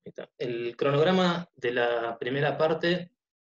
está. El cronograma de la primera parte,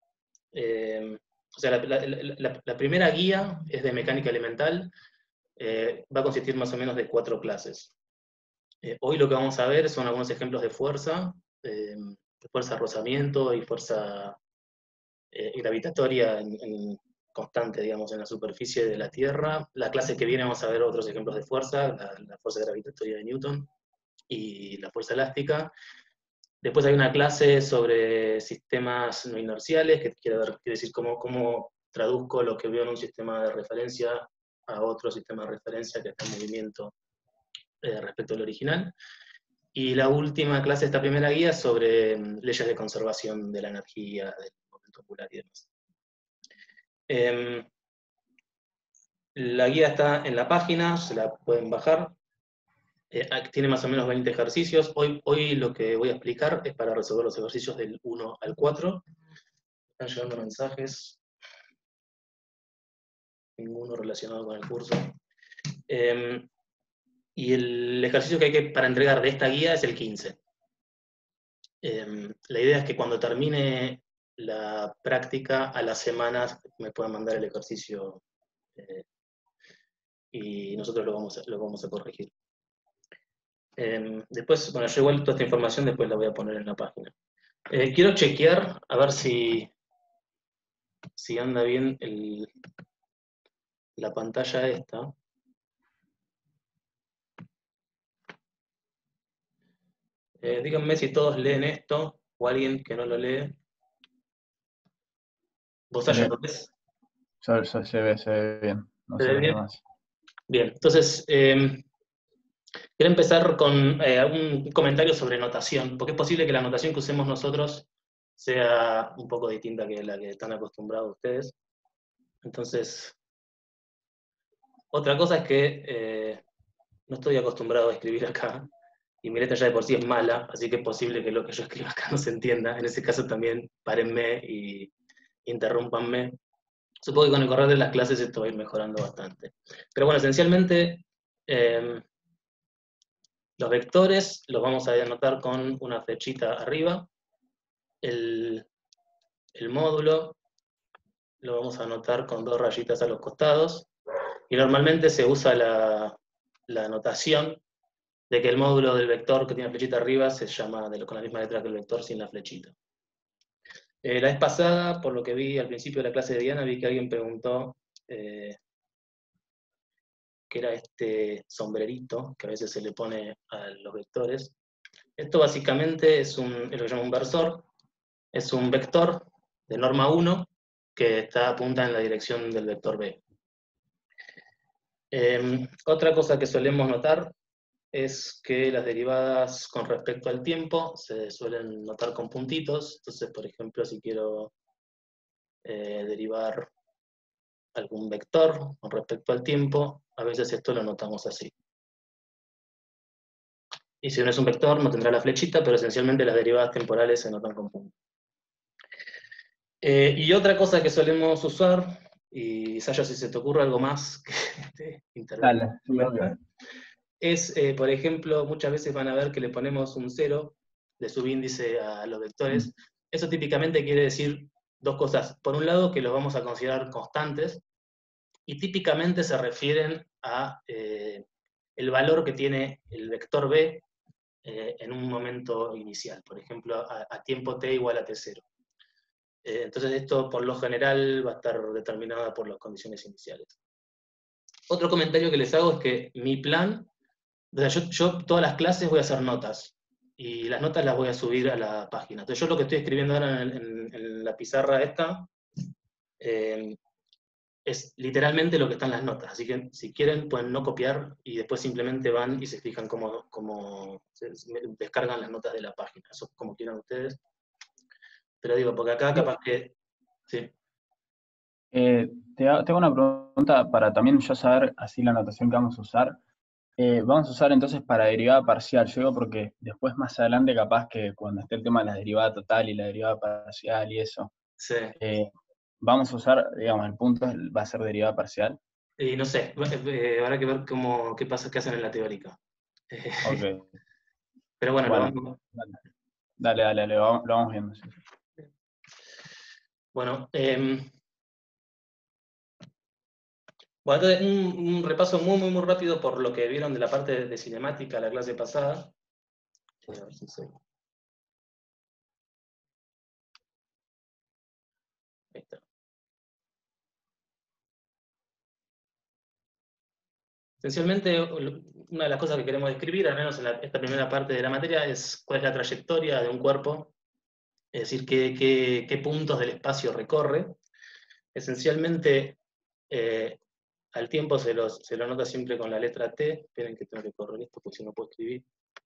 o sea, la primera guía es de mecánica elemental, va a consistir más o menos de 4 clases. Hoy lo que vamos a ver son algunos ejemplos de fuerza rozamiento y fuerza gravitatoria constante, digamos, en la superficie de la Tierra. La clase que viene vamos a ver otros ejemplos de fuerza, la fuerza gravitatoria de Newton y la fuerza elástica. Después hay una clase sobre sistemas no inerciales, que quiere decir cómo traduzco lo que veo en un sistema de referencia a otro sistema de referencia que está en movimiento respecto al original. Y la última clase de esta primera guía es sobre leyes de conservación de la energía, del momento angular y demás. La guía está en la página, se la pueden bajar. Tiene más o menos 20 ejercicios. Hoy lo que voy a explicar es para resolver los ejercicios del 1 al 4. Están llegando mensajes, ninguno relacionado con el curso. Y el ejercicio que hay para entregar de esta guía es el 15. La idea es que cuando termine la práctica, a las semanas me puedan mandar el ejercicio y nosotros lo vamos a corregir. Después, bueno, yo igual toda esta información después la voy a poner en la página. Quiero chequear a ver si anda bien la pantalla esta. Díganme si todos leen esto o alguien que no lo lee. ¿Vos ya lo ves? Se ve bien. No ¿Se sé ve los bien? demás. Bien, entonces quiero empezar con un comentario sobre notación, porque es posible que la notación que usemos nosotros sea un poco distinta que la que están acostumbrados ustedes. Entonces, otra cosa es que no estoy acostumbrado a escribir acá, y mi letra ya de por sí es mala, así que es posible que lo que yo escriba acá no se entienda. En ese caso también párenme y interrúmpanme. Supongo que con el correr de las clases esto va a ir mejorando bastante. Pero bueno, esencialmente los vectores los vamos a anotar con una flechita arriba. El módulo lo vamos a anotar con 2 rayitas a los costados. Y normalmente se usa la notación de que el módulo del vector que tiene flechita arriba se llama con la misma letra que el vector sin la flechita. La vez pasada, por lo que vi al principio de la clase de Diana, vi que alguien preguntó qué era este sombrerito que a veces se le pone a los vectores. Esto básicamente es lo que se llama un versor. Es un vector de norma 1 que apunta en la dirección del vector B. Otra cosa que solemos notar es que las derivadas con respecto al tiempo se suelen notar con puntitos. Entonces, por ejemplo, si quiero derivar algún vector con respecto al tiempo, a veces esto lo notamos así. Y si no es un vector, no tendrá la flechita, pero esencialmente las derivadas temporales se notan con puntos. Y otra cosa que solemos usar, y Sasha, si se te ocurre algo más que intervenga, es, por ejemplo, muchas veces van a ver que le ponemos un 0 de subíndice a los vectores. Eso típicamente quiere decir 2 cosas. Por un lado, que los vamos a considerar constantes, y típicamente se refieren a el valor que tiene el vector B en un momento inicial, por ejemplo, a tiempo t igual a t0. Entonces esto por lo general va a estar determinado por las condiciones iniciales. Otro comentario que les hago es que mi plan, o sea, yo todas las clases voy a hacer notas, y las notas las voy a subir a la página. Entonces yo lo que estoy escribiendo ahora en la pizarra esta, es literalmente lo que está en las notas, así que si quieren pueden no copiar y después simplemente van y se fijan cómo descargan las notas de la página, eso como quieran ustedes. Pero digo, porque acá capaz que... Sí. Te hago una pregunta para también yo saber así la notación que vamos a usar. Vamos a usar entonces para derivada parcial, yo digo porque después más adelante capaz que cuando esté el tema de la derivada total y la derivada parcial y eso, Sí. vamos a usar, digamos, el punto va a ser derivada parcial. Y no sé, habrá que ver qué pasa, qué hacen en la teórica. Ok. Pero bueno, Bueno, Dale, lo vamos viendo. Sí. Bueno, bueno, entonces, un repaso muy rápido por lo que vieron de la parte de cinemática la clase pasada. A ver si soy. Ahí está. Esencialmente, una de las cosas que queremos describir, al menos en esta primera parte de la materia, es cuál es la trayectoria de un cuerpo, es decir, qué puntos del espacio recorre. Esencialmente, al tiempo se lo nota siempre con la letra T. Esperen que tengo que correr esto porque si no puedo escribir.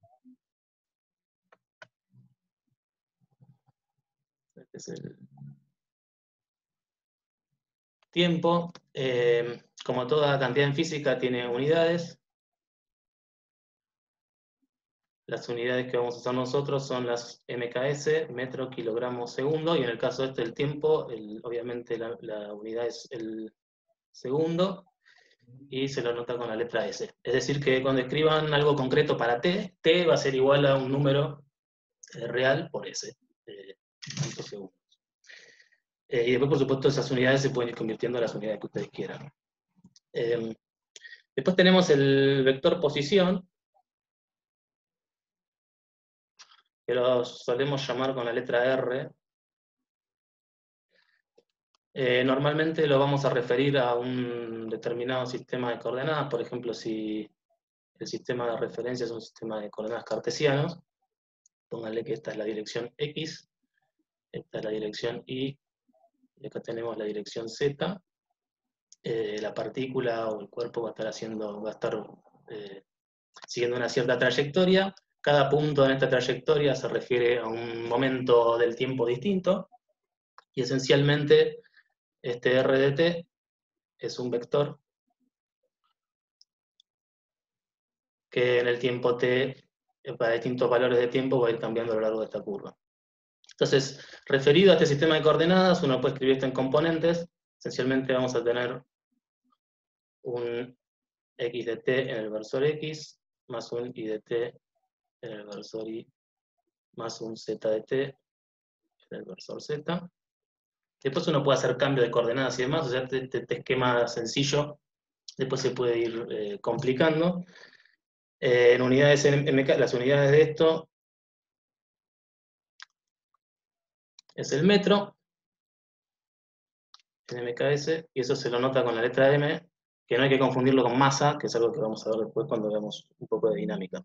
Este es el tiempo. Como toda cantidad en física, tiene unidades. Las unidades que vamos a usar nosotros son las MKS, metro, kilogramo, segundo, y en el caso este el tiempo, obviamente la unidad es el segundo, y se lo nota con la letra S. Es decir, que cuando escriban algo concreto para T, T va a ser igual a un número real por S, tantos segundos. Y después, por supuesto, esas unidades se pueden ir convirtiendo en las unidades que ustedes quieran. Después tenemos el vector posición, que lo solemos llamar con la letra R. Normalmente lo vamos a referir a un determinado sistema de coordenadas, por ejemplo, si el sistema de referencia es un sistema de coordenadas cartesianos, pónganle que esta es la dirección X, esta es la dirección Y, y acá tenemos la dirección Z. La partícula o el cuerpo va a estar siguiendo una cierta trayectoria. Cada punto en esta trayectoria se refiere a un momento del tiempo distinto, y esencialmente este R de t es un vector que en el tiempo t, para distintos valores de tiempo, va a ir cambiando a lo largo de esta curva. Entonces, referido a este sistema de coordenadas, uno puede escribir esto en componentes. Esencialmente vamos a tener un x de t en el versor x, más un y de t en el versor y, más un z de t en el versor z. Después uno puede hacer cambio de coordenadas y demás, o sea, este esquema sencillo después se puede ir complicando. En unidades MK, las unidades de esto es el metro, en MKS, y eso se lo nota con la letra M, que no hay que confundirlo con masa, que es algo que vamos a ver después cuando veamos un poco de dinámica.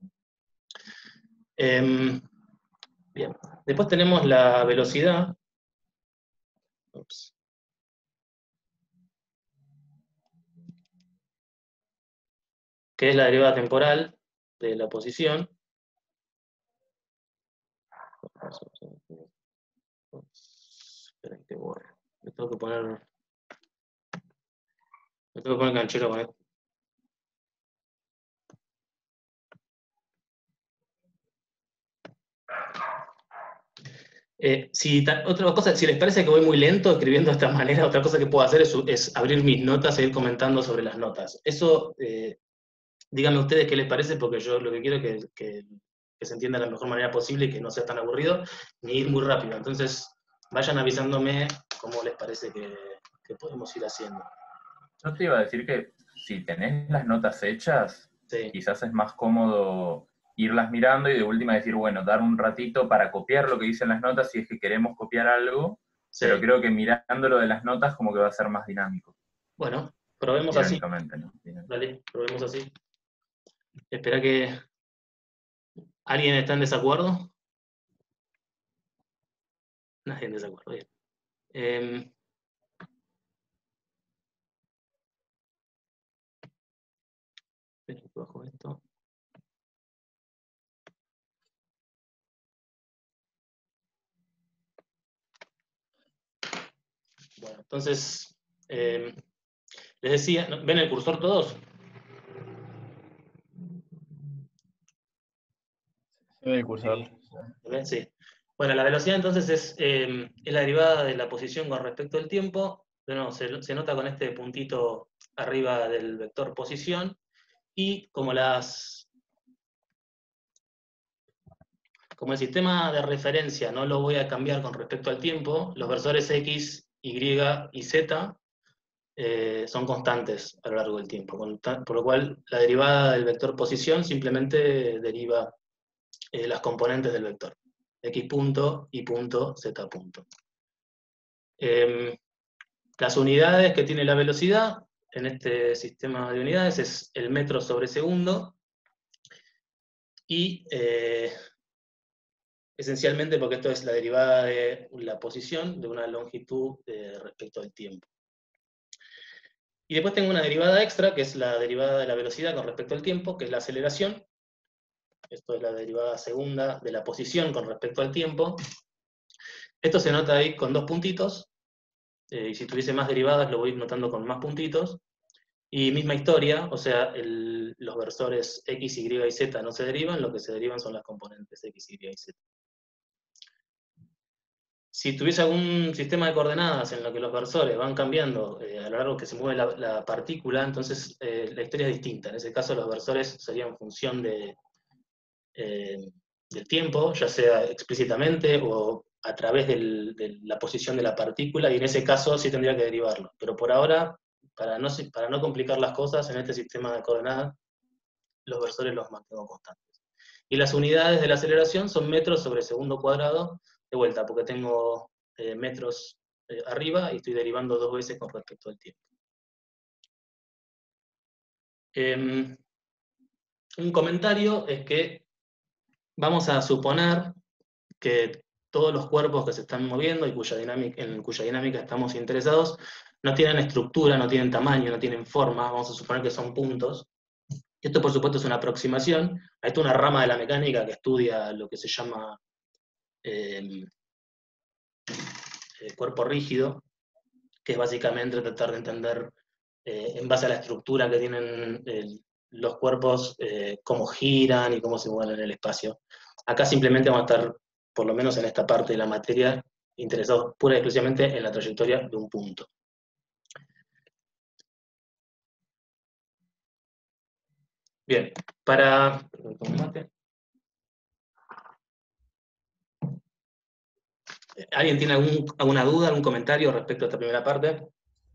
Bien, después tenemos la velocidad. Ups. Que es la derivada temporal de la posición. Esperen que borro. Me tengo que poner canchero con esto. Otra cosa, si les parece que voy muy lento escribiendo de esta manera, otra cosa que puedo hacer es abrir mis notas e ir comentando sobre las notas. Eso, díganme ustedes qué les parece, porque yo lo que quiero es que se entienda de la mejor manera posible y que no sea tan aburrido, ni ir muy rápido. Entonces, vayan avisándome cómo les parece que podemos ir haciendo. Yo te iba a decir que si tenés las notas hechas, Sí. quizás es más cómodo irlas mirando y de última decir, bueno, dar un ratito para copiar lo que dicen las notas si es que queremos copiar algo, Sí. pero creo que mirándolo de las notas como que va a ser más dinámico. Bueno, probemos así. ¿No? Dale, probemos así. Espera que... ¿Alguien está en desacuerdo? Nadie en desacuerdo, bien. Espera que bajo esto. Bueno, entonces, les decía, ¿ven el cursor todos? Se ve el cursor. ¿Ven? Sí. Bueno, la velocidad entonces es la derivada de la posición con respecto al tiempo. De nuevo, se nota con este puntito arriba del vector posición. Y como las como el sistema de referencia no lo voy a cambiar con respecto al tiempo, los versores X, Y y Z son constantes a lo largo del tiempo, por lo cual la derivada del vector posición simplemente deriva las componentes del vector, X punto, Y punto, Z punto. Las unidades que tiene la velocidad en este sistema de unidades es el metro sobre segundo, y esencialmente porque esto es la derivada de la posición de una longitud respecto al tiempo. Y después tengo una derivada extra, que es la derivada de la velocidad con respecto al tiempo, que es la aceleración. Esto es la derivada segunda de la posición con respecto al tiempo. Esto se nota ahí con 2 puntitos, y si tuviese más derivadas lo voy notando con más puntitos. Y misma historia, o sea, los versores X, Y y Z no se derivan, lo que se derivan son las componentes X, Y y Z. Si tuviese algún sistema de coordenadas en lo que los versores van cambiando a lo largo que se mueve la partícula, entonces la historia es distinta. En ese caso los versores serían función del tiempo, ya sea explícitamente o a través de la posición de la partícula, y en ese caso sí tendría que derivarlo. Pero por ahora, para no complicar las cosas, en este sistema de coordenadas, los versores los mantengo constantes. Y las unidades de la aceleración son metros sobre segundo cuadrado, de vuelta, porque tengo metros arriba y estoy derivando 2 veces con respecto al tiempo. Un comentario es que vamos a suponer que todos los cuerpos que se están moviendo y en cuya dinámica estamos interesados no tienen estructura, no tienen tamaño, no tienen forma, vamos a suponer que son puntos. Esto, por supuesto, es una aproximación. Hay toda una rama de la mecánica que estudia lo que se llama cuerpo rígido, que es básicamente tratar de entender, en base a la estructura que tienen los cuerpos, cómo giran y cómo se mueven en el espacio. Acá simplemente vamos a estar, por lo menos en esta parte de la materia, interesados pura y exclusivamente en la trayectoria de un punto. Bien, ¿alguien tiene alguna duda, algún comentario respecto a esta primera parte?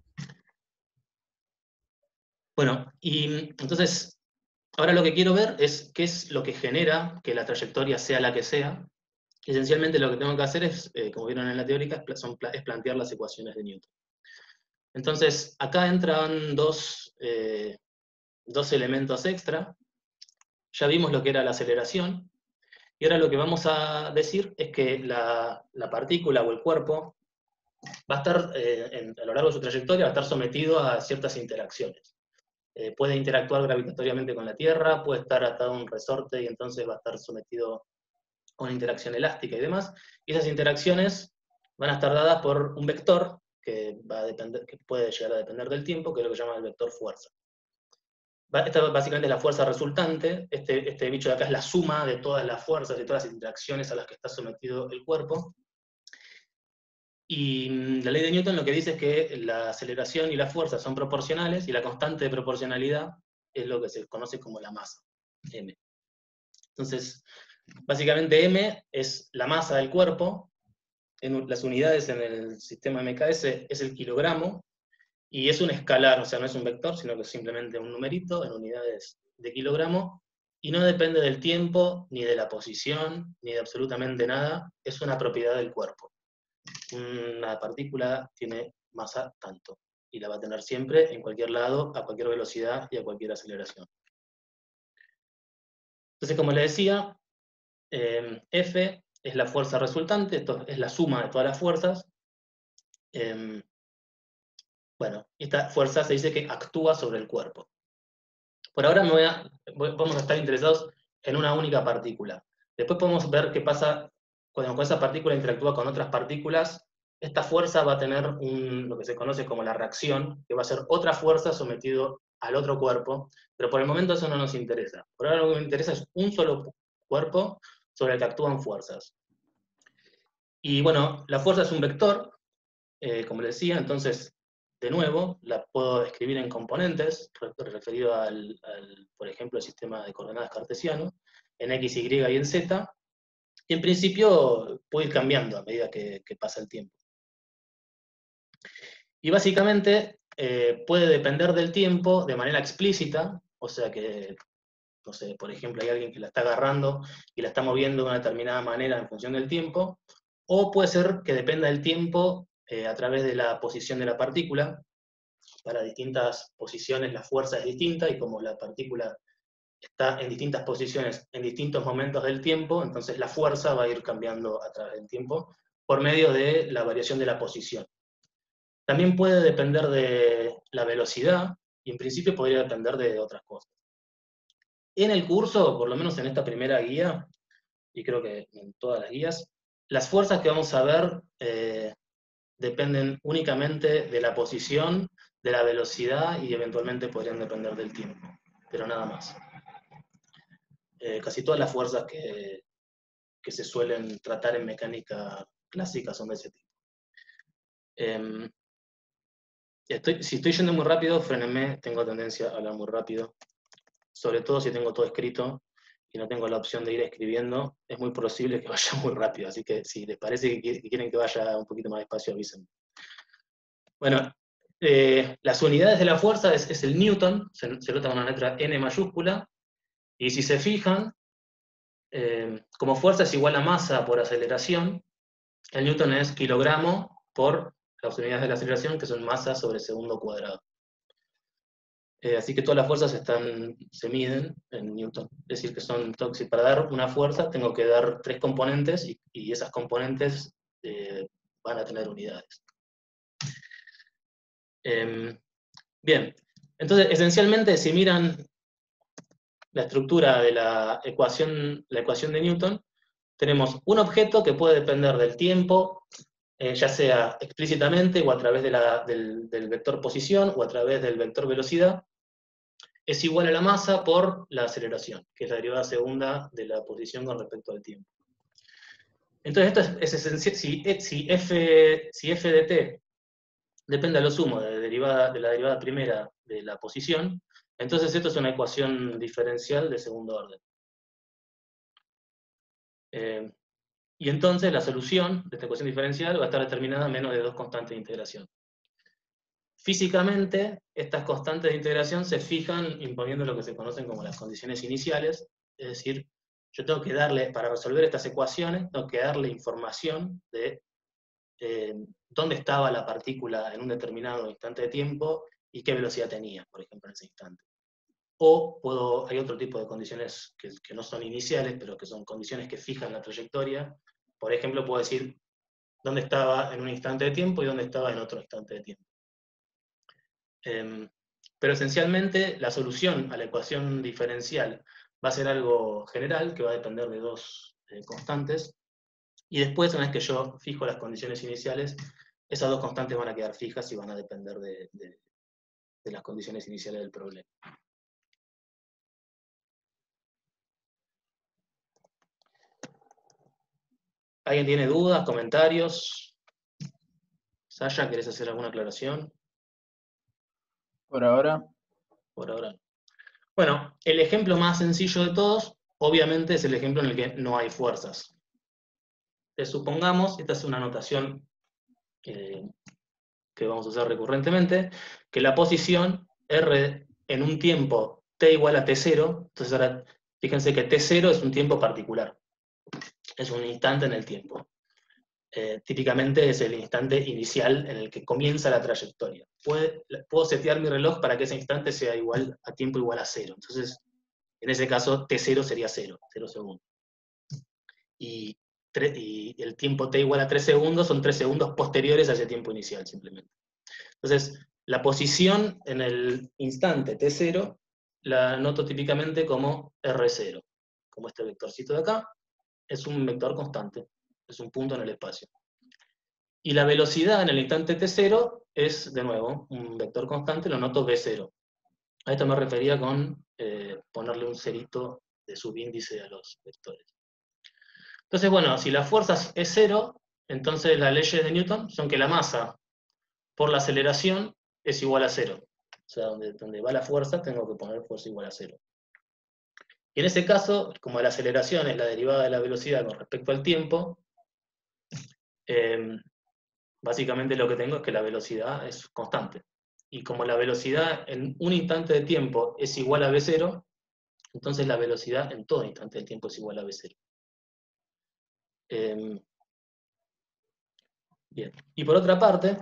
Bueno, y entonces, ahora lo que quiero ver es qué es lo que genera que la trayectoria sea la que sea. Esencialmente lo que tengo que hacer es, como vieron en la teórica, es plantear las ecuaciones de Newton. Entonces, acá entran dos elementos extra. Ya vimos lo que era la aceleración, y ahora lo que vamos a decir es que la partícula o el cuerpo va a estar, a lo largo de su trayectoria, va a estar sometido a ciertas interacciones. Puede interactuar gravitatoriamente con la Tierra, puede estar atado a un resorte y entonces va a estar sometido a una interacción elástica y demás. Y esas interacciones van a estar dadas por un vector que puede llegar a depender del tiempo, que es lo que se llama el vector fuerza. Esta básicamente es la fuerza resultante. Este bicho de acá es la suma de todas las fuerzas y todas las interacciones a las que está sometido el cuerpo. Y la ley de Newton lo que dice es que la aceleración y la fuerza son proporcionales, y la constante de proporcionalidad es lo que se conoce como la masa, m. Entonces, básicamente m es la masa del cuerpo. Las unidades en el sistema MKS es el kilogramo, y es un escalar, o sea, no es un vector, sino que es simplemente un numerito en unidades de kilogramo, y no depende del tiempo, ni de la posición, ni de absolutamente nada, es una propiedad del cuerpo. Una partícula tiene masa tanto, y la va a tener siempre, en cualquier lado, a cualquier velocidad y a cualquier aceleración. Entonces, como les decía, F es la fuerza resultante, esto es la suma de todas las fuerzas. Bueno, esta fuerza se dice que actúa sobre el cuerpo. Por ahora vamos a estar interesados en una única partícula. Después podemos ver qué pasa cuando esa partícula interactúa con otras partículas. Esta fuerza va a tener lo que se conoce como la reacción, que va a ser otra fuerza sometido al otro cuerpo, pero por el momento eso no nos interesa. Por ahora lo que me interesa es un solo cuerpo sobre el que actúan fuerzas. Y bueno, la fuerza es un vector, como les decía, entonces, de nuevo, la puedo escribir en componentes, referido por ejemplo, al sistema de coordenadas cartesiano, en X, Y y en Z, Y en principio puede ir cambiando a medida que pasa el tiempo. Y básicamente puede depender del tiempo de manera explícita, o sea que, no sé, por ejemplo, hay alguien que la está agarrando y la está moviendo de una determinada manera en función del tiempo, o puede ser que dependa del tiempo a través de la posición de la partícula. Para distintas posiciones la fuerza es distinta, y como la partícula está en distintas posiciones en distintos momentos del tiempo, entonces la fuerza va a ir cambiando a través del tiempo por medio de la variación de la posición. También puede depender de la velocidad, y en principio podría depender de otras cosas. En el curso, por lo menos en esta primera guía, y creo que en todas las guías, las fuerzas que vamos a ver dependen únicamente de la posición, de la velocidad, y eventualmente podrían depender del tiempo, pero nada más. Casi todas las fuerzas que se suelen tratar en mecánica clásica son de ese tipo. Si estoy yendo muy rápido, frénenme, tengo tendencia a hablar muy rápido, sobre todo si tengo todo escrito y no tengo la opción de ir escribiendo, es muy posible que vaya muy rápido, así que si les parece que quieren que vaya un poquito más despacio, avisen. Bueno, las unidades de la fuerza es el newton, se nota con una letra N mayúscula, y si se fijan, como fuerza es igual a masa por aceleración, el newton es kilogramo por las unidades de la aceleración, que son masa sobre segundo cuadrado. Así que todas las fuerzas se miden en newton. Es decir, que para dar una fuerza tengo que dar 3 componentes, y esas componentes van a tener unidades. Bien, entonces esencialmente si miran la estructura de la ecuación de Newton, tenemos un objeto que puede depender del tiempo, ya sea explícitamente o a través del vector posición o a través del vector velocidad, es igual a la masa por la aceleración, que es la derivada segunda de la posición con respecto al tiempo. Entonces esto es esencial. Si f de t depende a lo sumo de la derivada primera de la posición, entonces esto es una ecuación diferencial de segundo orden. Y entonces la solución de esta ecuación diferencial va a estar determinada a menos de 2 constantes de integración. Físicamente, estas constantes de integración se fijan imponiendo lo que se conocen como las condiciones iniciales, es decir, yo tengo que darle, para resolver estas ecuaciones, tengo que darle información de dónde estaba la partícula en un determinado instante de tiempo y qué velocidad tenía, por ejemplo, en ese instante. O hay otro tipo de condiciones que no son iniciales, pero que son condiciones que fijan la trayectoria. Por ejemplo, puedo decir dónde estaba en un instante de tiempo y dónde estaba en otro instante de tiempo. Pero esencialmente la solución a la ecuación diferencial va a ser algo general, que va a depender de 2 constantes, y después, una vez que yo fijo las condiciones iniciales, esas 2 constantes van a quedar fijas y van a depender de las condiciones iniciales del problema. ¿Alguien tiene dudas, comentarios? Sasha, ¿querés hacer alguna aclaración? Por ahora. Por ahora. Bueno, el ejemplo más sencillo de todos, obviamente, es el ejemplo en el que no hay fuerzas. Supongamos, esta es una notación que vamos a usar recurrentemente, que la posición R en un tiempo t igual a t0, entonces ahora fíjense que t0 es un tiempo particular, es un instante en el tiempo. Típicamente es el instante inicial en el que comienza la trayectoria. Puedo setear mi reloj para que ese instante sea igual a tiempo igual a 0, entonces en ese caso t0 sería 0 segundos. Y el tiempo t igual a 3 segundos son 3 segundos posteriores a ese tiempo inicial, simplemente. Entonces, la posición en el instante t0 la noto típicamente como R0, como este vectorcito de acá, es un vector constante, es un punto en el espacio. Y la velocidad en el instante t0 es, de nuevo, un vector constante, lo noto v0. A esto me refería con ponerle un cerito de subíndice a los vectores. Entonces, bueno, si la fuerza es 0, entonces las leyes de Newton son que la masa por la aceleración es igual a 0. O sea, donde va la fuerza tengo que poner fuerza igual a 0. Y en ese caso, como la aceleración es la derivada de la velocidad con respecto al tiempo, básicamente lo que tengo es que la velocidad es constante. Y como la velocidad en un instante de tiempo es igual a v0, entonces la velocidad en todo instante del tiempo es igual a v0. Bien. Y por otra parte,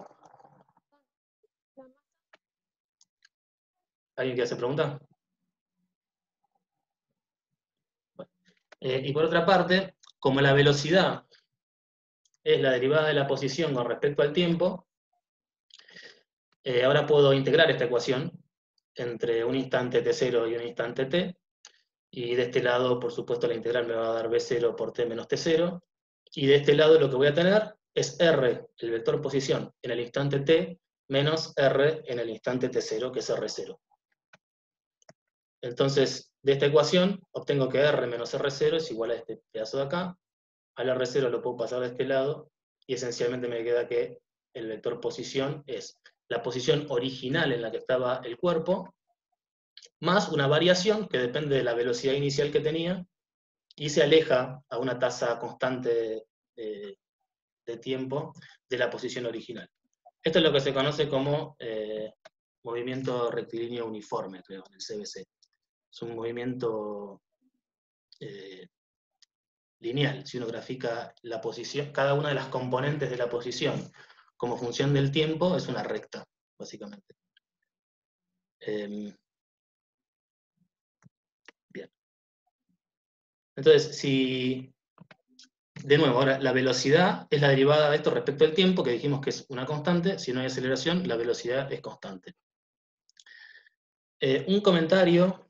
¿alguien que hace pregunta? Bueno. Y por otra parte, como la velocidad es la derivada de la posición con respecto al tiempo, ahora puedo integrar esta ecuación entre un instante t0 y un instante t, y de este lado, por supuesto, la integral me va a dar v0 por t menos t0, y de este lado lo que voy a tener es r, el vector posición, en el instante t, menos r en el instante t0, que es r0. Entonces, de esta ecuación, obtengo que r menos r0 es igual a este pedazo de acá, al r0 lo puedo pasar de este lado, y esencialmente me queda que el vector posición es la posición original en la que estaba el cuerpo, más una variación que depende de la velocidad inicial que tenía, y se aleja a una tasa constante de tiempo de la posición original. Esto es lo que se conoce como movimiento rectilíneo uniforme, creo, en el CBC. Es un movimiento lineal. Si uno grafica la posición, cada una de las componentes de la posición como función del tiempo, es una recta, básicamente. Bien. Entonces, si, de nuevo, ahora la velocidad es la derivada de esto respecto al tiempo, que dijimos que es una constante. Si no hay aceleración, la velocidad es constante. Un comentario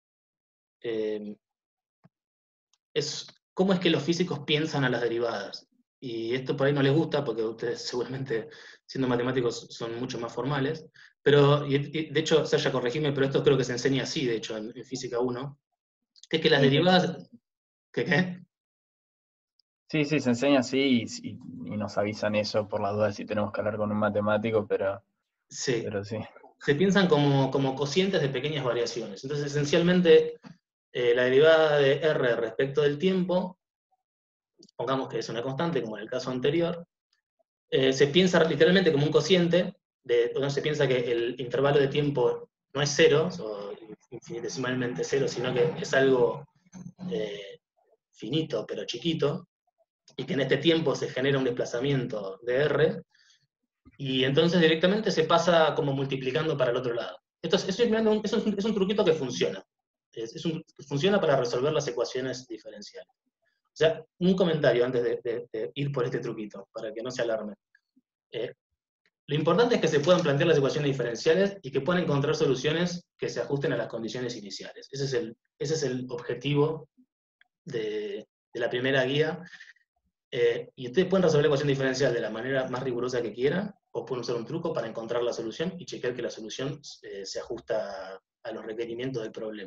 es cómo es que los físicos piensan a las derivadas. Y esto por ahí no les gusta, porque ustedes seguramente, siendo matemáticos, son mucho más formales. Pero, y de hecho, Sergio, corregime, pero esto creo que se enseña así, de hecho, en Física 1, que es que las derivadas... ¿Qué? Sí, sí, se enseña así y nos avisan eso por las dudas si tenemos que hablar con un matemático, Sí. pero sí. Se piensan como cocientes de pequeñas variaciones. Entonces, esencialmente, la derivada de r respecto del tiempo, pongamos que es una constante, como en el caso anterior, se piensa literalmente como un cociente, no se piensa que el intervalo de tiempo no es cero, o infinitesimalmente cero, sino que es algo finito pero chiquito, y que en este tiempo se genera un desplazamiento de r, y entonces directamente se pasa como multiplicando para el otro lado. Es un truquito que funciona. Funciona para resolver las ecuaciones diferenciales. O sea, un comentario antes de ir por este truquito, para que no se alarmen. Lo importante es que se puedan plantear las ecuaciones diferenciales y que puedan encontrar soluciones que se ajusten a las condiciones iniciales. Ese es el objetivo de la primera guía. Y ustedes pueden resolver la ecuación diferencial de la manera más rigurosa que quieran, o pueden usar un truco para encontrar la solución y chequear que la solución se ajusta a los requerimientos del problema.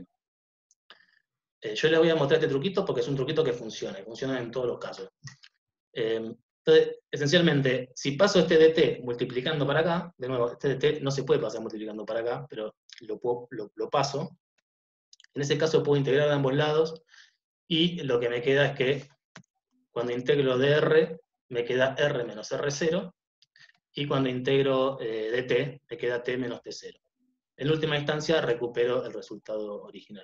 Yo les voy a mostrar este truquito porque es un truquito que funciona en todos los casos. Entonces, esencialmente, si paso este dt multiplicando para acá, de nuevo, este dt no se puede pasar multiplicando para acá, pero lo paso. En ese caso puedo integrar de ambos lados, y lo que me queda es que cuando integro dr, me queda r menos r0, y cuando integro dt, me queda t menos t0. En última instancia, recupero el resultado original.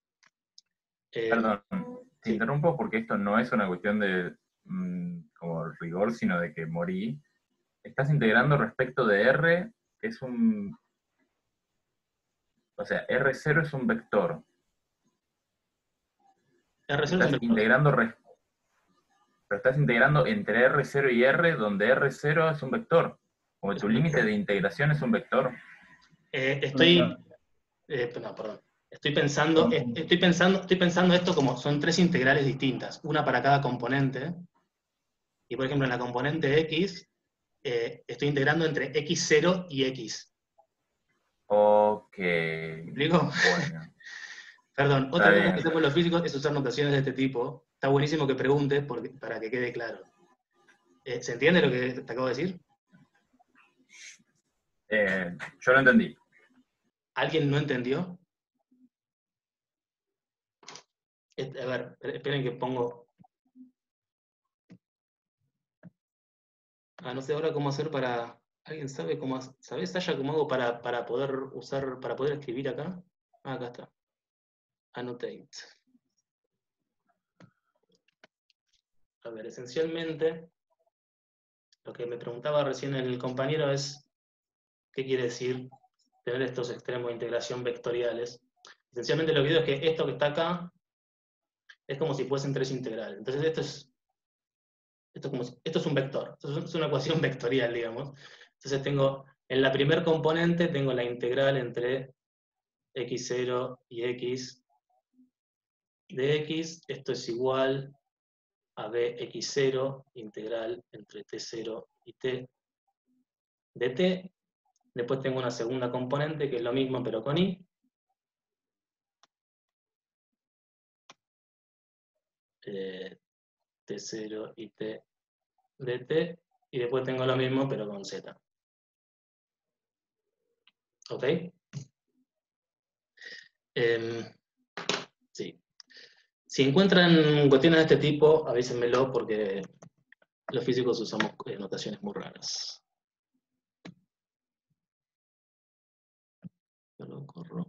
Perdón, te Sí. interrumpo porque esto no es una cuestión de como rigor, sino de que morí. Estás integrando respecto de R, que es un... O sea, R0 es un vector. R0 es un Estás vector. integrando, pero estás integrando entre R0 y R, donde R0 es un vector. Como tu límite de integración es un vector. No, perdón. Estoy pensando esto como son tres integrales distintas, una para cada componente. Y por ejemplo, en la componente x, estoy integrando entre x0 y x. Ok. ¿Me explico? Bueno. Perdón, Está otra cosa que bien. hacemos los físicos es usar notaciones de este tipo. Está buenísimo que pregunte para que quede claro. ¿Se entiende lo que te acabo de decir? Yo lo entendí. ¿Alguien no entendió? A ver, esperen que pongo... no sé ahora cómo hacer para... ¿Alguien sabe cómo hacer? ¿Sabés, Sasha, cómo hago para poder usar, para poder escribir acá? Acá está. Annotate. A ver, esencialmente, lo que me preguntaba recién el compañero es, ¿qué quiere decir tener estos extremos de integración vectoriales? Esencialmente lo que digo es que esto que está acá es como si fuesen tres integrales. Entonces esto es un vector, esto es una ecuación vectorial, digamos. Entonces tengo, en la primer componente tengo la integral entre x0 y x de x, esto es igual a bx0 integral entre t0 y t de t. Después tengo una segunda componente que es lo mismo pero con y. T0 y t de t. Y después tengo lo mismo pero con z. ¿Ok? Sí. Si encuentran cuestiones de este tipo, avísenmelo porque los físicos usamos notaciones muy raras. Yo lo corro.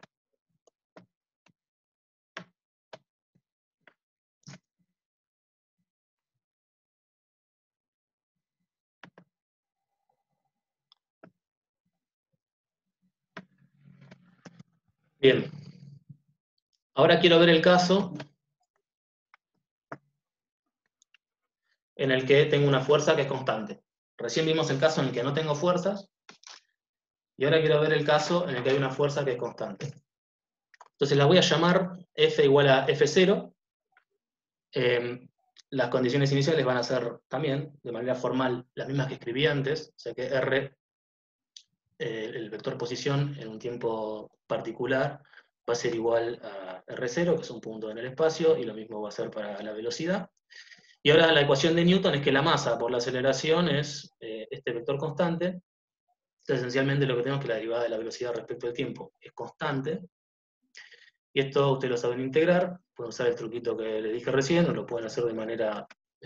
Bien. Ahora quiero ver el caso en el que tengo una fuerza que es constante. Recién vimos el caso en el que no tengo fuerzas, y ahora quiero ver el caso en el que hay una fuerza que es constante. Entonces la voy a llamar F igual a F0. Las condiciones iniciales van a ser también, de manera formal, las mismas que escribí antes, o sea que R, el vector posición en un tiempo particular, va a ser igual a R0, que es un punto en el espacio, y lo mismo va a ser para la velocidad. Y ahora la ecuación de Newton es que la masa por la aceleración es este vector constante. Entonces, esencialmente lo que tenemos es que la derivada de la velocidad respecto al tiempo es constante. Y esto ustedes lo saben integrar. Pueden usar el truquito que les dije recién, o lo pueden hacer de manera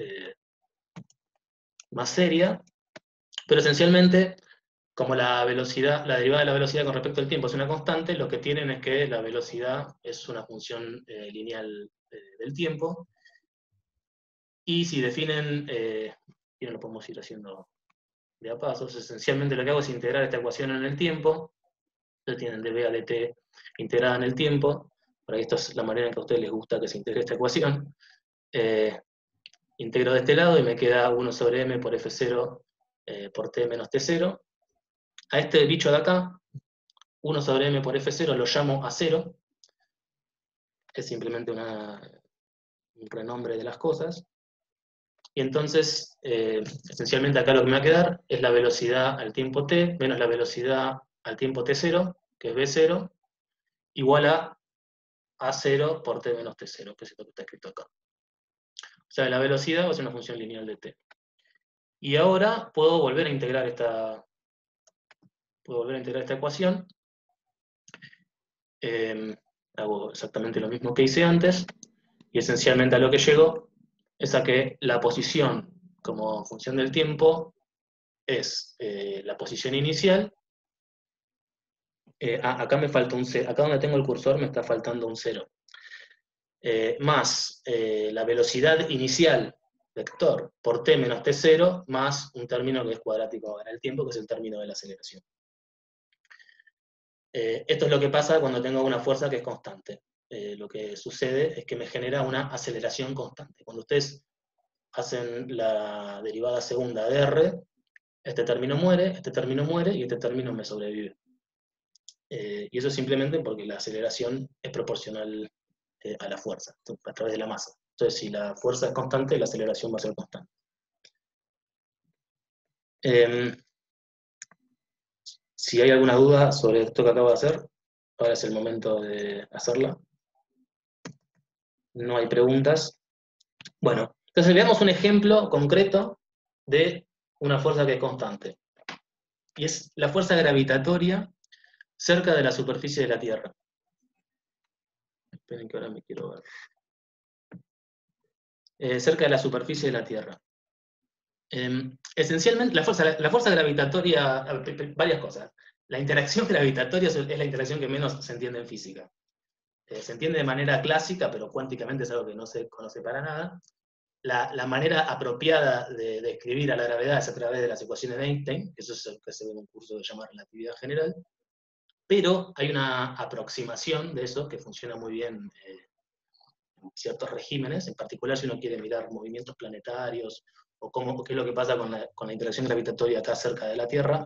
más seria. Pero esencialmente, como la velocidad, la derivada de la velocidad con respecto al tiempo es una constante, lo que tienen es que la velocidad es una función lineal del tiempo. Y si definen, y no lo podemos ir haciendo de a pasos, esencialmente lo que hago es integrar esta ecuación en el tiempo. Entonces tienen dv a dt integrada en el tiempo. Por ahí esta es la manera en que a ustedes les gusta que se integre esta ecuación. Integro de este lado y me queda 1 sobre m por f0 por t menos t0. A este bicho de acá, 1 sobre m por f0 lo llamo a 0, que es simplemente un renombre de las cosas. Y entonces, esencialmente acá lo que me va a quedar es la velocidad al tiempo t menos la velocidad al tiempo t0, que es v0, igual a a0 por t menos t0, que es esto que está escrito acá. O sea, la velocidad va a ser una función lineal de t. Y ahora puedo volver a integrar esta ecuación. Hago exactamente lo mismo que hice antes, y esencialmente a lo que llego es a que la posición como función del tiempo es la posición inicial. Acá me falta un 0, acá donde tengo el cursor me está faltando un 0. Más la velocidad inicial vector por t menos t0, más un término que es cuadrático en el tiempo, que es el término de la aceleración. Esto es lo que pasa cuando tengo una fuerza que es constante. Lo que sucede es que me genera una aceleración constante. Cuando ustedes hacen la derivada segunda de R, este término muere y este término me sobrevive. Y eso es simplemente porque la aceleración es proporcional a la fuerza, a través de la masa. Entonces, si la fuerza es constante, la aceleración va a ser constante. Si hay alguna duda sobre esto que acabo de hacer, ahora es el momento de hacerla. No hay preguntas. Bueno, entonces veamos un ejemplo concreto de una fuerza que es constante. Y es la fuerza gravitatoria cerca de la superficie de la Tierra. Esperen que ahora me quiero ver. cerca de la superficie de la Tierra. Esencialmente, la fuerza gravitatoria, varias cosas. La interacción gravitatoria es la interacción que menos se entiende en física. Se entiende de manera clásica, pero cuánticamente es algo que no se conoce para nada. La manera apropiada de describir a la gravedad es a través de las ecuaciones de Einstein, que eso es lo que se ve en un curso que se llama relatividad general, pero hay una aproximación de eso que funciona muy bien en ciertos regímenes, en particular si uno quiere mirar movimientos planetarios, o qué es lo que pasa con la interacción gravitatoria acá cerca de la Tierra.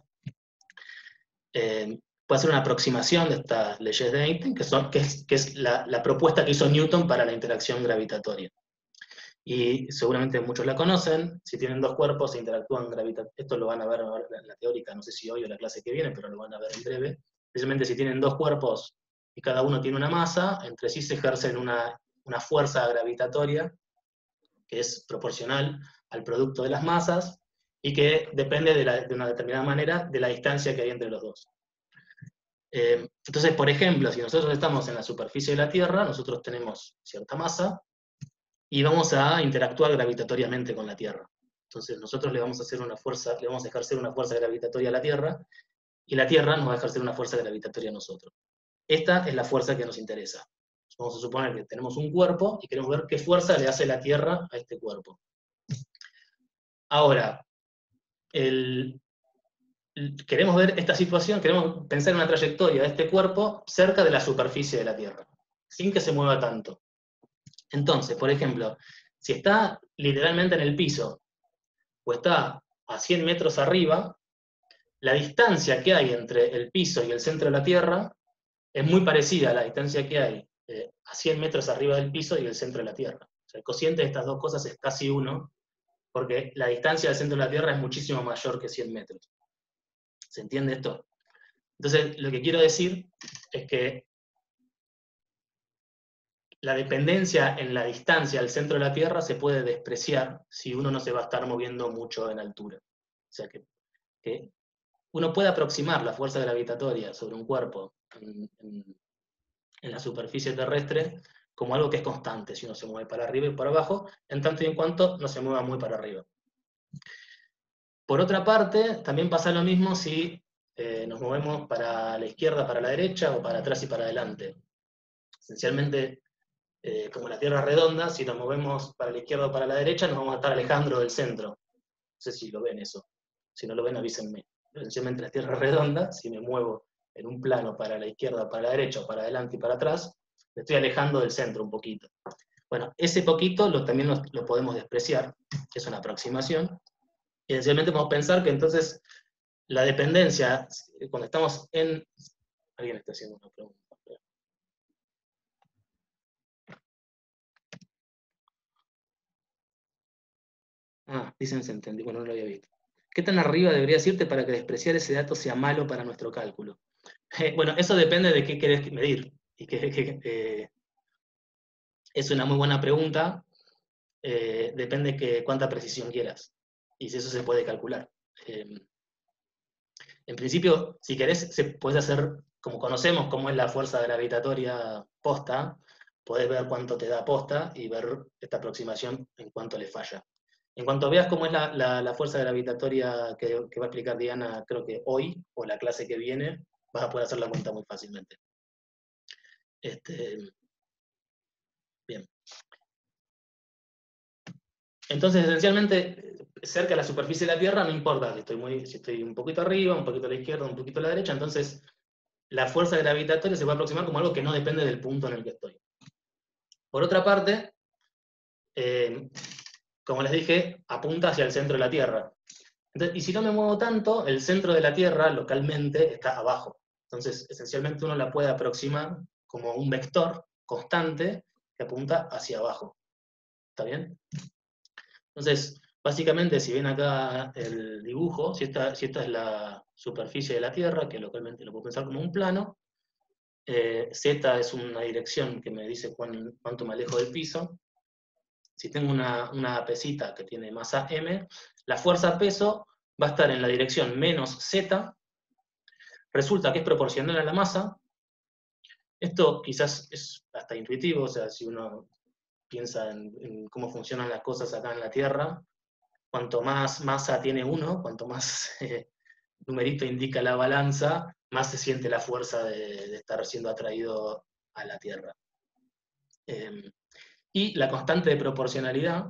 Puede ser una aproximación de estas leyes de Einstein, que es la propuesta que hizo Newton para la interacción gravitatoria. Y seguramente muchos la conocen. Si tienen dos cuerpos se interactúan gravitatoriamente. Esto lo van a ver en la teórica, no sé si hoy o la clase que viene, pero lo van a ver en breve. Precisamente si tienen dos cuerpos y cada uno tiene una masa, entre sí se ejercen una fuerza gravitatoria que es proporcional al producto de las masas y que depende de una determinada manera de la distancia que hay entre los dos. Entonces, por ejemplo, si nosotros estamos en la superficie de la Tierra, nosotros tenemos cierta masa, y vamos a interactuar gravitatoriamente con la Tierra. Entonces nosotros le vamos a ejercer una fuerza gravitatoria a la Tierra, y la Tierra nos va a ejercer una fuerza gravitatoria a nosotros. Esta es la fuerza que nos interesa. Vamos a suponer que tenemos un cuerpo, y queremos ver qué fuerza le hace la Tierra a este cuerpo. Ahora, queremos ver esta situación, queremos pensar en una trayectoria de este cuerpo cerca de la superficie de la Tierra, sin que se mueva tanto. Entonces, por ejemplo, si está literalmente en el piso, o está a 100 metros arriba, la distancia que hay entre el piso y el centro de la Tierra es muy parecida a la distancia que hay a 100 metros arriba del piso y el centro de la Tierra. O sea, el cociente de estas dos cosas es casi 1, porque la distancia del centro de la Tierra es muchísimo mayor que 100 metros. ¿Se entiende esto? Entonces, lo que quiero decir es que la dependencia en la distancia al centro de la Tierra se puede despreciar si uno no se va a estar moviendo mucho en altura. O sea que uno puede aproximar la fuerza gravitatoria sobre un cuerpo en la superficie terrestre como algo que es constante, si uno se mueve para arriba y para abajo, en tanto y en cuanto no se mueva muy para arriba. Por otra parte, también pasa lo mismo si nos movemos para la izquierda, para la derecha, o para atrás y para adelante. Esencialmente, como la Tierra es redonda, si nos movemos para la izquierda o para la derecha, nos vamos a estar alejando del centro. No sé si lo ven eso. Si no lo ven, avísenme. Esencialmente la Tierra es redonda, si me muevo en un plano para la izquierda, para la derecha, o para adelante y para atrás, me estoy alejando del centro un poquito. Bueno, ese poquito también lo podemos despreciar, que es una aproximación. Y esencialmente podemos pensar que entonces la dependencia, cuando estamos en... Alguien está haciendo una pregunta. Dicen se entendió, bueno, no lo había visto. ¿Qué tan arriba deberías irte para que despreciar ese dato sea malo para nuestro cálculo? Bueno, eso depende de qué querés medir. Es una muy buena pregunta. Depende de cuánta precisión quieras. Y si eso se puede calcular. En principio, si querés, puedes hacer, como conocemos cómo es la fuerza gravitatoria posta, podés ver cuánto te da posta y ver esta aproximación en cuánto le falla. En cuanto veas cómo es la fuerza gravitatoria que va a explicar Diana, creo que hoy, o la clase que viene, vas a poder hacer la cuenta muy fácilmente. Bien. Entonces, esencialmente, cerca de la superficie de la Tierra, no importa si estoy un poquito arriba, un poquito a la izquierda, un poquito a la derecha, entonces la fuerza gravitatoria se va a aproximar como algo que no depende del punto en el que estoy. Por otra parte, como les dije, apunta hacia el centro de la Tierra. Entonces, y si no me muevo tanto, el centro de la Tierra localmente está abajo. Entonces, esencialmente uno la puede aproximar como un vector constante que apunta hacia abajo. ¿Está bien? Entonces, básicamente, si ven acá el dibujo, si esta es la superficie de la Tierra, que localmente lo puedo pensar como un plano, Z es una dirección que me dice cuánto me alejo del piso. Si tengo una pesita que tiene masa M, la fuerza peso va a estar en la dirección menos Z. Resulta que es proporcional a la masa. Esto quizás es hasta intuitivo, o sea, si uno piensa en cómo funcionan las cosas acá en la Tierra, cuanto más masa tiene uno, cuanto más numerito indica la balanza, más se siente la fuerza de estar siendo atraído a la Tierra. Y la constante de proporcionalidad,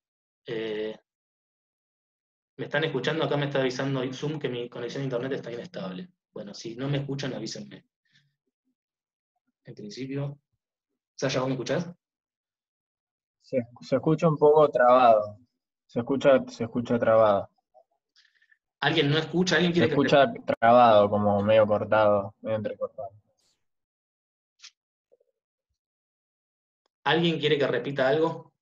¿me están escuchando? Acá me está avisando Zoom que mi conexión a internet está inestable. Bueno, si no me escuchan, avísenme. En principio, Sasha, ¿vos me escuchás? Se escucha un poco trabado. Se escucha trabado. ¿Alguien no escucha? ¿Alguien Se quiere que escucha trabado, como medio cortado, medio entrecortado. ¿Alguien quiere que repita algo?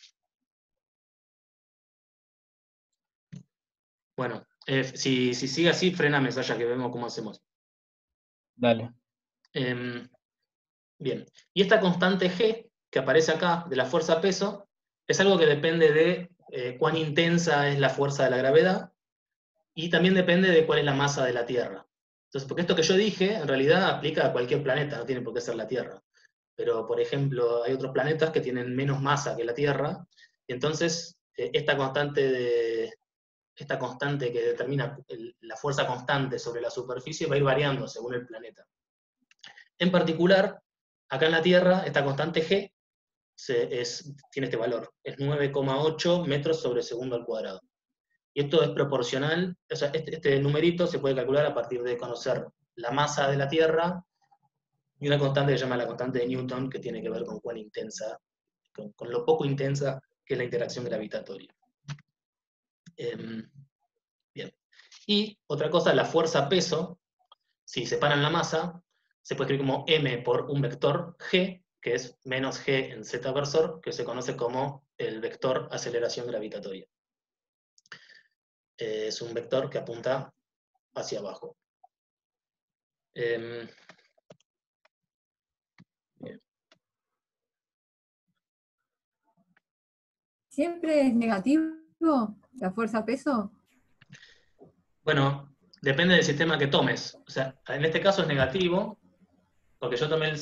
Bueno, si sigue así, frename, Sasha, que vemos cómo hacemos. Dale. Bien. Y esta constante G, que aparece acá, de la fuerza-peso, es algo que depende de cuán intensa es la fuerza de la gravedad, y también depende de cuál es la masa de la Tierra. Entonces, porque esto que yo dije, en realidad aplica a cualquier planeta, no tiene por qué ser la Tierra. Pero, por ejemplo, hay otros planetas que tienen menos masa que la Tierra, y entonces esta constante que determina la fuerza constante sobre la superficie va a ir variando según el planeta. En particular, acá en la Tierra, esta constante G tiene este valor, es 9,8 metros sobre segundo al cuadrado. Y esto es proporcional, o sea, este numerito se puede calcular a partir de conocer la masa de la Tierra y una constante que se llama la constante de Newton, que tiene que ver con cuán intensa, con lo poco intensa que es la interacción gravitatoria. Bien. Y otra cosa, la fuerza-peso, si separan la masa, se puede escribir como m por un vector g, que es menos g en z versor, que se conoce como el vector aceleración gravitatoria. Es un vector que apunta hacia abajo. Bien. ¿Siempre es negativo la fuerza-peso? Bueno, depende del sistema que tomes. O sea, en este caso es negativo, porque yo tomé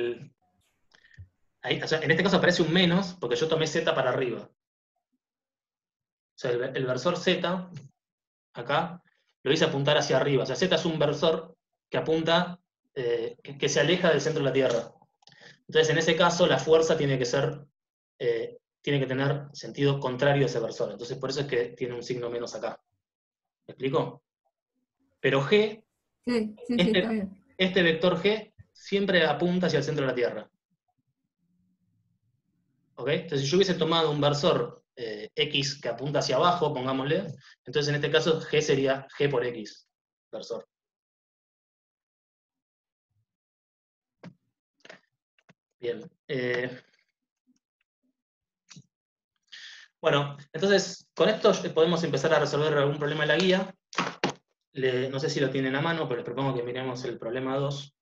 o sea, en este caso aparece un menos, porque yo tomé z para arriba. O sea, el versor z, acá, lo hice apuntar hacia arriba. O sea, z es un versor que apunta, que se aleja del centro de la Tierra. Entonces, en ese caso, la fuerza tiene que tener sentido contrario a ese versor. Entonces, por eso es que tiene un signo menos acá. ¿Me explico? Pero G, Sí, está bien. este vector G siempre apunta hacia el centro de la Tierra. ¿Ok? Entonces, si yo hubiese tomado un versor X que apunta hacia abajo, pongámosle, entonces en este caso G sería G por X, versor. Bien. Bueno, entonces con esto podemos empezar a resolver algún problema de la guía. No sé si lo tienen a mano, pero les propongo que miremos el problema 2.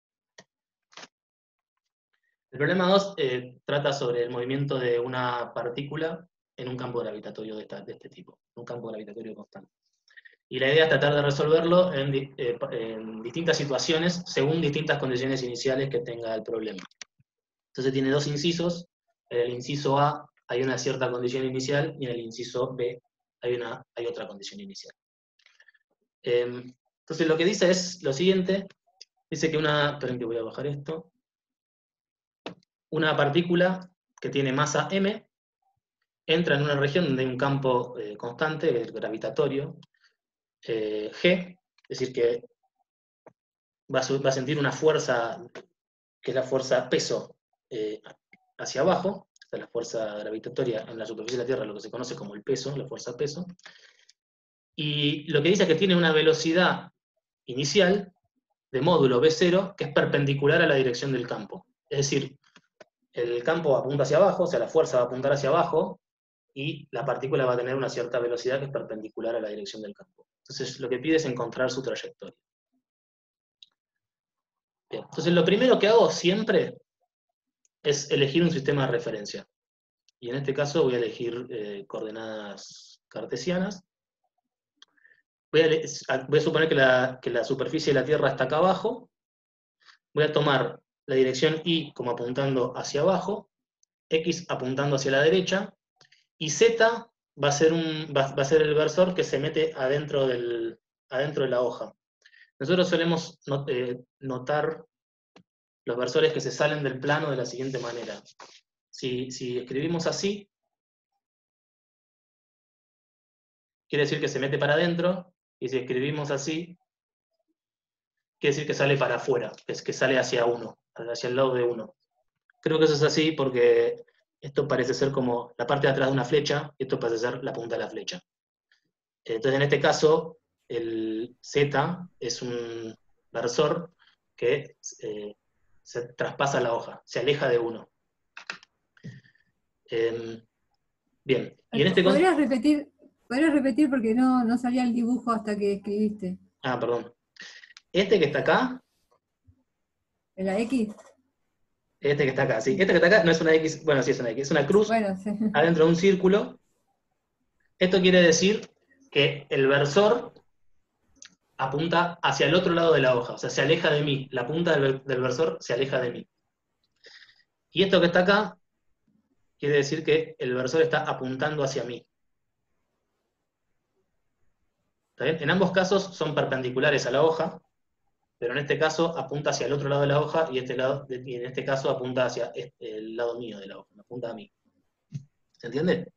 El problema 2 trata sobre el movimiento de una partícula en un campo gravitatorio de este tipo, un campo gravitatorio constante. Y la idea es tratar de resolverlo en distintas situaciones, según distintas condiciones iniciales que tenga el problema. Entonces tiene dos incisos. En el inciso A hay una cierta condición inicial, y en el inciso B hay otra condición inicial. Entonces lo que dice es lo siguiente. Dice que esperen que voy a bajar esto. Una partícula que tiene masa m entra en una región donde hay un campo constante, gravitatorio, G, es decir, que va a sentir una fuerza, que es la fuerza peso, hacia abajo, la fuerza gravitatoria en la superficie de la Tierra, lo que se conoce como el peso, la fuerza peso, y lo que dice es que tiene una velocidad inicial de módulo V0 que es perpendicular a la dirección del campo. Es decir, el campo apunta hacia abajo, o sea, la fuerza va a apuntar hacia abajo, y la partícula va a tener una cierta velocidad que es perpendicular a la dirección del campo. Entonces, lo que pide es encontrar su trayectoria. Bien, entonces, lo primero que hago siempre es elegir un sistema de referencia. Y en este caso voy a elegir coordenadas cartesianas. Voy a suponer que la superficie de la Tierra está acá abajo. Voy a tomar la dirección Y como apuntando hacia abajo, X apuntando hacia la derecha, y Z va a ser el versor que se mete adentro de la hoja. Nosotros solemos notar los versores que se salen del plano de la siguiente manera. Si escribimos así, quiere decir que se mete para adentro, y si escribimos así, quiere decir que sale para afuera, que sale hacia uno, hacia el lado de uno. Creo que eso es así porque esto parece ser como la parte de atrás de una flecha, y esto parece ser la punta de la flecha. Entonces, en este caso, el Z es un versor que se traspasa la hoja, se aleja de uno. Bien, y en este caso... ¿Podrías repetir porque no salía el dibujo hasta que escribiste? Ah, perdón. Este que está acá... ¿En la X? Este que está acá, sí. Este que está acá no es una X, bueno, sí es una X, es una cruz Bueno, sí. adentro de un círculo. Esto quiere decir que el versor apunta hacia el otro lado de la hoja, o sea, se aleja de mí. La punta del versor se aleja de mí. Y esto que está acá quiere decir que el versor está apuntando hacia mí. ¿Está bien? En ambos casos son perpendiculares a la hoja, pero en este caso apunta hacia el otro lado de la hoja y en este caso apunta hacia el lado mío de la hoja, apunta a mí. ¿Se entiende?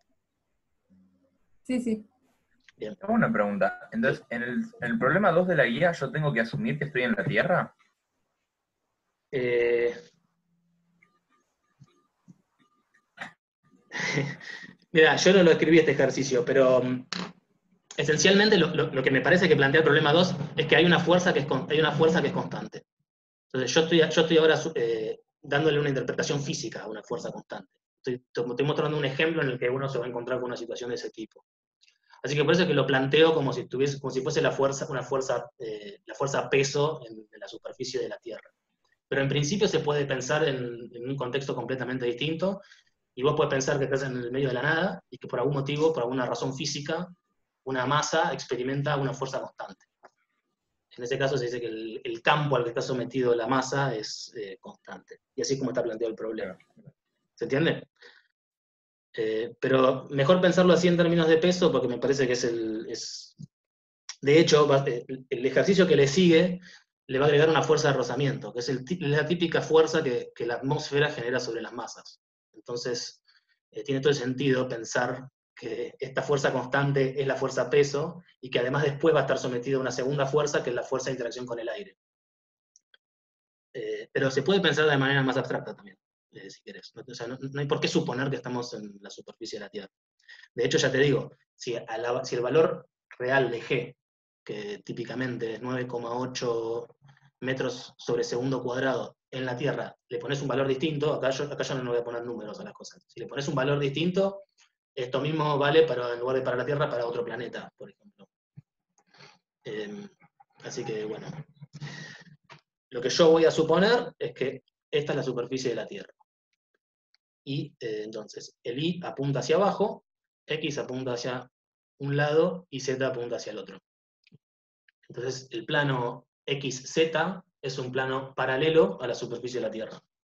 Sí, sí. Bien. Tengo una pregunta. Entonces, en el problema 2 de la guía, ¿yo tengo que asumir que estoy en la Tierra? Mira, yo no lo escribí este ejercicio, pero esencialmente lo que me parece que plantea el problema 2 es que hay una fuerza que es constante. Entonces yo estoy ahora dándole una interpretación física a una fuerza constante. Estoy mostrando un ejemplo en el que uno se va a encontrar con una situación de ese tipo. Así que por eso es que lo planteo como si fuese la fuerza peso en la superficie de la Tierra. Pero en principio se puede pensar en un contexto completamente distinto, y vos podés pensar que estás en el medio de la nada, y que por algún motivo, por alguna razón física, una masa experimenta una fuerza constante. En ese caso se dice que el campo al que está sometido la masa es constante. Y así es como está planteado el problema. ¿Se entiende? Pero mejor pensarlo así en términos de peso, porque me parece que de hecho, el ejercicio que le sigue le va a agregar una fuerza de rozamiento, que es la típica fuerza que la atmósfera genera sobre las masas. Entonces, tiene todo el sentido pensar que esta fuerza constante es la fuerza peso, y que además después va a estar sometida a una segunda fuerza, que es la fuerza de interacción con el aire. Pero se puede pensar de manera más abstracta también, si querés. O sea, no hay por qué suponer que estamos en la superficie de la Tierra. De hecho, ya te digo, si el valor real de G, que típicamente es 9,8 metros sobre segundo cuadrado en la Tierra, le pones un valor distinto, acá yo no voy a poner números a las cosas. Si le pones un valor distinto, esto mismo vale en lugar de para la Tierra, para otro planeta, por ejemplo. Así que, bueno. Lo que yo voy a suponer es que esta es la superficie de la Tierra. Y entonces, el Y apunta hacia abajo, X apunta hacia un lado y Z apunta hacia el otro. Entonces, el plano XZ es un plano paralelo a la superficie de la Tierra.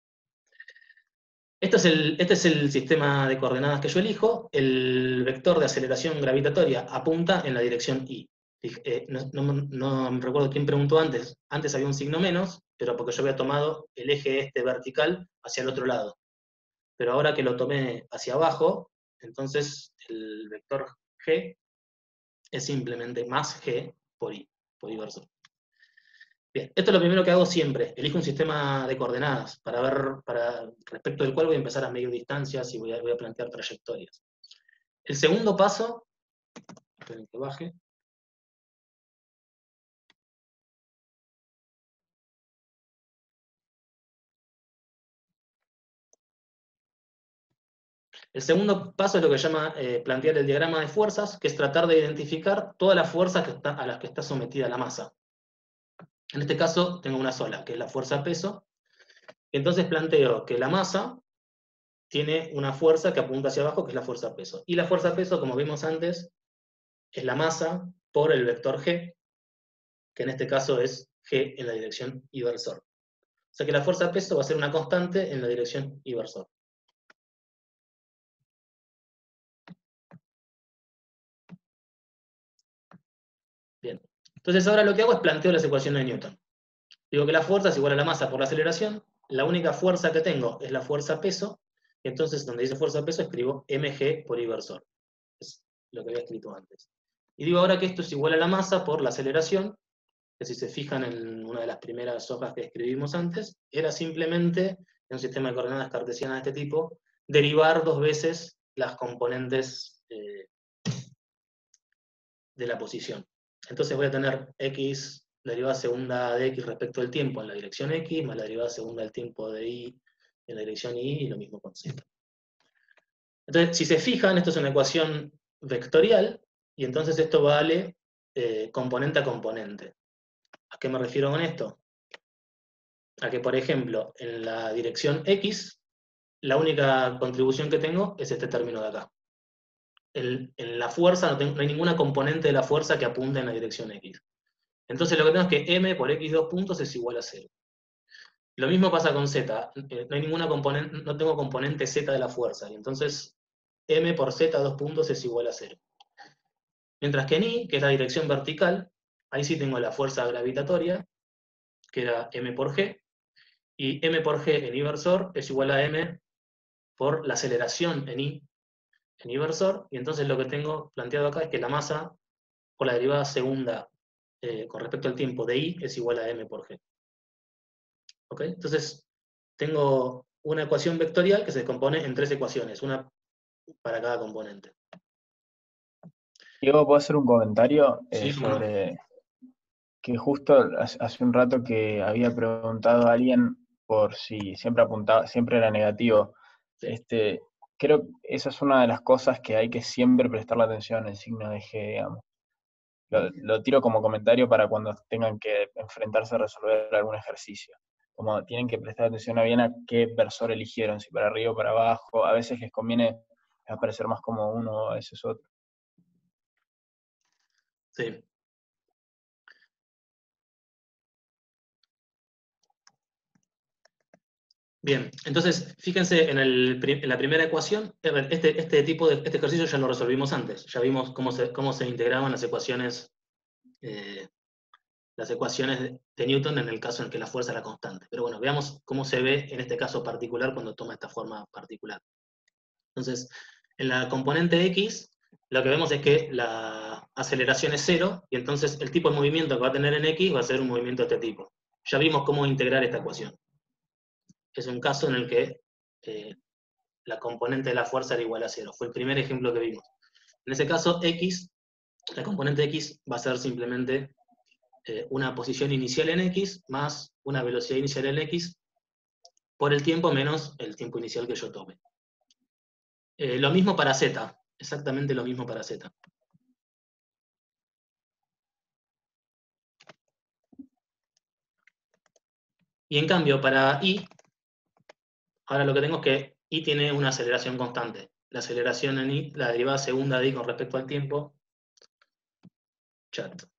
Este es el sistema de coordenadas que yo elijo. El vector de aceleración gravitatoria apunta en la dirección Y. No recuerdo quién preguntó antes. Antes había un signo menos, pero porque yo había tomado el eje este vertical hacia el otro lado. Pero ahora que lo tomé hacia abajo, entonces el vector G es simplemente más G por Y versor. Bien, esto es lo primero que hago siempre. Elijo un sistema de coordenadas respecto del cual voy a empezar a medir distancias y voy a plantear trayectorias. El segundo paso, esperen que baje. El segundo paso es lo que se llama plantear el diagrama de fuerzas, que es tratar de identificar todas las fuerzas a las que está sometida la masa. En este caso tengo una sola, que es la fuerza peso. Entonces planteo que la masa tiene una fuerza que apunta hacia abajo, que es la fuerza peso. Y la fuerza peso, como vimos antes, es la masa por el vector G, que en este caso es G en la dirección Y versor. O sea que la fuerza peso va a ser una constante en la dirección Y versor. Bien. Entonces ahora lo que hago es planteo las ecuaciones de Newton. Digo que la fuerza es igual a la masa por la aceleración, la única fuerza que tengo es la fuerza peso, y entonces donde dice fuerza peso escribo mg por inversor. Es lo que había escrito antes. Y digo ahora que esto es igual a la masa por la aceleración, que si se fijan en una de las primeras hojas que escribimos antes, era simplemente, en un sistema de coordenadas cartesianas de este tipo, derivar 2 veces las componentes de la posición. Entonces voy a tener x, la derivada segunda de x respecto al tiempo en la dirección x, más la derivada segunda del tiempo de y en la dirección y lo mismo con z. Entonces, si se fijan, esto es una ecuación vectorial, y entonces esto vale componente a componente. ¿A qué me refiero con esto? A que, por ejemplo, en la dirección x, la única contribución que tengo es este término de acá. En la fuerza no hay ninguna componente de la fuerza que apunte en la dirección x. Entonces lo que tengo es que m por x 2 puntos es igual a 0. Lo mismo pasa con z. No hay ninguna componente, no tengo componente z de la fuerza, y entonces m por z 2 puntos es igual a 0. Mientras que en y, que es la dirección vertical, ahí sí tengo la fuerza gravitatoria, que era m por g, y m por g en inversor es igual a m por la aceleración en y en inversor, y entonces lo que tengo planteado acá es que la masa por la derivada segunda con respecto al tiempo de y es igual a m por g. ¿Ok? Entonces tengo una ecuación vectorial que se compone en 3 ecuaciones, una para cada componente. Diego, ¿puedo hacer un comentario Sí, cómo no. sobre que justo hace un rato que había preguntado a alguien por si siempre apuntaba, siempre era negativo? Sí. Creo que esa es una de las cosas que hay que siempre prestarle atención, el signo de G, digamos. Lo tiro como comentario para cuando tengan que enfrentarse a resolver algún ejercicio. Como tienen que prestar atención a bien a qué versor eligieron, si para arriba o para abajo. A veces les conviene aparecer más como uno, a veces otro. Sí. Bien, entonces fíjense en la primera ecuación, este ejercicio ya lo resolvimos antes, ya vimos cómo se integraban las ecuaciones de Newton en el caso en que la fuerza era constante. Pero bueno, veamos cómo se ve en este caso particular cuando toma esta forma particular. Entonces, en la componente x, lo que vemos es que la aceleración es 0, y entonces el tipo de movimiento que va a tener en x va a ser un movimiento de este tipo. Ya vimos cómo integrar esta ecuación. Es un caso en el que la componente de la fuerza era igual a 0. Fue el primer ejemplo que vimos. En ese caso, x, la componente x va a ser simplemente una posición inicial en x más una velocidad inicial en x por el tiempo menos el tiempo inicial que yo tome. Lo mismo para z, exactamente lo mismo para z. Y en cambio, para y, ahora lo que tengo es que y tiene una aceleración constante. La aceleración en y, la derivada segunda de y con respecto al tiempo, chat.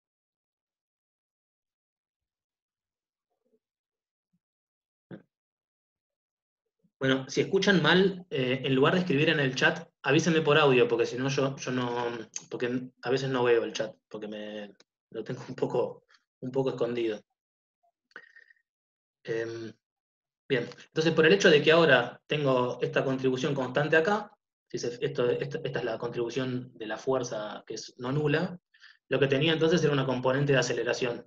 Bueno, si escuchan mal, en lugar de escribir en el chat, avísenme por audio, porque si no yo no, porque a veces no veo el chat, porque lo tengo un poco escondido. Bien, entonces por el hecho de que ahora tengo esta contribución constante acá, esta es la contribución de la fuerza que es no nula, lo que tenía entonces era una componente de aceleración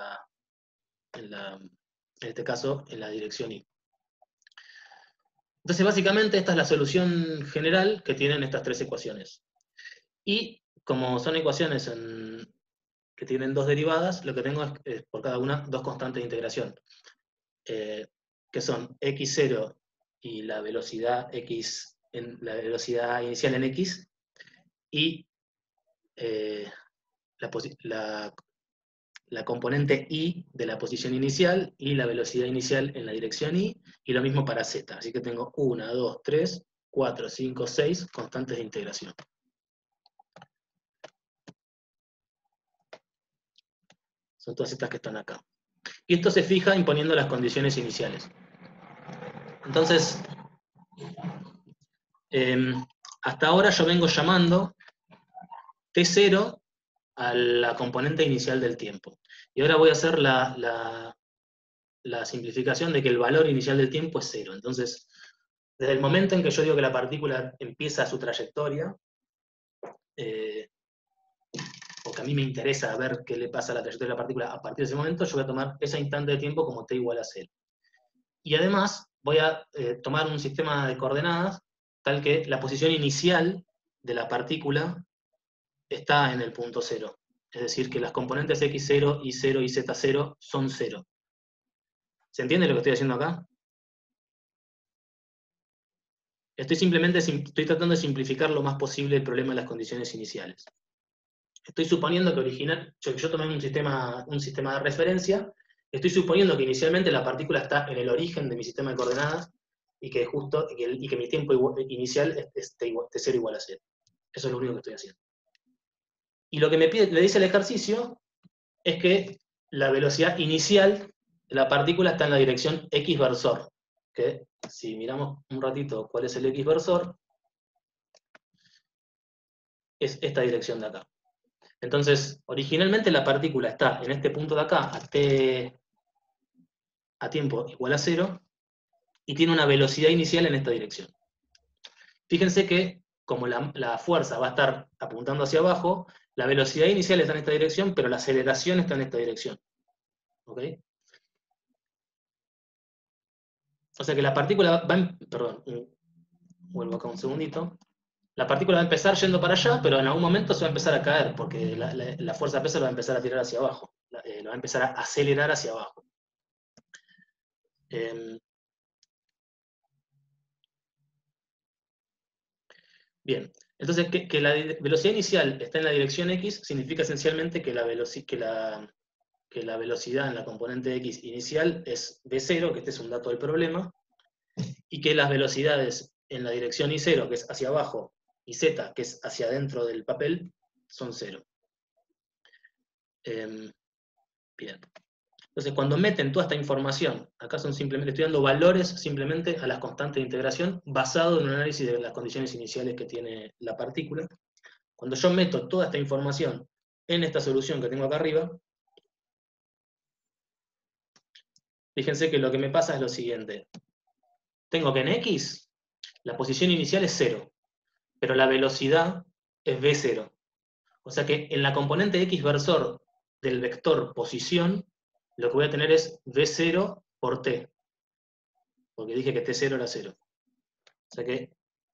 en este caso en la dirección y. Entonces básicamente esta es la solución general que tienen estas 3 ecuaciones. Y como son ecuaciones que tienen 2 derivadas, lo que tengo es por cada una 2 constantes de integración. Que son x0 y la velocidad x la velocidad inicial en x, y la componente y de la posición inicial y la velocidad inicial en la dirección y lo mismo para z. Así que tengo 1, 2, 3, 4, 5, 6 constantes de integración. Son todas estas que están acá. Y esto se fija imponiendo las condiciones iniciales. Entonces, hasta ahora yo vengo llamando T0 a la componente inicial del tiempo. Y ahora voy a hacer la simplificación de que el valor inicial del tiempo es 0. Entonces, desde el momento en que yo digo que la partícula empieza su trayectoria, o que a mí me interesa ver qué le pasa a la trayectoria de la partícula a partir de ese momento, yo voy a tomar ese instante de tiempo como t igual a 0. Y además voy a tomar un sistema de coordenadas tal que la posición inicial de la partícula está en el punto 0. Es decir, que las componentes x0, y0 y z0 son 0. ¿Se entiende lo que estoy haciendo acá? Estoy tratando de simplificar lo más posible el problema de las condiciones iniciales. Estoy suponiendo que yo tomé un sistema de referencia, estoy suponiendo que inicialmente la partícula está en el origen de mi sistema de coordenadas y que mi tiempo inicial es t0 igual a 0. Eso es lo único que estoy haciendo. Y lo que le dice el ejercicio es que la velocidad inicial de la partícula está en la dirección x versor. Que si miramos un ratito cuál es el x versor, es esta dirección de acá. Entonces, originalmente la partícula está en este punto de acá, a tiempo igual a 0, y tiene una velocidad inicial en esta dirección. Fíjense que, como la fuerza va a estar apuntando hacia abajo, la velocidad inicial está en esta dirección, pero la aceleración está en esta dirección. ¿Ok? O sea que la partícula perdón, vuelvo acá un segundito. La partícula va a empezar yendo para allá, pero en algún momento se va a empezar a caer, porque la fuerza pesa lo va a empezar a tirar hacia abajo, lo va a empezar a acelerar hacia abajo. Bien, entonces que la velocidad inicial está en la dirección x significa esencialmente que la velocidad en la componente x inicial es v0, que este es un dato del problema, y que las velocidades en la dirección y0, que es hacia abajo, y z, que es hacia adentro del papel, son 0. Bien. Entonces, cuando meten toda esta información, acá estoy dando valores simplemente a las constantes de integración basado en un análisis de las condiciones iniciales que tiene la partícula. Cuando yo meto toda esta información en esta solución que tengo acá arriba, fíjense que lo que me pasa es lo siguiente. Tengo que en x, la posición inicial es 0, pero la velocidad es v0. O sea que en la componente x versor del vector posición, lo que voy a tener es v0 por t, porque dije que t0 era 0. O sea que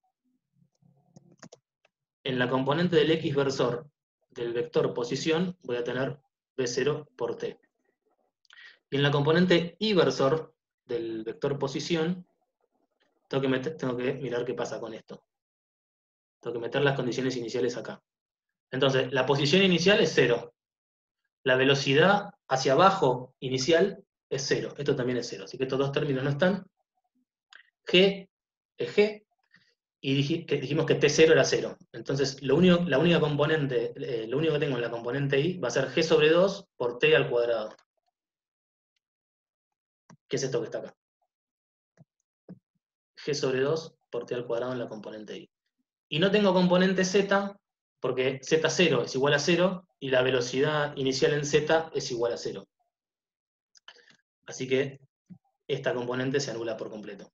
en la componente del x versor del vector posición voy a tener v0 por t. Y en la componente y versor del vector posición, tengo que mirar qué pasa con esto. Tengo que meter las condiciones iniciales acá. Entonces, la posición inicial es 0. La velocidad hacia abajo inicial es 0. Esto también es 0. Así que estos dos términos no están. G es G. Y dijimos que T0 era 0. Entonces, la única componente, lo único que tengo en la componente I va a ser G sobre 2 por T al cuadrado. ¿Qué es esto que está acá? G sobre 2 por T al cuadrado en la componente I. Y no tengo componente Z, porque Z0 es igual a 0, y la velocidad inicial en Z es igual a 0. Así que esta componente se anula por completo.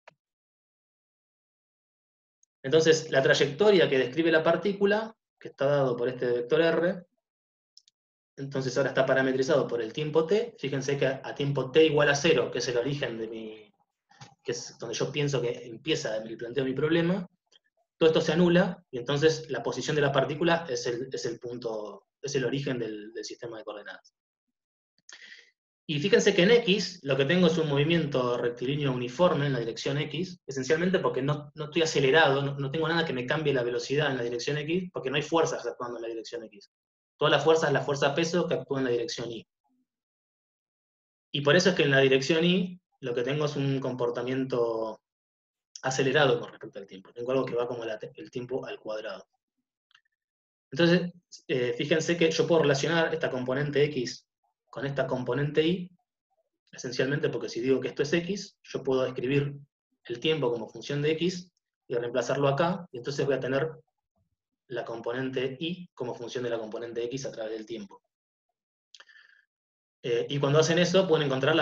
Entonces, la trayectoria que describe la partícula, que está dado por este vector R, entonces ahora está parametrizado por el tiempo t. Fíjense que a tiempo t igual a 0, que es el origen de que es donde yo pienso que empieza el planteo de mi problema, todo esto se anula, y entonces la posición de la partícula es el origen del sistema de coordenadas. Y fíjense que en X lo que tengo es un movimiento rectilíneo uniforme en la dirección X, esencialmente porque no estoy acelerado, no tengo nada que me cambie la velocidad en la dirección X, porque no hay fuerzas actuando en la dirección X. Toda la fuerza es la fuerza peso que actúa en la dirección Y. Y por eso es que en la dirección Y lo que tengo es un comportamiento acelerado con respecto al tiempo. Tengo algo que va como el tiempo al cuadrado. Entonces, fíjense que yo puedo relacionar esta componente X con esta componente Y, esencialmente porque si digo que esto es X, yo puedo escribir el tiempo como función de X y reemplazarlo acá, y entonces voy a tener la componente y como función de la componente x a través del tiempo. Y cuando hacen eso, pueden encontrar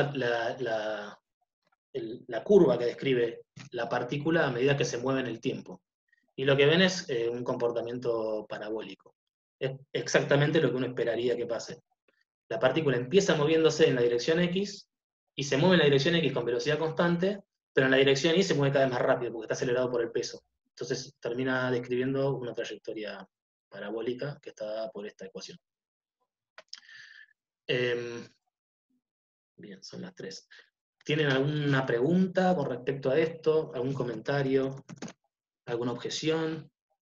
la curva que describe la partícula a medida que se mueve en el tiempo. Y lo que ven es un comportamiento parabólico. Es exactamente lo que uno esperaría que pase. La partícula empieza moviéndose en la dirección x, y se mueve en la dirección x con velocidad constante, pero en la dirección y se mueve cada vez más rápido, porque está acelerado por el peso. Entonces termina describiendo una trayectoria parabólica que está dada por esta ecuación. Bien, son las 3. ¿Tienen alguna pregunta con respecto a esto? ¿Algún comentario? ¿Alguna objeción?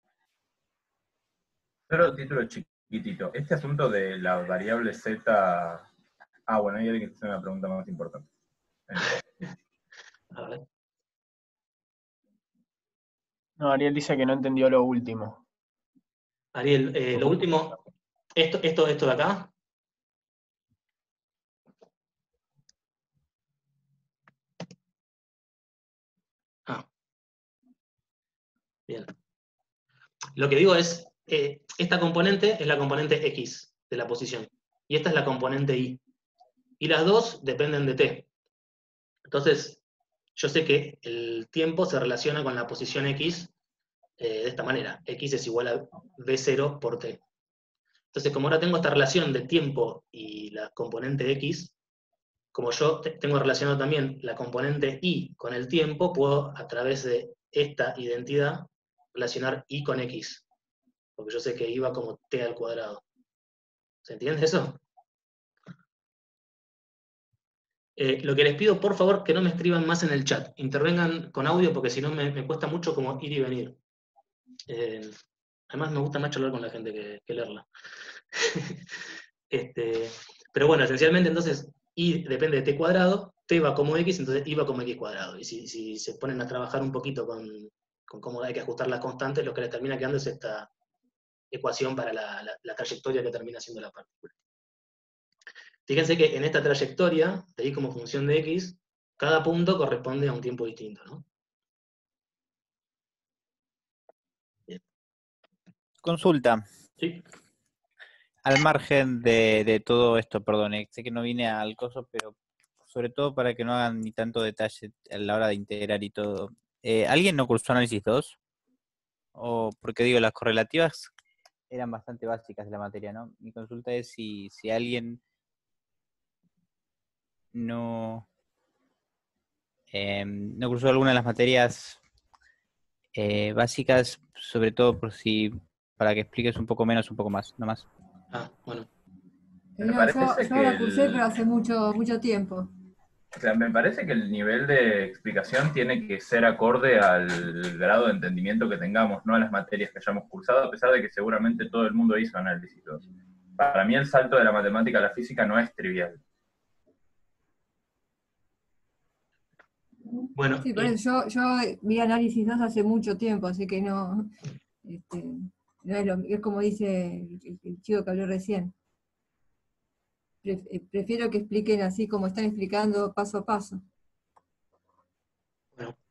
Pero título chiquitito. Este asunto de la variable z... bueno, hay alguien que hace una pregunta más importante. A ver. No, Ariel dice que no entendió lo último. Ariel, lo último, esto de acá. Bien. Lo que digo es, esta componente es la componente x de la posición, y esta es la componente y. Y las dos dependen de t. Entonces, yo sé que el tiempo se relaciona con la posición x de esta manera. X es igual a v0 por t. Entonces, como ahora tengo esta relación de tiempo y la componente x, como yo tengo relacionado también la componente y con el tiempo, puedo a través de esta identidad relacionar y con x. Porque yo sé que iba como t al cuadrado. ¿Se entiende eso? Lo que les pido, por favor, que no me escriban más en el chat. Intervengan con audio porque si no me cuesta mucho como ir y venir. Además me gusta más charlar con la gente que leerla. Pero bueno, esencialmente entonces y depende de t cuadrado, t va como x, entonces y va como x cuadrado. Y si se ponen a trabajar un poquito con cómo hay que ajustar las constantes, lo que les termina quedando es esta ecuación para la trayectoria que termina siendo la partícula. Fíjense que en esta trayectoria, de y como función de x, cada punto corresponde a un tiempo distinto, ¿no? Bien. Consulta. ¿Sí? Al margen de todo esto, perdón, sé que no vine al coso, pero sobre todo para que no hagan ni tanto detalle a la hora de integrar y todo. ¿Alguien no cursó análisis 2? O porque digo, las correlativas eran bastante básicas de la materia, ¿no? Mi consulta es si alguien no cursó alguna de las materias básicas, sobre todo para que expliques un poco menos, un poco más, no más. Bueno. Me No, parece yo que la cursé, pero hace mucho tiempo. O sea, me parece que el nivel de explicación tiene que ser acorde al grado de entendimiento que tengamos, no a las materias que hayamos cursado, a pesar de que seguramente todo el mundo hizo análisis 2. Para mí el salto de la matemática a la física no es trivial. Bueno, Sí, por eso yo vi análisis 2 hace mucho tiempo, así que no, no es, es como dice el chico que habló recién. Prefiero que expliquen así como están explicando paso a paso. bueno.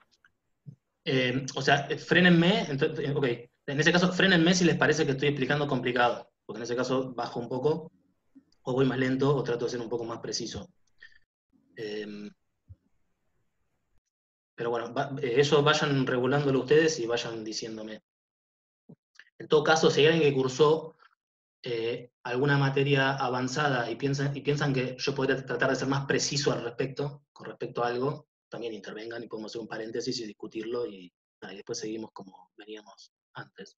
O sea, frénenme, entonces, ok, en ese caso, frénenme si les parece que estoy explicando complicado, porque en ese caso bajo un poco, o voy más lento, o trato de ser un poco más preciso. Pero bueno, eso vayan regulándolo ustedes y vayan diciéndome. En todo caso, si hay alguien que cursó alguna materia avanzada y piensan que yo podría tratar de ser más preciso al respecto, con respecto a algo, también intervengan y podemos hacer un paréntesis y discutirlo y después seguimos como veníamos antes.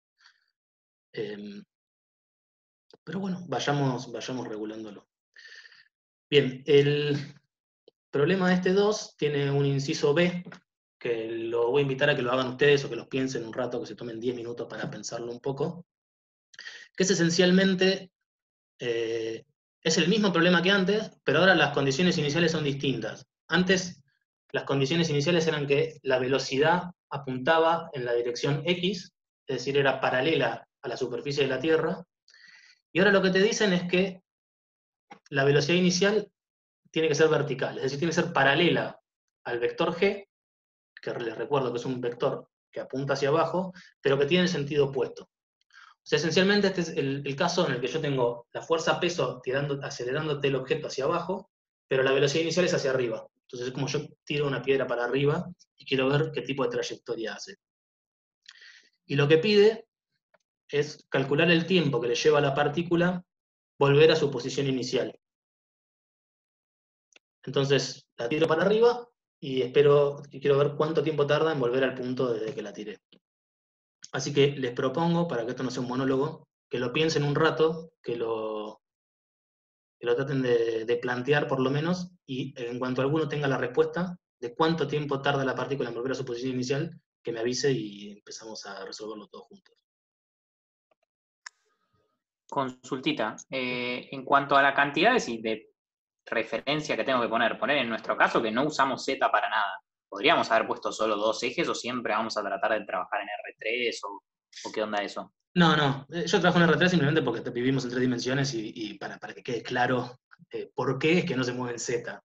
Pero bueno, vayamos regulándolo. Bien, el problema de este 2 tiene un inciso B, que lo voy a invitar a que lo hagan ustedes o que los piensen un rato, que se tomen 10 minutos para pensarlo un poco, que es esencialmente, es el mismo problema que antes, pero ahora las condiciones iniciales son distintas. Antes, las condiciones iniciales eran que la velocidad apuntaba en la dirección X, es decir, era paralela a la superficie de la Tierra, y ahora lo que te dicen es que la velocidad inicial tiene que ser vertical, es decir, tiene que ser paralela al vector G, que les recuerdo que es un vector que apunta hacia abajo, pero que tiene el sentido opuesto. sea, esencialmente este es el caso en el que yo tengo la fuerza peso acelerándote el objeto hacia abajo, pero la velocidad inicial es hacia arriba. Entonces es como yo tiro una piedra para arriba y quiero ver qué tipo de trayectoria hace. Y lo que pide es calcular el tiempo que le lleva a la partícula volver a su posición inicial. Entonces la tiro para arriba y quiero ver cuánto tiempo tarda en volver al punto desde que la tiré. Así que les propongo, para que esto no sea un monólogo, que lo piensen un rato, que lo traten de plantear por lo menos, y en cuanto alguno tenga la respuesta de cuánto tiempo tarda la partícula en volver a su posición inicial, que me avise y empezamos a resolverlo todos juntos. Consultita. En cuanto a la cantidad de referencia que tengo que poner en nuestro caso que no usamos Z para nada. ¿Podríamos haber puesto solo 2 ejes o siempre vamos a tratar de trabajar en R3 o qué onda eso? No, yo trabajo en R3 simplemente porque vivimos en 3 dimensiones y para que quede claro por qué es que no se mueve en Z.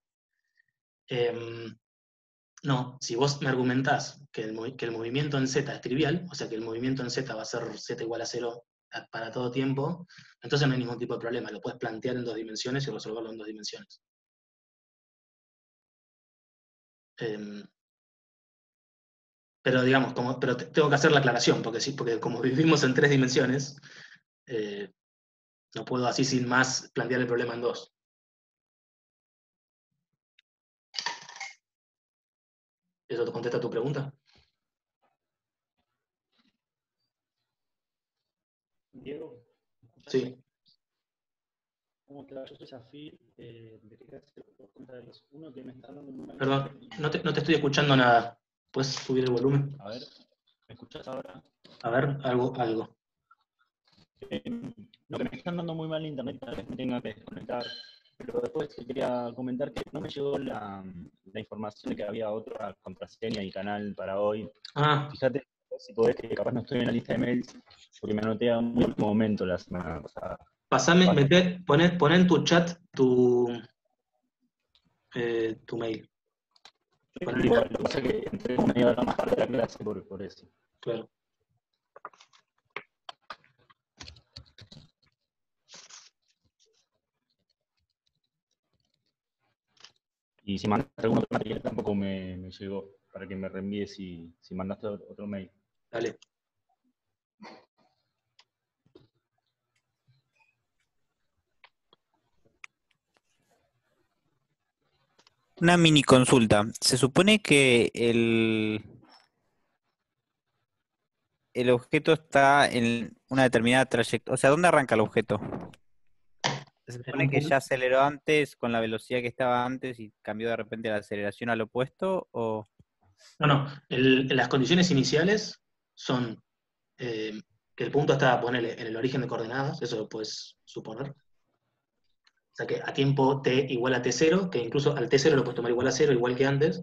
No, si vos me argumentás que el movimiento en Z es trivial, o sea que el movimiento en Z va a ser Z igual a 0 para todo tiempo, entonces no hay ningún tipo de problema, lo puedes plantear en 2 dimensiones y resolverlo en 2 dimensiones. Pero digamos, tengo que hacer la aclaración, porque como vivimos en 3 dimensiones, no puedo así sin más plantear el problema en 2. ¿Eso te contesta tu pregunta? Diego, Sí. ¿cómo te va? Yo soy Zafir, te quería hacer dos comentarios. Uno que me está dando muy mal. Perdón, no te estoy escuchando nada. ¿Puedes subir el volumen? A ver, ¿me escuchas ahora? A ver, algo. Lo que me están dando muy mal internet, tal vez me tenga que desconectar. Pero después te quería comentar que no me llegó la información de que había otra contraseña y canal para hoy. Ah, Fíjate si podés, que capaz no estoy en la lista de mails, porque me anoté a un último momento la semana pasada. poné en tu chat tu mail. Igual, lo que pasa es que entré media hora más tarde a la clase por eso. Claro. Y si mandaste algún otro material tampoco me llegó, para que me reenvíes si mandaste otro mail. Dale. Una mini consulta. Se supone que el objeto está en una determinada trayectoria. O sea, ¿dónde arranca el objeto? Se En supone un que punto- ya aceleró antes con la velocidad que estaba antes y cambió de repente la aceleración al opuesto, o... No. Las condiciones iniciales son que el punto está, ponele, en el origen de coordenadas, eso lo puedes suponer. O sea que a tiempo t igual a t0, que incluso al t0 lo puedes tomar igual a 0, igual que antes.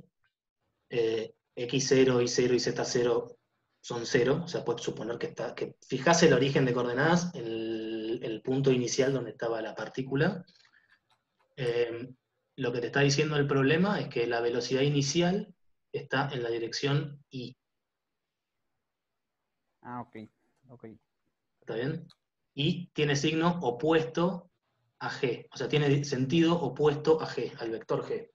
X0, Y0 y Z0 son 0, o sea, puedes suponer que fijás el origen de coordenadas en el punto inicial donde estaba la partícula. Lo que te está diciendo el problema es que la velocidad inicial está en la dirección Y. Ah, ok. ¿Está bien? Y tiene signo opuesto a G, o sea, tiene sentido opuesto a G, al vector G.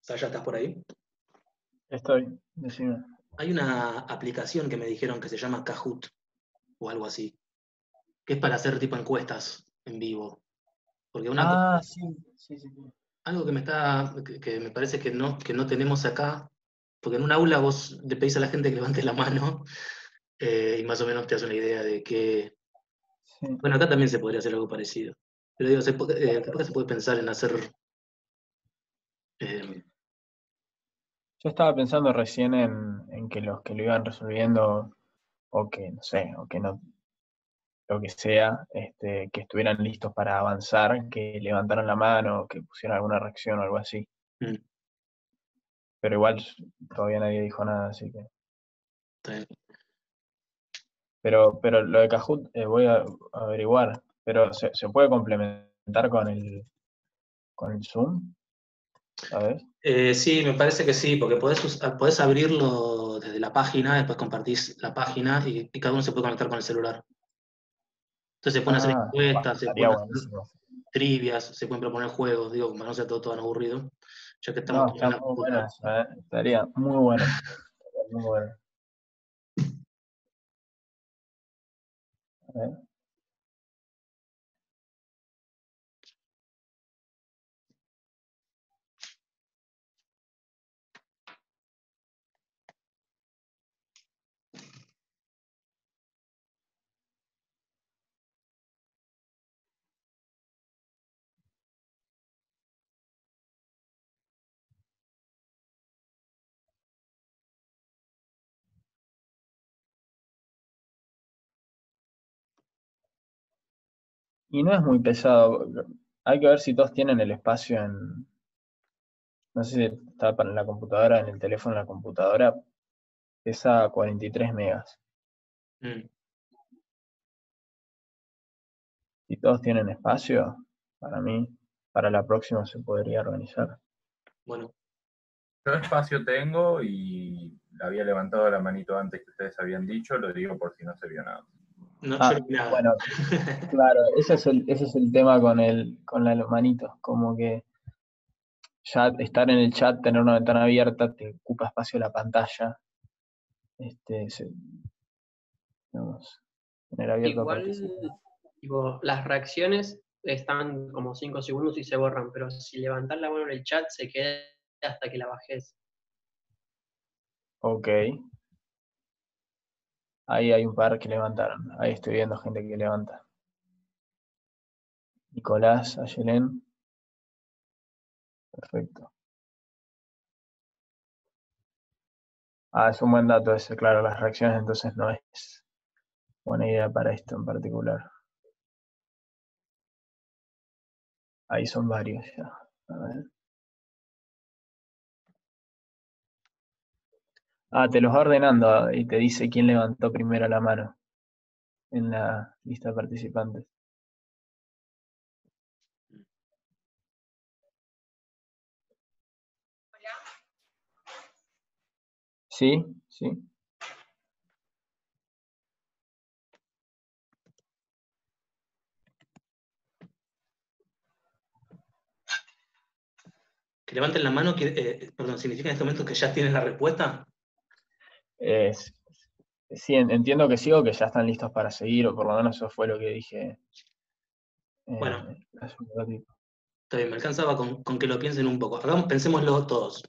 Sasha, ¿estás por ahí? Estoy, decime. Hay una aplicación que me dijeron que se llama Kahoot, o algo así, que es para hacer tipo encuestas en vivo. Porque Sí. algo que me parece que no tenemos acá, porque en un aula vos le pedís a la gente que levante la mano y más o menos te das una idea de que... Sí. Bueno, acá también se podría hacer algo parecido. Pero digo, capaz que se puede pensar en hacer... Yo estaba pensando recién en que los que lo iban resolviendo, o que, no sé, o que no, lo que sea, que estuvieran listos para avanzar, que levantaran la mano, que pusieran alguna reacción o algo así. mm, Pero igual todavía nadie dijo nada, así que. está bien. Pero lo de Kahoot voy a averiguar. Pero ¿se puede complementar con el Zoom? ¿Sabes? Sí, me parece que sí, porque podés abrirlo desde la página, después compartís la página y cada uno se puede conectar con el celular. Entonces se pueden hacer encuestas, se Estaría pueden hacer buenísimo. trivias, se pueden proponer juegos, digo, para no ser todo tan aburrido, ya que estamos No, todos en está la muy bueno computadora. eso, estaría muy bueno. Muy bueno. A ver. Y no es muy pesado. Hay que ver si todos tienen el espacio en. No sé si está para la computadora, en el teléfono, en la computadora. Pesa 43 megas. Mm, Si todos tienen espacio, para mí, para la próxima se podría organizar. bueno, Yo espacio tengo y había levantado la manito antes que ustedes habían dicho, lo digo por si no se vio nada. no, yo no vi nada. Bueno, claro, ese es el tema con la manito. Como que ya estar en el chat, tener una ventana abierta, te ocupa espacio la pantalla. Digamos, tener abierto a Igual, participar. tipo, las reacciones están como 5 segundos y se borran, pero si levantas la mano en el chat se queda hasta que la bajes. Ok. Ahí hay un par que levantaron. Ahí estoy viendo gente que levanta. Nicolás, Ayelén. Perfecto. Es un buen dato ese, claro, las reacciones entonces no es buena idea para esto en particular. Ahí son varios ya. A ver. Te los va ordenando y te dice quién levantó primero la mano en la lista de participantes. Sí, sí. Que levanten la mano, perdón, ¿significa en este momento que ya tienen la respuesta? Sí, entiendo que sí o que ya están listos para seguir, o por lo menos eso fue lo que dije Bueno, hace un ratito. está bien, me alcanzaba con que lo piensen un poco. Pensémoslo todos.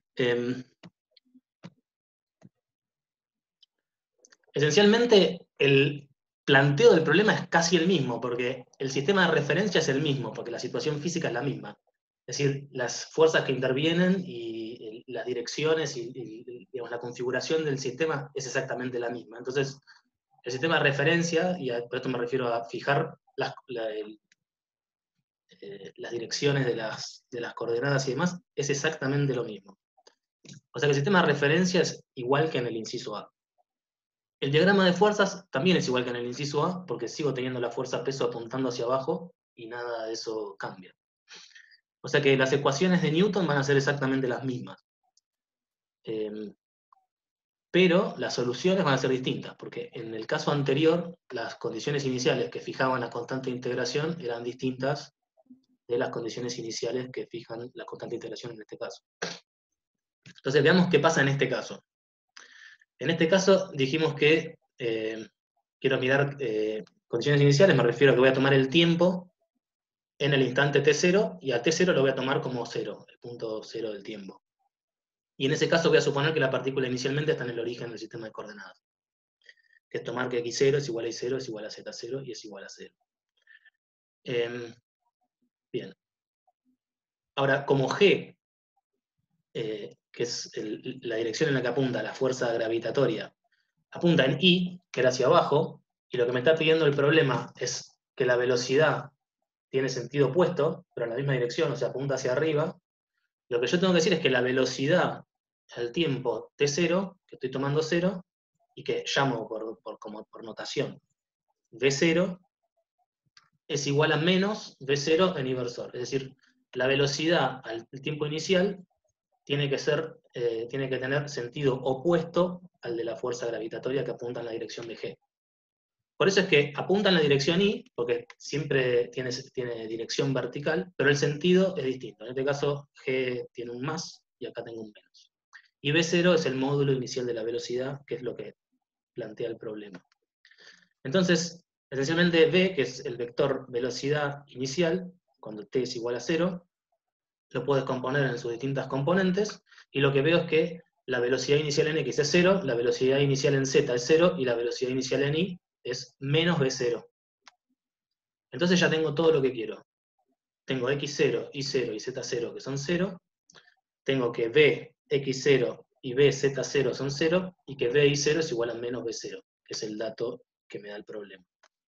Esencialmente, el planteo del problema es casi el mismo, porque el sistema de referencia es el mismo, porque la situación física es la misma. Es decir, las fuerzas que intervienen y las direcciones y, digamos, la configuración del sistema es exactamente la misma. Entonces, el sistema de referencia, y por esto me refiero a fijar las direcciones de las coordenadas y demás, es exactamente lo mismo. O sea que el sistema de referencia es igual que en el inciso A. El diagrama de fuerzas también es igual que en el inciso A, porque sigo teniendo la fuerza peso apuntando hacia abajo y nada de eso cambia. O sea que las ecuaciones de Newton van a ser exactamente las mismas. Pero las soluciones van a ser distintas, porque en el caso anterior, las condiciones iniciales que fijaban la constante de integración eran distintas de las condiciones iniciales que fijan la constante de integración en este caso. Entonces veamos qué pasa en este caso. En este caso dijimos que quiero mirar condiciones iniciales, me refiero a que voy a tomar el tiempo en el instante t0, y a t0 lo voy a tomar como 0, el punto 0 del tiempo. Y en ese caso voy a suponer que la partícula inicialmente está en el origen del sistema de coordenadas, que es tomar que x0 es igual a y0, es igual a z0 y es igual a 0. Bien. Ahora, como G, que es la dirección en la que apunta la fuerza gravitatoria, apunta en Y, que era hacia abajo, y lo que me está pidiendo el problema es que la velocidad tiene sentido opuesto, pero en la misma dirección, o sea, apunta hacia arriba. Lo que yo tengo que decir es que la velocidad al tiempo t0, que estoy tomando 0, y que llamo por notación v0, es igual a menos v0 en inversor. Es decir, la velocidad al tiempo inicial tiene que tener sentido opuesto al de la fuerza gravitatoria que apunta en la dirección de G. Por eso es que apunta en la dirección Y, porque siempre tiene dirección vertical, pero el sentido es distinto. En este caso, G tiene un más y acá tengo un menos. Y V0 es el módulo inicial de la velocidad, que es lo que plantea el problema. Entonces, esencialmente V, que es el vector velocidad inicial, cuando t es igual a 0, lo puedo descomponer en sus distintas componentes, y lo que veo es que la velocidad inicial en X es 0, la velocidad inicial en Z es 0, y la velocidad inicial en Y es menos V0. Entonces ya tengo todo lo que quiero. Tengo X0, Y0 y Z0 que son 0, tengo que V, X0 y V, Z0 son 0, y que V, Y0 es igual a menos V0, que es el dato que me da el problema.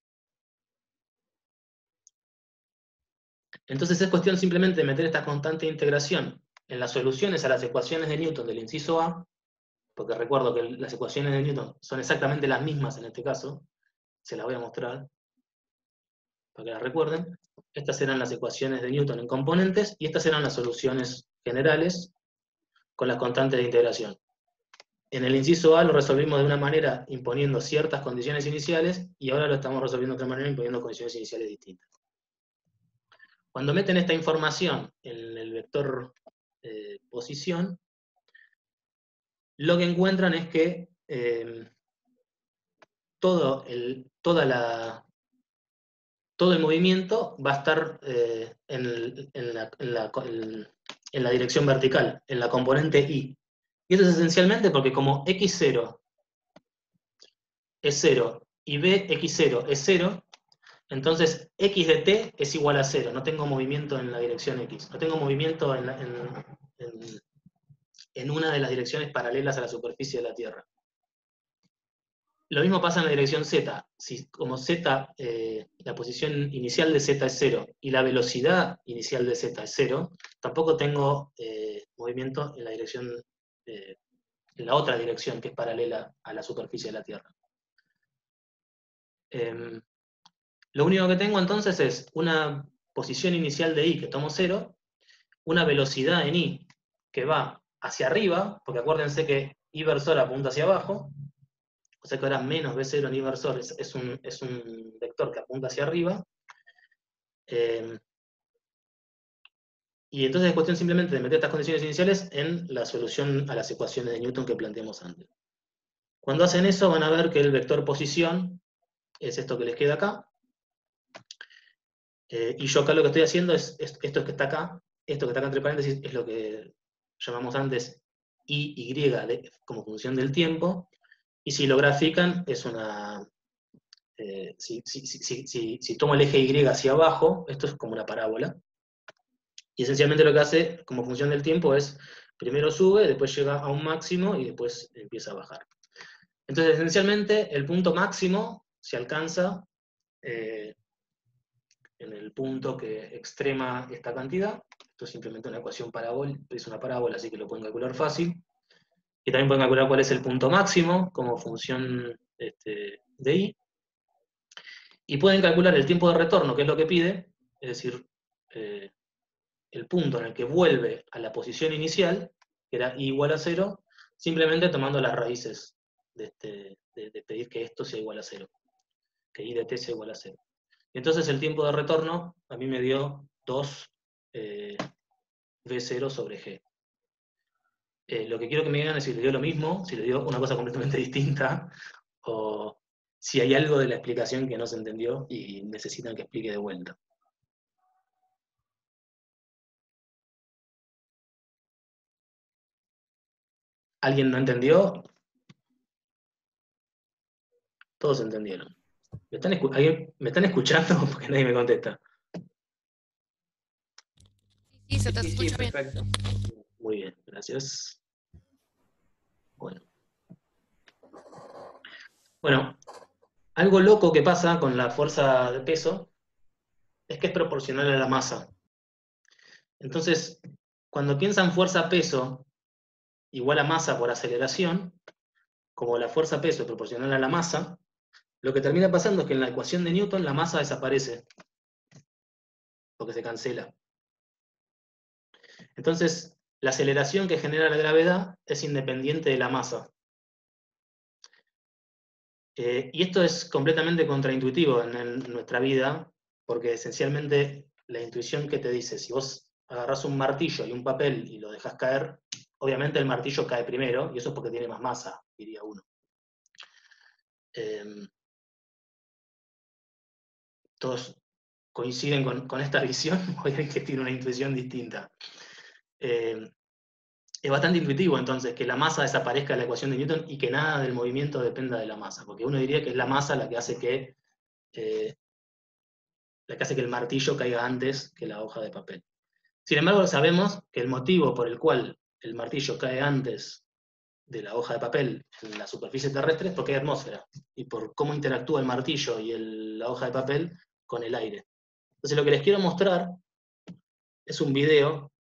Entonces es cuestión simplemente de meter esta constante de integración en las soluciones a las ecuaciones de Newton del inciso A, porque recuerdo que las ecuaciones de Newton son exactamente las mismas en este caso, se las voy a mostrar para que las recuerden. Estas eran las ecuaciones de Newton en componentes, y estas eran las soluciones generales con las constantes de integración. En el inciso A lo resolvimos de una manera imponiendo ciertas condiciones iniciales, y ahora lo estamos resolviendo de otra manera imponiendo condiciones iniciales distintas. Cuando meten esta información en el vector posición, lo que encuentran es que todo el movimiento va a estar en la dirección vertical, en la componente Y. Y eso es esencialmente porque como X0 es 0 y Bx0 es 0, entonces x de t es igual a 0, no tengo movimiento en la dirección x, no tengo movimiento en una de las direcciones paralelas a la superficie de la Tierra. Lo mismo pasa en la dirección z. Si como z, la posición inicial de z es 0 y la velocidad inicial de z es 0, tampoco tengo movimiento en la dirección, en la otra dirección que es paralela a la superficie de la Tierra. Lo único que tengo entonces es una posición inicial de Y que tomo 0, una velocidad en Y que va hacia arriba, porque acuérdense que Y versor apunta hacia abajo, o sea que ahora menos V0 en Y versor es un vector que apunta hacia arriba, y entonces es cuestión simplemente de meter estas condiciones iniciales en la solución a las ecuaciones de Newton que planteamos antes. Cuando hacen eso van a ver que el vector posición es esto que les queda acá, y yo acá lo que estoy haciendo es esto que está acá entre paréntesis, es lo que llamamos antes y como función del tiempo, y si lo grafican es una... si tomo el eje Y hacia abajo, esto es como una parábola, y esencialmente lo que hace como función del tiempo es, primero sube, después llega a un máximo, y después empieza a bajar. Entonces esencialmente el punto máximo se alcanza en el punto que extrema esta cantidad. Esto es simplemente una ecuación parabólica, es una parábola, así que lo pueden calcular fácil. Y también pueden calcular cuál es el punto máximo como función de Y. Y pueden calcular el tiempo de retorno, que es lo que pide, es decir, el punto en el que vuelve a la posición inicial, que era Y igual a 0, simplemente tomando las raíces de pedir que esto sea igual a 0, que Y de t sea igual a 0. Y entonces el tiempo de retorno a mí me dio 2 V0 sobre G. Lo que quiero que me digan es si les dio lo mismo, si les dio una cosa completamente distinta, o si hay algo de la explicación que no se entendió y necesitan que explique de vuelta. ¿Alguien no entendió? Todos entendieron. ¿Me están escuchando? Porque nadie me contesta. Sí, se te Sí, escucha bien. perfecto. Muy bien, gracias. Bueno, algo loco que pasa con la fuerza de peso es que es proporcional a la masa. Entonces, cuando piensan fuerza-peso igual a masa por aceleración, como la fuerza-peso es proporcional a la masa, lo que termina pasando es que en la ecuación de Newton la masa desaparece, porque se cancela. Entonces, la aceleración que genera la gravedad es independiente de la masa. Y esto es completamente contraintuitivo en nuestra vida, porque esencialmente la intuición que te dice, si vos agarrás un martillo y un papel y lo dejás caer, obviamente el martillo cae primero, y eso es porque tiene más masa, diría uno. Todos coinciden con esta visión, o hay alguien que tiene una intuición distinta. Es bastante intuitivo entonces que la masa desaparezca de la ecuación de Newton y que nada del movimiento dependa de la masa, porque uno diría que es la masa la que hace que el martillo caiga antes que la hoja de papel. Sin embargo, sabemos que el motivo por el cual el martillo cae antes de la hoja de papel en la superficie terrestre es porque hay atmósfera, y por cómo interactúa el martillo y la hoja de papel con el aire. Entonces lo que les quiero mostrar es un video,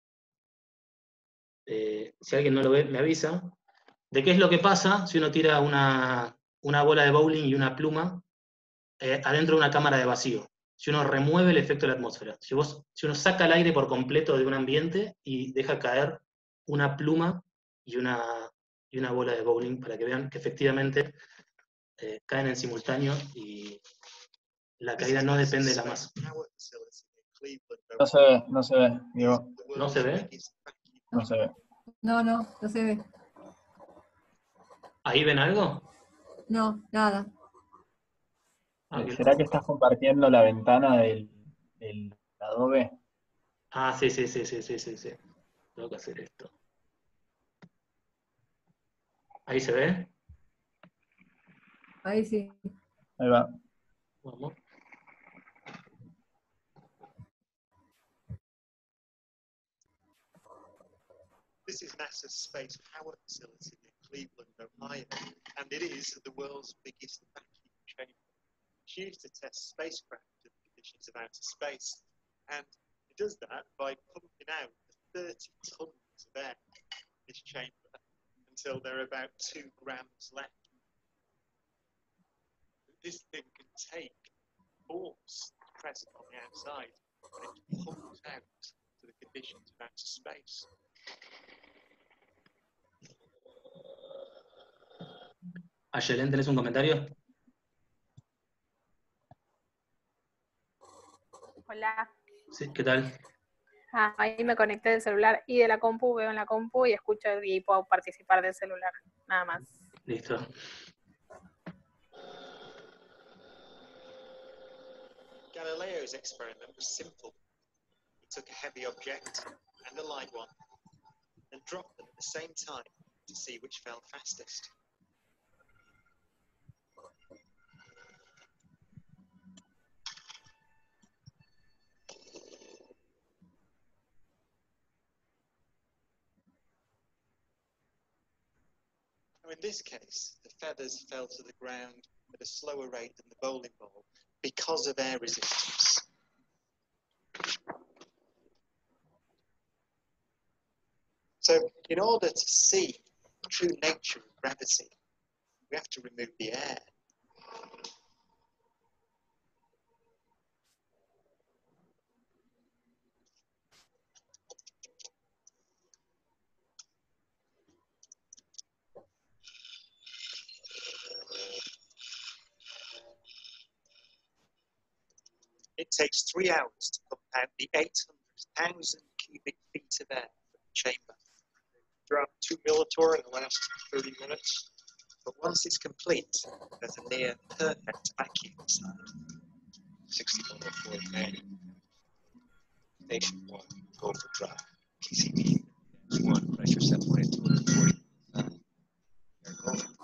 si alguien no lo ve me avisa, de qué es lo que pasa si uno tira una bola de bowling y una pluma adentro de una cámara de vacío. Si uno remueve el efecto de la atmósfera. Si uno saca el aire por completo de un ambiente y deja caer una pluma y una bola de bowling, para que vean que efectivamente caen en simultáneo y la caída no depende de la masa. No se ve, Diego. ¿No se ve? No se ve. No se ve. ¿Ahí ven algo? No, nada. ¿Será que estás compartiendo la ventana del Adobe? Ah, sí. Tengo que hacer esto. ¿Ahí se ve? Ahí sí. Ahí va. Vamos. This is NASA's Space Power Facility in Cleveland, Ohio, and it is the world's biggest vacuum chamber. It's used to test spacecraft in the conditions of outer space, and it does that by pumping out 30 tons of air in this chamber until there are about 2 grams left. This thing can take force present on the outside, and it pumps out to the conditions of outer space. Ayelen, ¿tenés un comentario? Hola. Sí, ¿qué tal? Ahí me conecté del celular y de la compu, veo en la compu y escucho y puedo participar del celular, nada más. Listo. Galileo's experiment was simple. He took a heavy object and a light one and dropped them at the same time to see which fell fastest. Now in this case, the feathers fell to the ground at a slower rate than the bowling ball because of air resistance. So in order to see the true nature of gravity, we have to remove the air. It takes 3 hours to pump out the 800,000 cubic feet of air from the chamber. throughout 2 Millitor in the last 30 minutes. But once it's complete, there's a near perfect vacuum inside. 6104 manual. Station 1, go for drive. PCB 1, pressure set point at 240. There, go for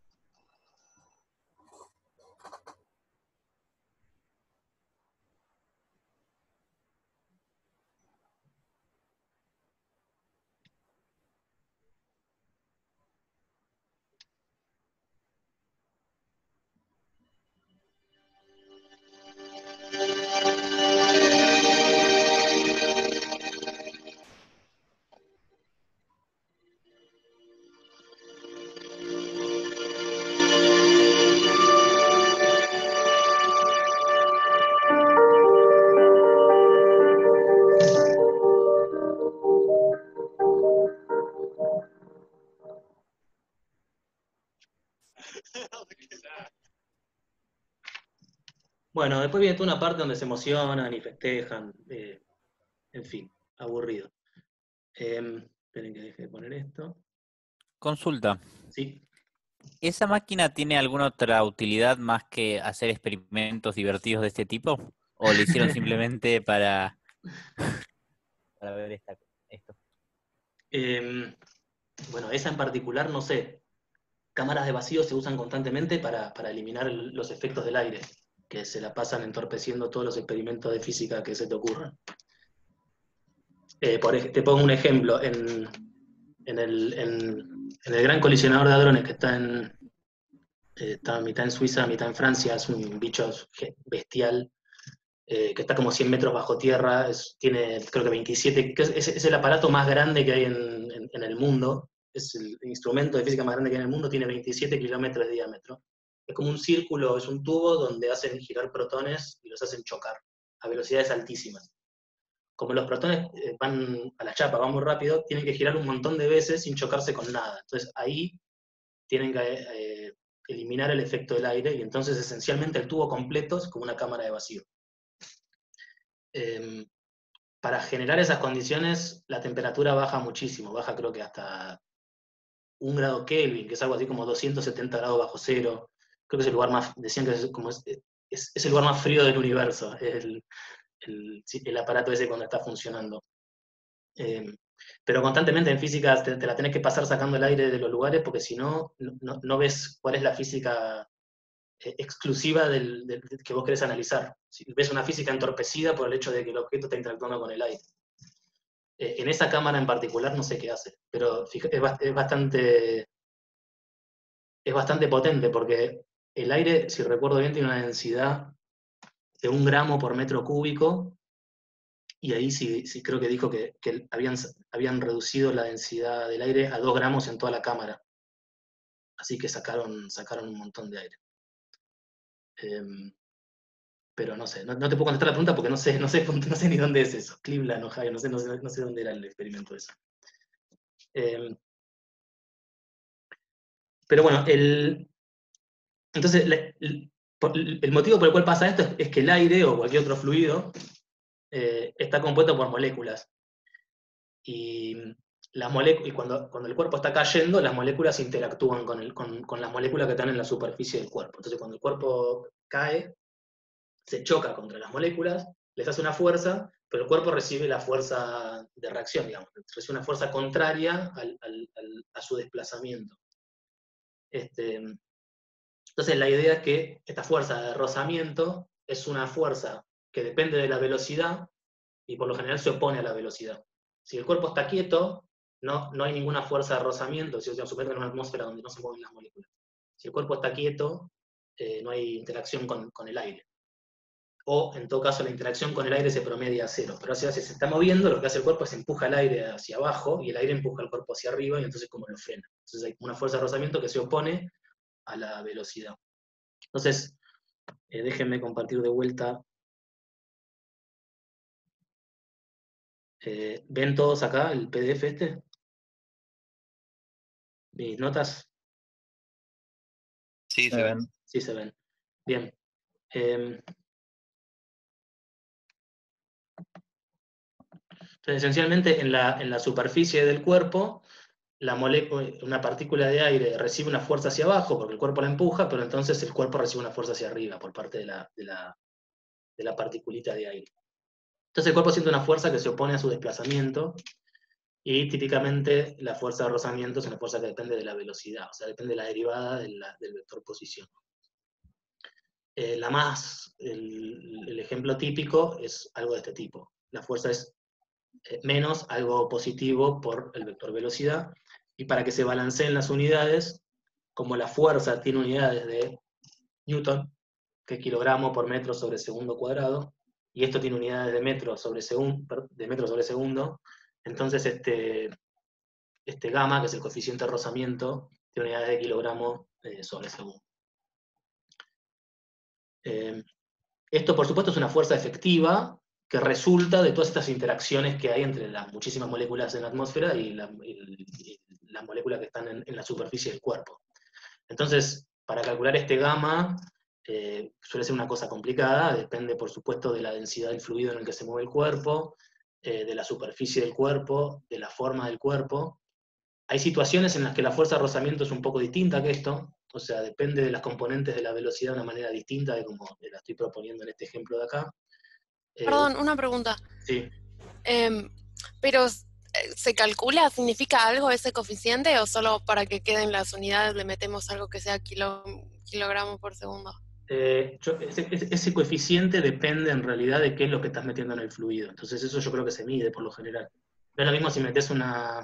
Bueno, después viene toda una parte donde se emocionan y festejan, en fin, aburrido. Esperen que deje de poner esto. Consulta. Sí. ¿Esa máquina tiene alguna otra utilidad más que hacer experimentos divertidos de este tipo? ¿O lo hicieron simplemente para ver esto? Bueno, esa en particular no sé. Cámaras de vacío se usan constantemente para eliminar los efectos del aire, que se la pasan entorpeciendo todos los experimentos de física que se te ocurran. Te pongo un ejemplo. En el gran colisionador de hadrones que está mitad en Suiza, mitad en Francia, es un bicho bestial, que está como 100 metros bajo tierra, tiene creo que 27, es el aparato más grande que hay en el mundo, es el instrumento de física más grande que hay en el mundo, tiene 27 kilómetros de diámetro. Es como un círculo, es un tubo donde hacen girar protones y los hacen chocar a velocidades altísimas. Como los protones van a la chapa, van muy rápido, tienen que girar un montón de veces sin chocarse con nada. Entonces ahí tienen que eliminar el efecto del aire, y entonces esencialmente el tubo completo es como una cámara de vacío. Para generar esas condiciones, la temperatura baja muchísimo, baja creo que hasta 1 grado Kelvin, que es algo así como 270 grados bajo cero. Creo que es el lugar más, decían que es el lugar más frío del universo, el aparato ese cuando está funcionando. Pero constantemente en física te la tenés que pasar sacando el aire de los lugares, porque si no, no ves cuál es la física exclusiva que vos querés analizar. Si ves una física entorpecida por el hecho de que el objeto está interactuando con el aire. En esa cámara en particular no sé qué hace, pero es bastante potente, porque el aire, si recuerdo bien, tiene una densidad de 1 gramo por metro cúbico, y ahí sí creo que dijo que habían reducido la densidad del aire a 2 gramos en toda la cámara. Así que sacaron un montón de aire. Pero no sé, no te puedo contestar la pregunta porque no sé ni dónde es eso. Cleveland, Ohio, no sé dónde era el experimento ese. Pero bueno, entonces el motivo por el cual pasa esto es que el aire o cualquier otro fluido está compuesto por moléculas. Y cuando el cuerpo está cayendo, las moléculas interactúan con las moléculas que están en la superficie del cuerpo. Entonces cuando el cuerpo cae, se choca contra las moléculas, les hace una fuerza, pero el cuerpo recibe la fuerza de reacción, digamos, recibe una fuerza contraria a su desplazamiento. Entonces la idea es que esta fuerza de rozamiento es una fuerza que depende de la velocidad y por lo general se opone a la velocidad. Si el cuerpo está quieto, no hay ninguna fuerza de rozamiento, si se somete a una atmósfera donde no se mueven las moléculas. Si el cuerpo está quieto, no hay interacción con el aire. O, en todo caso, la interacción con el aire se promedia a 0. Pero si se está moviendo, lo que hace el cuerpo es empuja el aire hacia abajo, y el aire empuja el cuerpo hacia arriba, y entonces como lo frena. Entonces hay una fuerza de rozamiento que se opone a la velocidad. Entonces, déjenme compartir de vuelta. ¿Ven todos acá el PDF este? ¿Mis notas? Sí, se ven. Sí, se ven. Bien. Entonces, esencialmente, en la superficie del cuerpo una partícula de aire recibe una fuerza hacia abajo porque el cuerpo la empuja, pero entonces el cuerpo recibe una fuerza hacia arriba por parte de la particulita de aire. Entonces el cuerpo siente una fuerza que se opone a su desplazamiento, y típicamente la fuerza de rozamiento es una fuerza que depende de la velocidad, o sea, depende de la derivada del vector posición. El ejemplo típico es algo de este tipo. La fuerza es menos algo positivo por el vector velocidad, y para que se balanceen las unidades, como la fuerza tiene unidades de Newton, que es kilogramo por metro sobre segundo cuadrado, y esto tiene unidades de metro sobre segundo, entonces este gamma, que es el coeficiente de rozamiento, tiene unidades de kilogramo sobre segundo. Esto, por supuesto, es una fuerza efectiva que resulta de todas estas interacciones que hay entre las muchísimas moléculas en la atmósfera y las moléculas que están en la superficie del cuerpo. Entonces, para calcular este gamma, suele ser una cosa complicada, depende, por supuesto, de la densidad del fluido en el que se mueve el cuerpo, de la superficie del cuerpo, de la forma del cuerpo. Hay situaciones en las que la fuerza de rozamiento es un poco distinta que esto, o sea, depende de las componentes de la velocidad de una manera distinta de como la estoy proponiendo en este ejemplo de acá. Perdón, una pregunta. Sí. Pero, ¿se calcula? ¿Significa algo ese coeficiente o solo para que queden las unidades le metemos algo que sea kilogramos por segundo? Ese coeficiente depende en realidad de qué es lo que estás metiendo en el fluido. Entonces eso yo creo que se mide por lo general. No es lo mismo si metes una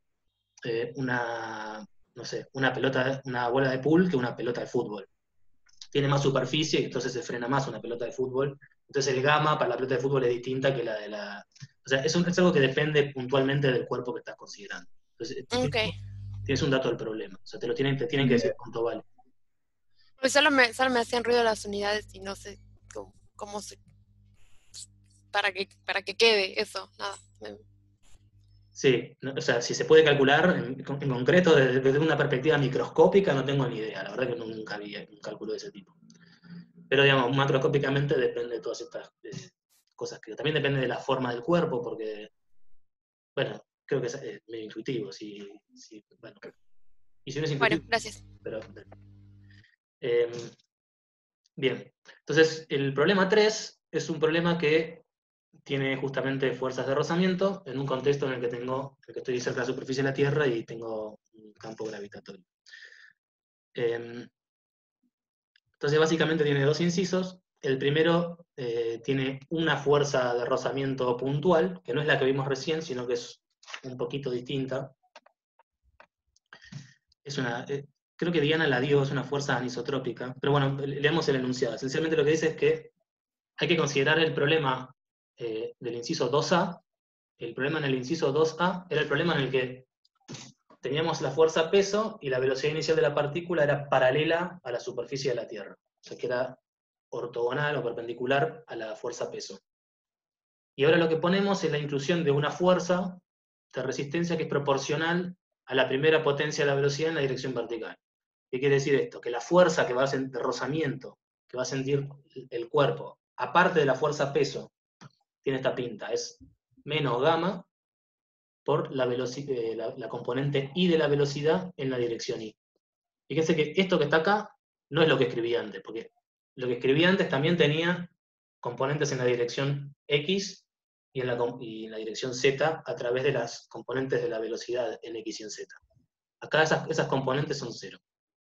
bola de pool que una pelota de fútbol. Tiene más superficie y entonces se frena más una pelota de fútbol. Entonces el gamma para la pelota de fútbol es distinta que la de la... O sea, es algo que depende puntualmente del cuerpo que estás considerando. Entonces, tienes un dato del problema. O sea, te tienen que decir cuánto vale. Pues solo me hacían ruido las unidades y no sé cómo se... para que quede eso, nada. Sí, o sea, si se puede calcular en concreto desde una perspectiva microscópica no tengo ni idea, la verdad que nunca vi un cálculo de ese tipo. Pero digamos, macroscópicamente depende de todas estas cosas, que también depende de la forma del cuerpo, porque, bueno, creo que es medio intuitivo, bueno. Y si no es intuitivo, bueno, gracias. Pero, bien, entonces el problema 3 es un problema que tiene justamente fuerzas de rozamiento en un contexto en el que estoy cerca de la superficie de la Tierra y tengo un campo gravitatorio. Entonces básicamente tiene dos incisos. El primero tiene una fuerza de rozamiento puntual, que no es la que vimos recién, sino que es un poquito distinta. Creo que Diana la dio, es una fuerza anisotrópica, pero bueno, leamos el enunciado. Esencialmente lo que dice es que hay que considerar el problema del inciso 2A. El problema en el inciso 2A era el problema en el que teníamos la fuerza peso y la velocidad inicial de la partícula era paralela a la superficie de la Tierra. O sea que era ortogonal o perpendicular a la fuerza peso. Y ahora lo que ponemos es la inclusión de una fuerza de resistencia que es proporcional a la primera potencia de la velocidad en la dirección vertical. ¿Qué quiere decir esto? Que la fuerza que va a sentir, de rozamiento, que va a sentir el cuerpo, aparte de la fuerza peso, tiene esta pinta, es menos gamma por la componente I de la velocidad en la dirección I. Fíjense que esto que está acá no es lo que escribí antes, porque lo que escribí antes también tenía componentes en la dirección X y en la dirección Z a través de las componentes de la velocidad en X y en Z. Acá esas componentes son cero.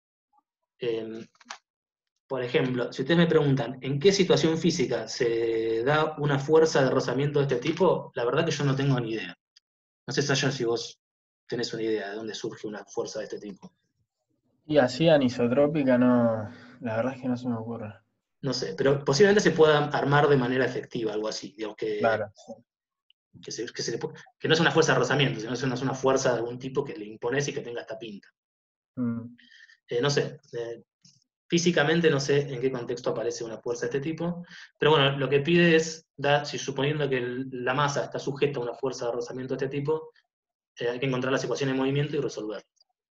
Por ejemplo, si ustedes me preguntan ¿en qué situación física se da una fuerza de rozamiento de este tipo? La verdad que yo no tengo ni idea. No sé, Sasha, si vos tenés una idea de dónde surge una fuerza de este tipo. Y así anisotrópica no, la verdad es que no se me ocurre. No sé, pero posiblemente se pueda armar de manera efectiva, algo así. Digamos Claro. que no es una fuerza de rozamiento, sino es una fuerza de algún tipo que le impones y que tenga esta pinta. No sé, físicamente no sé en qué contexto aparece una fuerza de este tipo, pero bueno, lo que pide es, si suponiendo que la masa está sujeta a una fuerza de rozamiento de este tipo, hay que encontrar las ecuaciones de movimiento y resolverlas.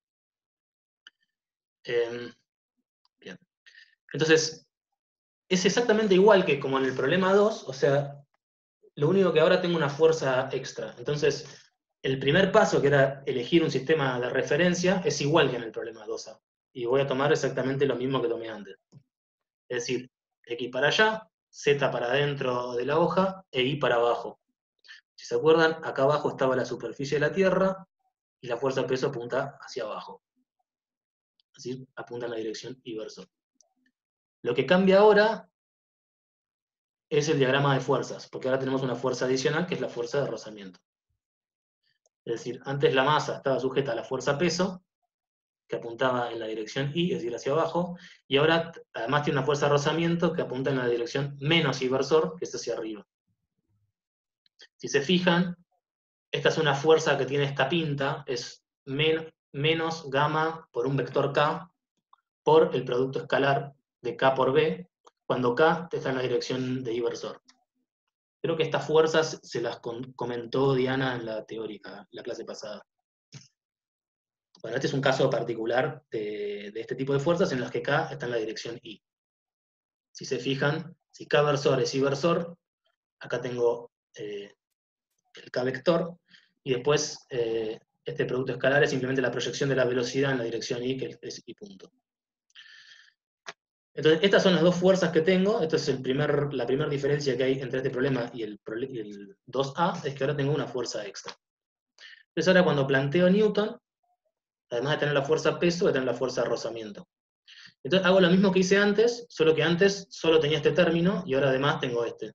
Bien. Entonces, es exactamente igual que como en el problema 2, o sea, lo único que ahora tengo una fuerza extra. Entonces, el primer paso, que era elegir un sistema de referencia, es igual que en el problema 2A. Y voy a tomar exactamente lo mismo que tomé antes. Es decir, X para allá, Z para adentro de la hoja, e Y para abajo. Si se acuerdan, acá abajo estaba la superficie de la Tierra, y la fuerza de peso apunta hacia abajo. Así apunta en la dirección inversor. Lo que cambia ahora es el diagrama de fuerzas, porque ahora tenemos una fuerza adicional, que es la fuerza de rozamiento. Es decir, antes la masa estaba sujeta a la fuerza peso, que apuntaba en la dirección Y, es decir, hacia abajo, y ahora además tiene una fuerza de rozamiento que apunta en la dirección menos inversor, que es hacia arriba. Si se fijan, esta es una fuerza que tiene esta pinta, es menos gamma por un vector K por el producto escalar de K por B, cuando K está en la dirección de inversor. Creo que estas fuerzas se las comentó Diana en la teórica, la clase pasada. Bueno, este es un caso particular de este tipo de fuerzas en las que K está en la dirección Y. Si se fijan, si K versor es Y versor, acá tengo el K vector, y después este producto escalar es simplemente la proyección de la velocidad en la dirección Y, que es Y punto. Entonces, estas son las dos fuerzas que tengo. Esta es la primera diferencia que hay entre este problema y el 2A, es que ahora tengo una fuerza extra. Entonces ahora cuando planteo Newton, además de tener la fuerza peso, voy a tener la fuerza de rozamiento. Entonces hago lo mismo que hice antes, solo que antes solo tenía este término, y ahora además tengo este.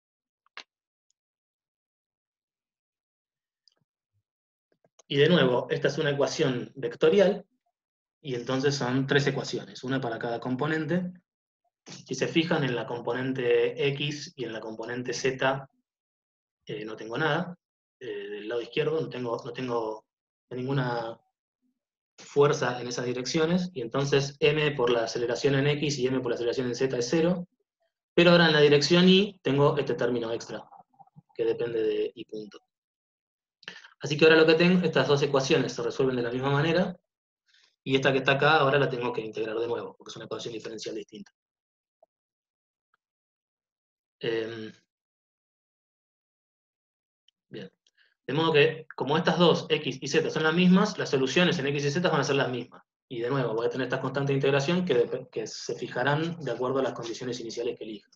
Y de nuevo, esta es una ecuación vectorial, y entonces son 3 ecuaciones, una para cada componente. Si se fijan, en la componente X y en la componente Z no tengo nada. Del lado izquierdo no tengo ninguna fuerza en esas direcciones, y entonces m por la aceleración en X y m por la aceleración en Z es 0, pero ahora en la dirección Y tengo este término extra, que depende de Y punto. Así que ahora lo que tengo, estas dos ecuaciones se resuelven de la misma manera, y esta que está acá ahora la tengo que integrar de nuevo, porque es una ecuación diferencial distinta. Bien. De modo que, como estas dos, X y Z, son las mismas, las soluciones en X y Z van a ser las mismas. Y de nuevo, voy a tener estas constantes de integración que se fijarán de acuerdo a las condiciones iniciales que elija.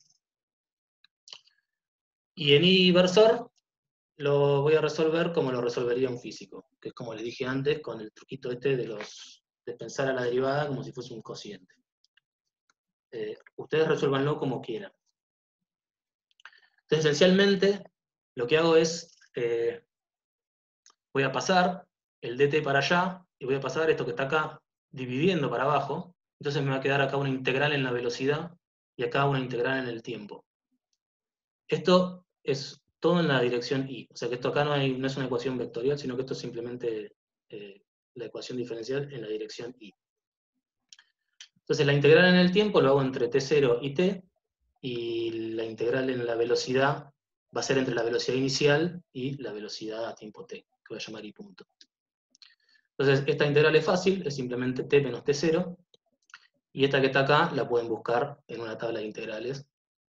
Y en Y versor lo voy a resolver como lo resolvería un físico, que es como les dije antes, con el truquito este de pensar a la derivada como si fuese un cociente. Ustedes resuélvanlo como quieran. Entonces, esencialmente, lo que hago es, voy a pasar el dt para allá, y voy a pasar esto que está acá, dividiendo para abajo. Entonces me va a quedar acá una integral en la velocidad, y acá una integral en el tiempo. Esto es todo en la dirección Y. O sea que esto acá no es una ecuación vectorial, sino que esto es simplemente la ecuación diferencial en la dirección Y. Entonces la integral en el tiempo lo hago entre t0 y t, y la integral en la velocidad va a ser entre la velocidad inicial y la velocidad a tiempo t, que voy a llamar I punto. Entonces esta integral es fácil, es simplemente t menos t0, y esta que está acá la pueden buscar en una tabla de integrales.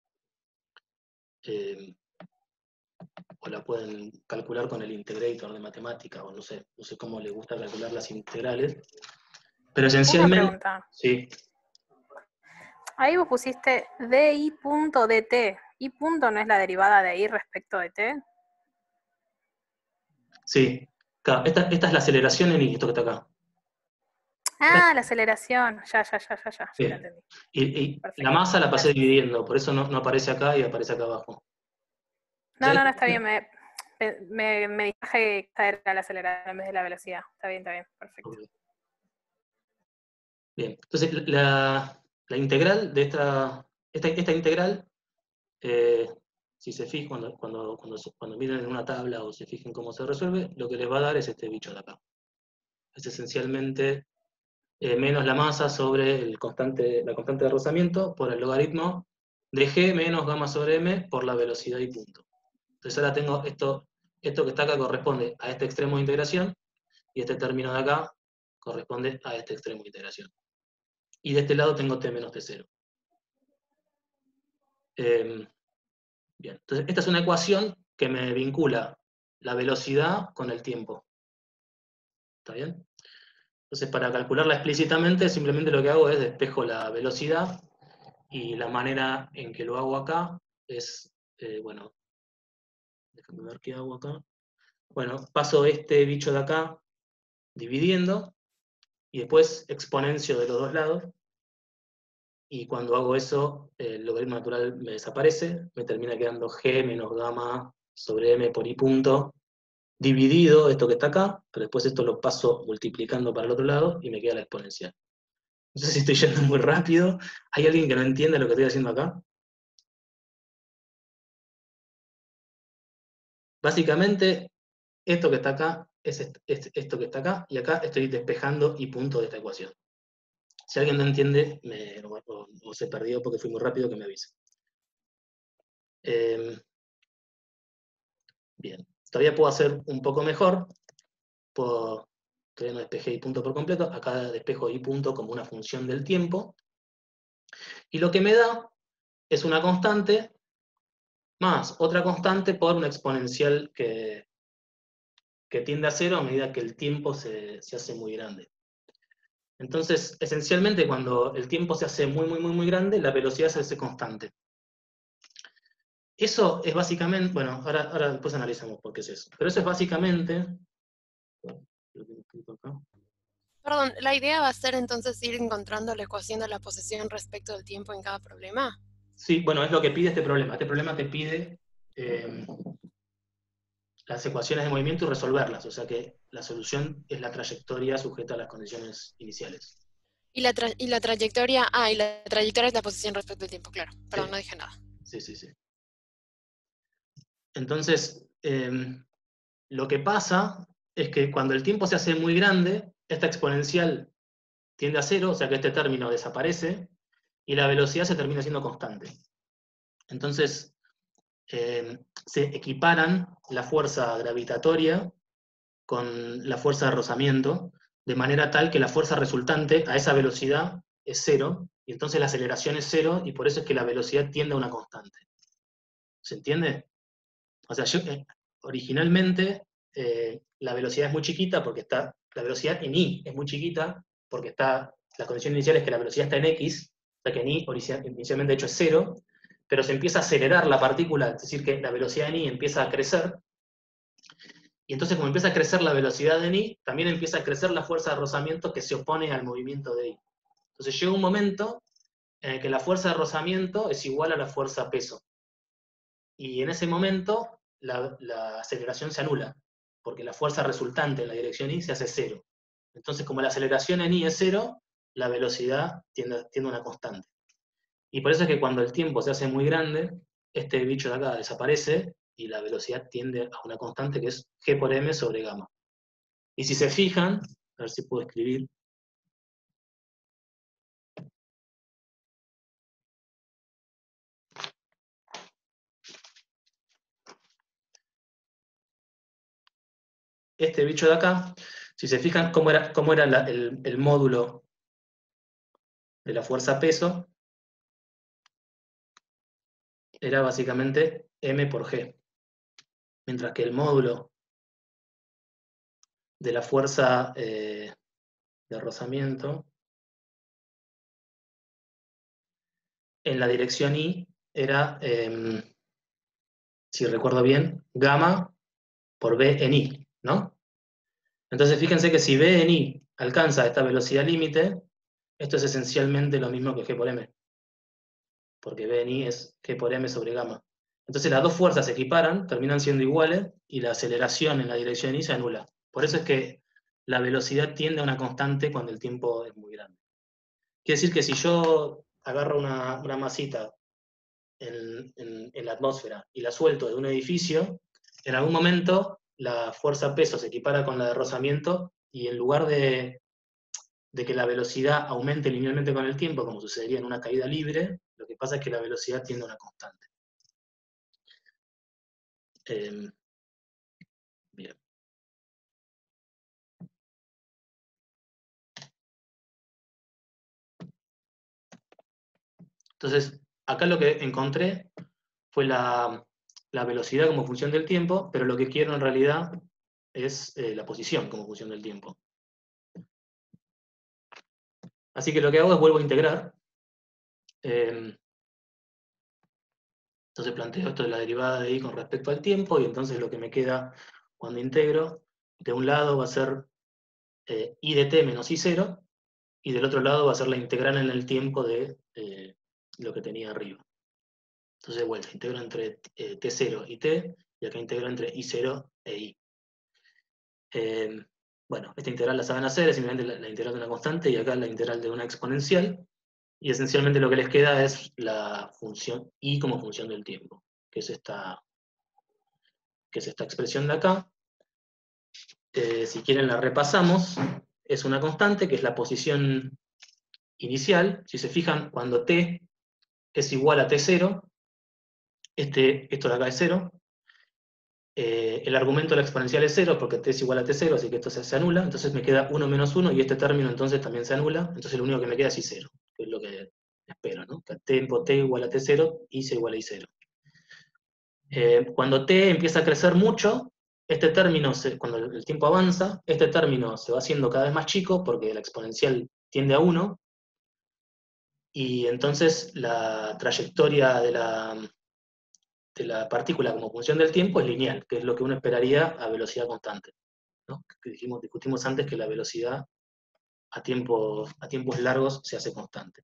O la pueden calcular con el integrator de matemática, o no sé cómo les gusta calcular las integrales. Pero esencialmente... Una pregunta. Sí. Ahí vos pusiste di punto dt. ¿Y punto no es la derivada de I respecto de t? Sí. Claro, esta es la aceleración en I, esto que está acá. Ah, la aceleración. Ya Sí. la entendí. Y Perfecto. la masa la pasé Gracias. dividiendo, por eso no aparece acá y aparece acá abajo. No, está bien. Me dije que era la aceleración en vez de la velocidad. Está bien, perfecto. Bien, entonces la integral de esta integral, si se fijan, cuando miren en una tabla o se fijen cómo se resuelve, lo que les va a dar es este bicho de acá. Es esencialmente menos la masa sobre la constante de rozamiento por el logaritmo de g menos gamma sobre m por la velocidad y punto. Entonces ahora tengo esto que está acá corresponde a este extremo de integración, y este término de acá corresponde a este extremo de integración. Y de este lado tengo t menos t0. Bien, entonces esta es una ecuación que me vincula la velocidad con el tiempo. ¿Está bien? Entonces, para calcularla explícitamente, simplemente lo que hago es despejo la velocidad, y la manera en que lo hago acá es, bueno, déjame ver qué hago acá. Bueno, paso este bicho de acá dividiendo, y después exponencio de los dos lados, y cuando hago eso, el logaritmo natural me desaparece, me termina quedando g menos gamma sobre m por i punto, dividido esto que está acá, pero después esto lo paso multiplicando para el otro lado, y me queda la exponencial. No sé si estoy yendo muy rápido. ¿Hay alguien que no entiende lo que estoy haciendo acá? Básicamente, esto que está acá es esto que está acá, y acá estoy despejando y punto de esta ecuación. Si alguien no entiende, o se perdió porque fui muy rápido, que me avise. Bien, todavía puedo hacer un poco mejor. Todavía no despejé y punto por completo. Acá despejo y punto como una función del tiempo. Y lo que me da es una constante más otra constante por una exponencial que tiende a cero a medida que el tiempo se hace muy grande. Entonces, esencialmente, cuando el tiempo se hace muy grande, la velocidad se hace constante. Eso es básicamente, bueno, ahora después analizamos por qué es eso. Pero eso es básicamente... Perdón, ¿la idea va a ser entonces ir encontrando la ecuación de la posesión respecto del tiempo en cada problema? Sí, bueno, es lo que pide este problema. Este problema te pide las ecuaciones de movimiento y resolverlas. O sea que la solución es la trayectoria sujeta a las condiciones iniciales. Y la trayectoria, y la trayectoria es la posición respecto al tiempo, claro. Perdón, Sí. no dije nada. Sí. Entonces, lo que pasa es que cuando el tiempo se hace muy grande, esta exponencial tiende a cero, o sea que este término desaparece, y la velocidad se termina siendo constante. Entonces, se equiparan la fuerza gravitatoria con la fuerza de rozamiento, de manera tal que la fuerza resultante a esa velocidad es cero, y entonces la aceleración es cero, y por eso es que la velocidad tiende a una constante. ¿Se entiende? O sea, originalmente la velocidad es muy chiquita porque está, la velocidad en i es muy chiquita porque está, la condición inicial es que la velocidad está en x, o sea que en i inicialmente de hecho es cero, pero se empieza a acelerar la partícula, es decir, que la velocidad en i empieza a crecer, y entonces como empieza a crecer la velocidad en i, también empieza a crecer la fuerza de rozamiento que se opone al movimiento de i. Entonces llega un momento en el que la fuerza de rozamiento es igual a la fuerza peso. Y en ese momento la aceleración se anula, porque la fuerza resultante en la dirección i se hace cero. Entonces, como la aceleración en i es cero, la velocidad tiende a una constante. Y por eso es que cuando el tiempo se hace muy grande, este bicho de acá desaparece y la velocidad tiende a una constante que es g por m sobre gamma. Y si se fijan, a ver si puedo escribir. Este bicho de acá, si se fijan cómo era el módulo de la fuerza peso, era básicamente m por g. Mientras que el módulo de la fuerza de rozamiento en la dirección i era, si recuerdo bien, gamma por b en i, ¿no? Entonces fíjense que si b en i alcanza esta velocidad límite, esto es esencialmente lo mismo que g por m, porque b en i es g por m sobre gamma. Entonces las dos fuerzas se equiparan, terminan siendo iguales, y la aceleración en la dirección i se anula. Por eso es que la velocidad tiende a una constante cuando el tiempo es muy grande. Quiere decir que si yo agarro una masita en la atmósfera y la suelto de un edificio, en algún momento la fuerza peso se equipara con la de rozamiento, y en lugar de que la velocidad aumente linealmente con el tiempo, como sucedería en una caída libre, lo que pasa es que la velocidad tiende a una constante. Bien. Entonces, acá lo que encontré fue la la velocidad como función del tiempo, pero lo que quiero en realidad es la posición como función del tiempo. Así que lo que hago es vuelvo a integrar. Entonces planteo esto de la derivada de i con respecto al tiempo, y entonces lo que me queda cuando integro, de un lado va a ser i de t menos i0, y del otro lado va a ser la integral en el tiempo de lo que tenía arriba. Entonces, bueno, integro entre t0 y t, y acá integro entre i0 e i. Bueno, esta integral la saben hacer, es simplemente la integral de una constante, y acá la integral de una exponencial, y esencialmente lo que les queda es la función i como función del tiempo, que es esta expresión de acá. Si quieren la repasamos, es una constante, que es la posición inicial. Si se fijan, cuando t es igual a t0, esto de acá es 0, el argumento de la exponencial es 0, porque t es igual a t0, así que esto se anula, entonces me queda 1 menos 1, y este término entonces también se anula, entonces lo único que me queda es i0, que es lo que espero, ¿no? Que tiempo t igual a t0, i se igual a i0. Cuando t empieza a crecer mucho, este término, cuando el tiempo avanza, este término se va haciendo cada vez más chico, porque la exponencial tiende a 1, y entonces la trayectoria de la partícula como función del tiempo es lineal, que es lo que uno esperaría a velocidad constante, ¿no? Que discutimos antes que la velocidad a tiempos largos se hace constante.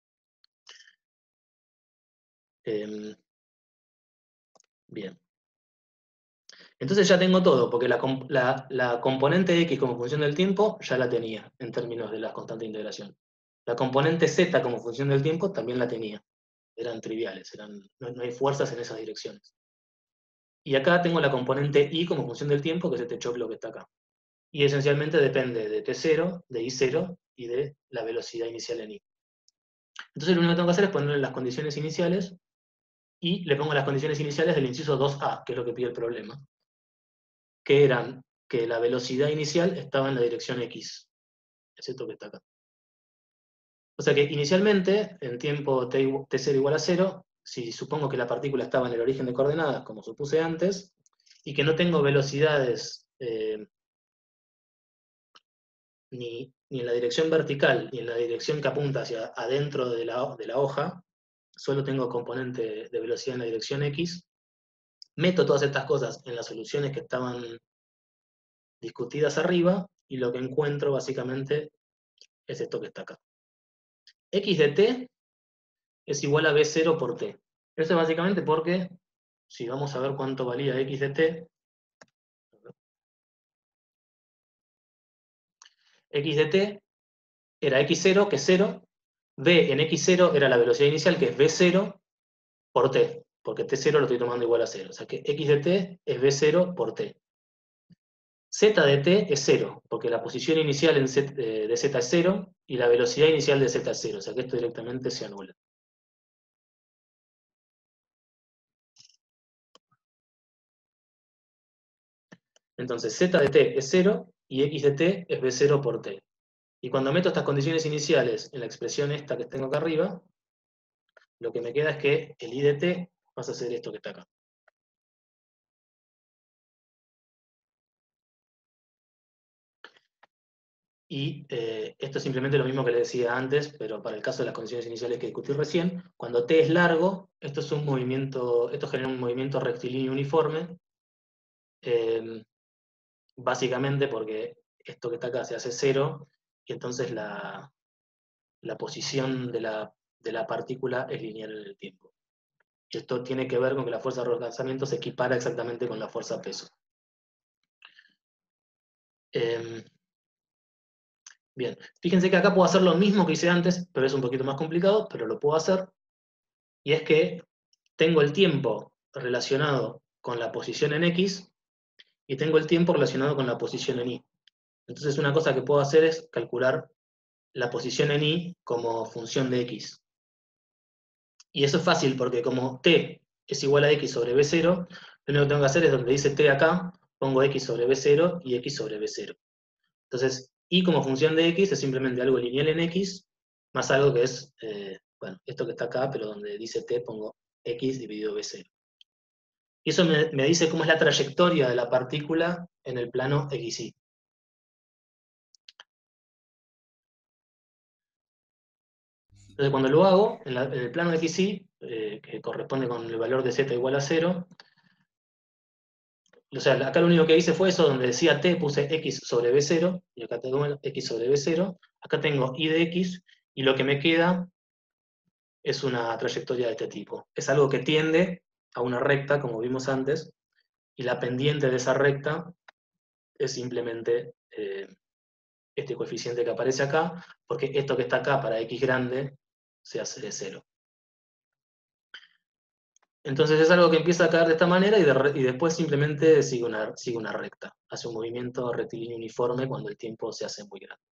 Bien. Entonces ya tengo todo, porque la componente x como función del tiempo ya la tenía, en términos de la constante de integración. La componente z como función del tiempo también la tenía. Eran triviales, no hay fuerzas en esas direcciones. Y acá tengo la componente i como función del tiempo, que es este choclo que está acá. Y esencialmente depende de t0, de i0 y de la velocidad inicial en i. Entonces lo único que tengo que hacer es ponerle las condiciones iniciales, y le pongo las condiciones iniciales del inciso 2a, que es lo que pide el problema, que eran que la velocidad inicial estaba en la dirección x, es esto que está acá. O sea que inicialmente, en tiempo t0 igual a 0, si supongo que la partícula estaba en el origen de coordenadas, como supuse antes, y que no tengo velocidades ni en la dirección vertical, ni en la dirección que apunta hacia adentro de la hoja, solo tengo componente de velocidad en la dirección x, meto todas estas cosas en las soluciones que estaban discutidas arriba, y lo que encuentro básicamente es esto que está acá. X de t es igual a b0 por t. Eso es básicamente porque, si vamos a ver cuánto valía x de t, x de t era x0, que es 0, b en x0 era la velocidad inicial, que es b0 por t, porque t0 lo estoy tomando igual a 0. O sea que x de t es b0 por t. Z de t es 0, porque la posición inicial de z es 0, y la velocidad inicial de z es 0, o sea que esto directamente se anula. Entonces z de t es 0, y x de t es b0 por t. Y cuando meto estas condiciones iniciales en la expresión esta que tengo acá arriba, lo que me queda es que el i de t pasa a ser esto que está acá. Y esto es simplemente lo mismo que les decía antes, pero para el caso de las condiciones iniciales que discutí recién, cuando t es largo, esto genera un movimiento rectilíneo uniforme, básicamente porque esto que está acá se hace 0, y entonces la posición de la partícula es lineal en el tiempo. Y esto tiene que ver con que la fuerza de relanzamiento se equipara exactamente con la fuerza peso. Bien, fíjense que acá puedo hacer lo mismo que hice antes, pero es un poquito más complicado, pero lo puedo hacer. Y es que tengo el tiempo relacionado con la posición en x, y tengo el tiempo relacionado con la posición en y. Entonces una cosa que puedo hacer es calcular la posición en y como función de x. Y eso es fácil, porque como t es igual a x sobre b0, lo único que tengo que hacer es donde dice t acá, pongo x sobre b0 y x sobre b0. Entonces, y como función de x es simplemente algo lineal en x, más algo que es, bueno, esto que está acá, pero donde dice t pongo x dividido b0. Y eso me dice cómo es la trayectoria de la partícula en el plano XY. Entonces cuando lo hago, en el plano XY, que corresponde con el valor de z igual a 0, o sea, acá lo único que hice fue eso, donde decía t, puse x sobre b0, y acá tengo x sobre b0, acá tengo y de x, y lo que me queda es una trayectoria de este tipo. Es algo que tiende a una recta, como vimos antes, y la pendiente de esa recta es simplemente este coeficiente que aparece acá, porque esto que está acá para x grande se hace de 0. Entonces es algo que empieza a caer de esta manera y después simplemente sigue una recta. Hace un movimiento rectilíneo uniforme cuando el tiempo se hace muy grande.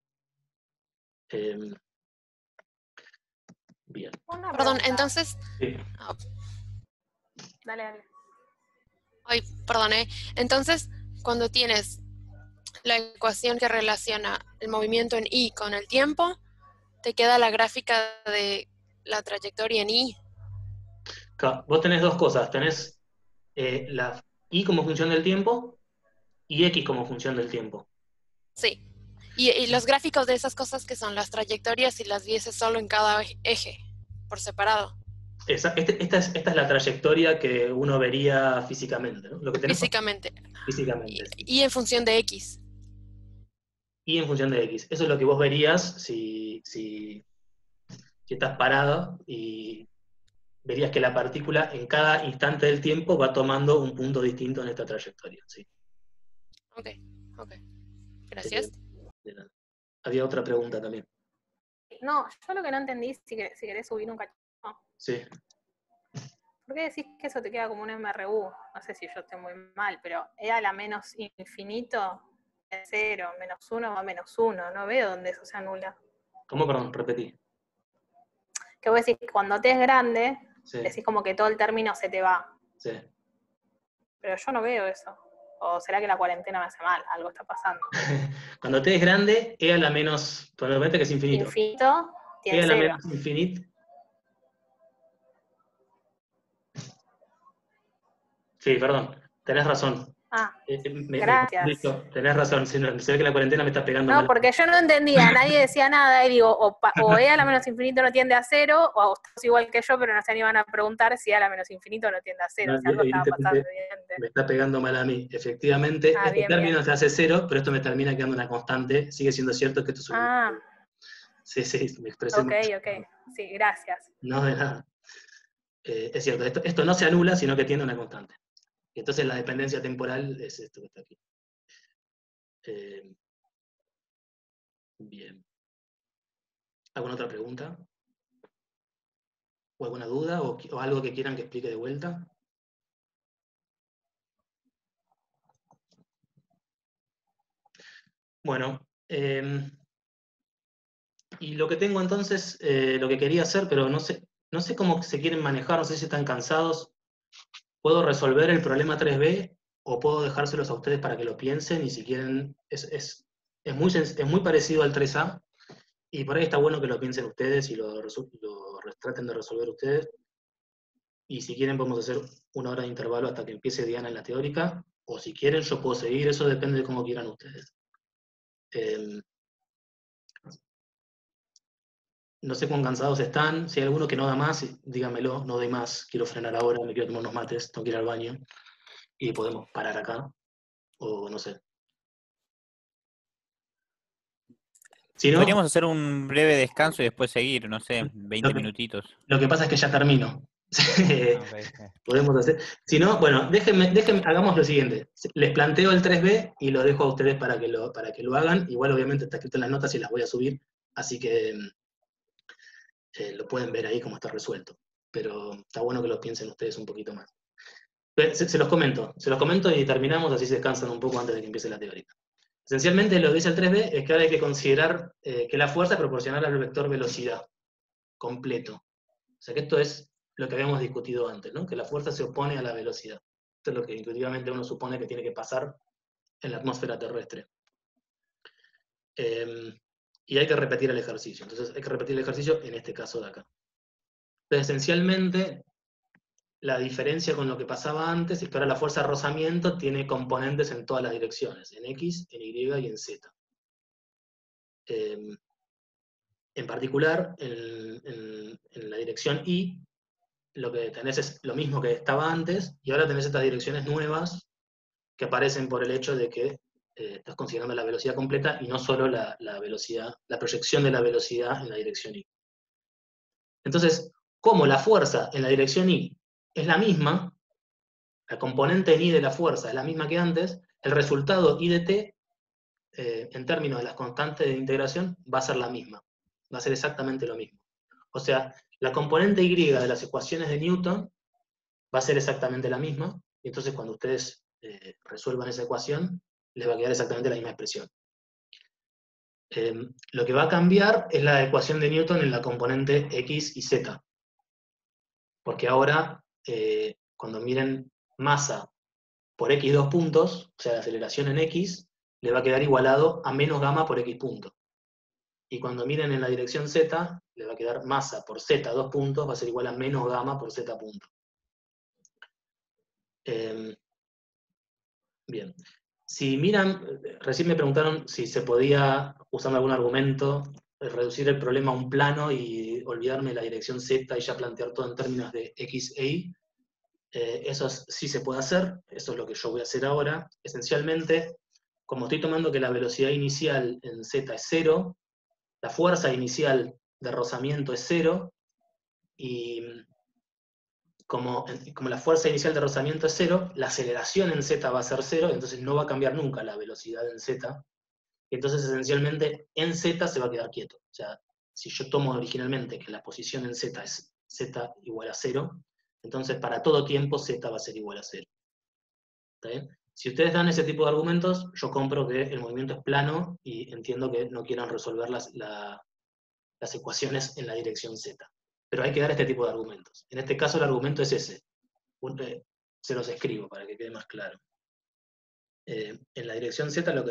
Bien. Una Perdón, pregunta. entonces... Sí. ah, Dale, dale. Ay, perdón, entonces, cuando tienes la ecuación que relaciona el movimiento en y con el tiempo, te queda la gráfica de la trayectoria en y. Vos tenés dos cosas. Tenés la y como función del tiempo y x como función del tiempo. Sí. Y los gráficos de esas cosas que son las trayectorias y las vieses solo en cada eje, por separado. Esta es la trayectoria que uno vería físicamente, ¿no? Lo que tenés Físicamente. físicamente. Y en función de x. Y en función de x. Eso es lo que vos verías si estás parado y verías que la partícula en cada instante del tiempo va tomando un punto distinto en esta trayectoria. ¿Sí? Ok. Gracias. Había otra pregunta también. No, yo lo que no entendí, si querés subir un cachito. Sí. ¿Por qué decís que eso te queda como un MRU? No sé si yo estoy muy mal, pero E a la menos infinito es 0, menos 1 va a menos 1. No veo dónde eso se anula. ¿Cómo? Perdón, repetí. Que vos decís que cuando t es grande, Sí. decís como que todo el término se te va. Sí. Pero yo no veo eso. ¿O será que la cuarentena me hace mal? Algo está pasando. Cuando t es grande, e a la menos, probablemente que es infinito. Infinito E tiene a la 0. menos infinito. Sí, perdón, tenés razón. Ah, gracias. Listo, tenés razón, se ve que la cuarentena me está pegando No, mal. porque yo no entendía, nadie decía nada, y digo, o E a la menos infinito no tiende a 0, o estás igual que yo, pero no se animan a preguntar si E a la menos infinito no tiende a 0, No, si algo estaba pasando, evidentemente evidente. me está pegando mal a mí. Efectivamente, este Bien, término bien. se hace 0, pero esto me termina quedando una constante. Sigue siendo cierto que esto es un... Sí, me expresé Ok, mucho. ok. Sí, gracias. No, de nada. Es cierto, esto no se anula, sino que tiene una constante. Entonces la dependencia temporal es esto que está aquí. Bien. ¿Alguna otra pregunta? ¿O alguna duda? ¿O algo que quieran que explique de vuelta? Bueno, y lo que tengo entonces, lo que quería hacer, pero no sé cómo se quieren manejar, no sé si están cansados. ¿Puedo resolver el problema 3B o puedo dejárselos a ustedes para que lo piensen? Y si quieren, es muy parecido al 3A, y por ahí está bueno que lo piensen ustedes y lo traten de resolver ustedes. Y si quieren podemos hacer 1 hora de intervalo hasta que empiece Diana en la teórica, o si quieren yo puedo seguir, eso depende de cómo quieran ustedes. No sé cuán cansados están, si hay alguno que no da más, díganmelo, no doy más, quiero frenar ahora, me quiero tomar unos mates, tengo que ir al baño, y podemos parar acá, o no sé. Si no, Podríamos hacer un breve descanso y después seguir, no sé, 20 minutitos. Lo que pasa es que ya termino. Okay. Podemos hacer. Si no, bueno, déjenme, hagamos lo siguiente. Les planteo el 3B y lo dejo a ustedes para que lo hagan. Igual obviamente está escrito en las notas y las voy a subir, así que lo pueden ver ahí como está resuelto. Pero está bueno que lo piensen ustedes un poquito más. Se los comento y terminamos, así se descansan un poco antes de que empiece la teórica. Esencialmente lo que dice el 3B es que ahora hay que considerar que la fuerza es proporcional al vector velocidad completo. O sea que esto es lo que habíamos discutido antes, ¿no? Que la fuerza se opone a la velocidad. Esto es lo que intuitivamente uno supone que tiene que pasar en la atmósfera terrestre. Y hay que repetir el ejercicio. Entonces hay que repetir el ejercicio en este caso de acá. Entonces esencialmente la diferencia con lo que pasaba antes es que ahora la fuerza de rozamiento tiene componentes en todas las direcciones, en X, en Y y en Z. En particular, en la dirección Y, lo que tenés es lo mismo que estaba antes, y ahora tenés estas direcciones nuevas que aparecen por el hecho de que estás considerando la velocidad completa y no solo la velocidad, la proyección de la velocidad en la dirección Y. Entonces, como la fuerza en la dirección Y es la misma, la componente en Y de la fuerza es la misma que antes, el resultado I de t, en términos de las constantes de integración, va a ser la misma. Va a ser exactamente lo mismo. O sea, la componente Y de las ecuaciones de Newton va a ser exactamente la misma, y entonces cuando ustedes resuelvan esa ecuación, les va a quedar exactamente la misma expresión. Lo que va a cambiar es la ecuación de Newton en la componente X y Z. Porque ahora, cuando miren masa por X dos puntos, o sea, la aceleración en X, le va a quedar igualado a menos gamma por X punto. Y cuando miren en la dirección Z, le va a quedar masa por Z dos puntos, va a ser igual a menos gamma por Z punto. Bien. Si miran, recién me preguntaron si se podía, usando algún argumento, reducir el problema a un plano y olvidarme la dirección Z y ya plantear todo en términos de X e Y. Eso sí se puede hacer, eso es lo que yo voy a hacer ahora. Esencialmente, como estoy tomando que la velocidad inicial en Z es 0, la fuerza inicial de rozamiento es 0, y como la fuerza inicial de rozamiento es 0, la aceleración en Z va a ser 0, entonces no va a cambiar nunca la velocidad en Z. Y entonces esencialmente en Z se va a quedar quieto. O sea, si yo tomo originalmente que la posición en Z es Z igual a 0, entonces para todo tiempo Z va a ser igual a 0. ¿Está bien? Si ustedes dan ese tipo de argumentos, yo compro que el movimiento es plano y entiendo que no quieran resolver las ecuaciones en la dirección Z. Pero hay que dar este tipo de argumentos. En este caso el argumento es ese. Se los escribo para que quede más claro. En la dirección Z lo que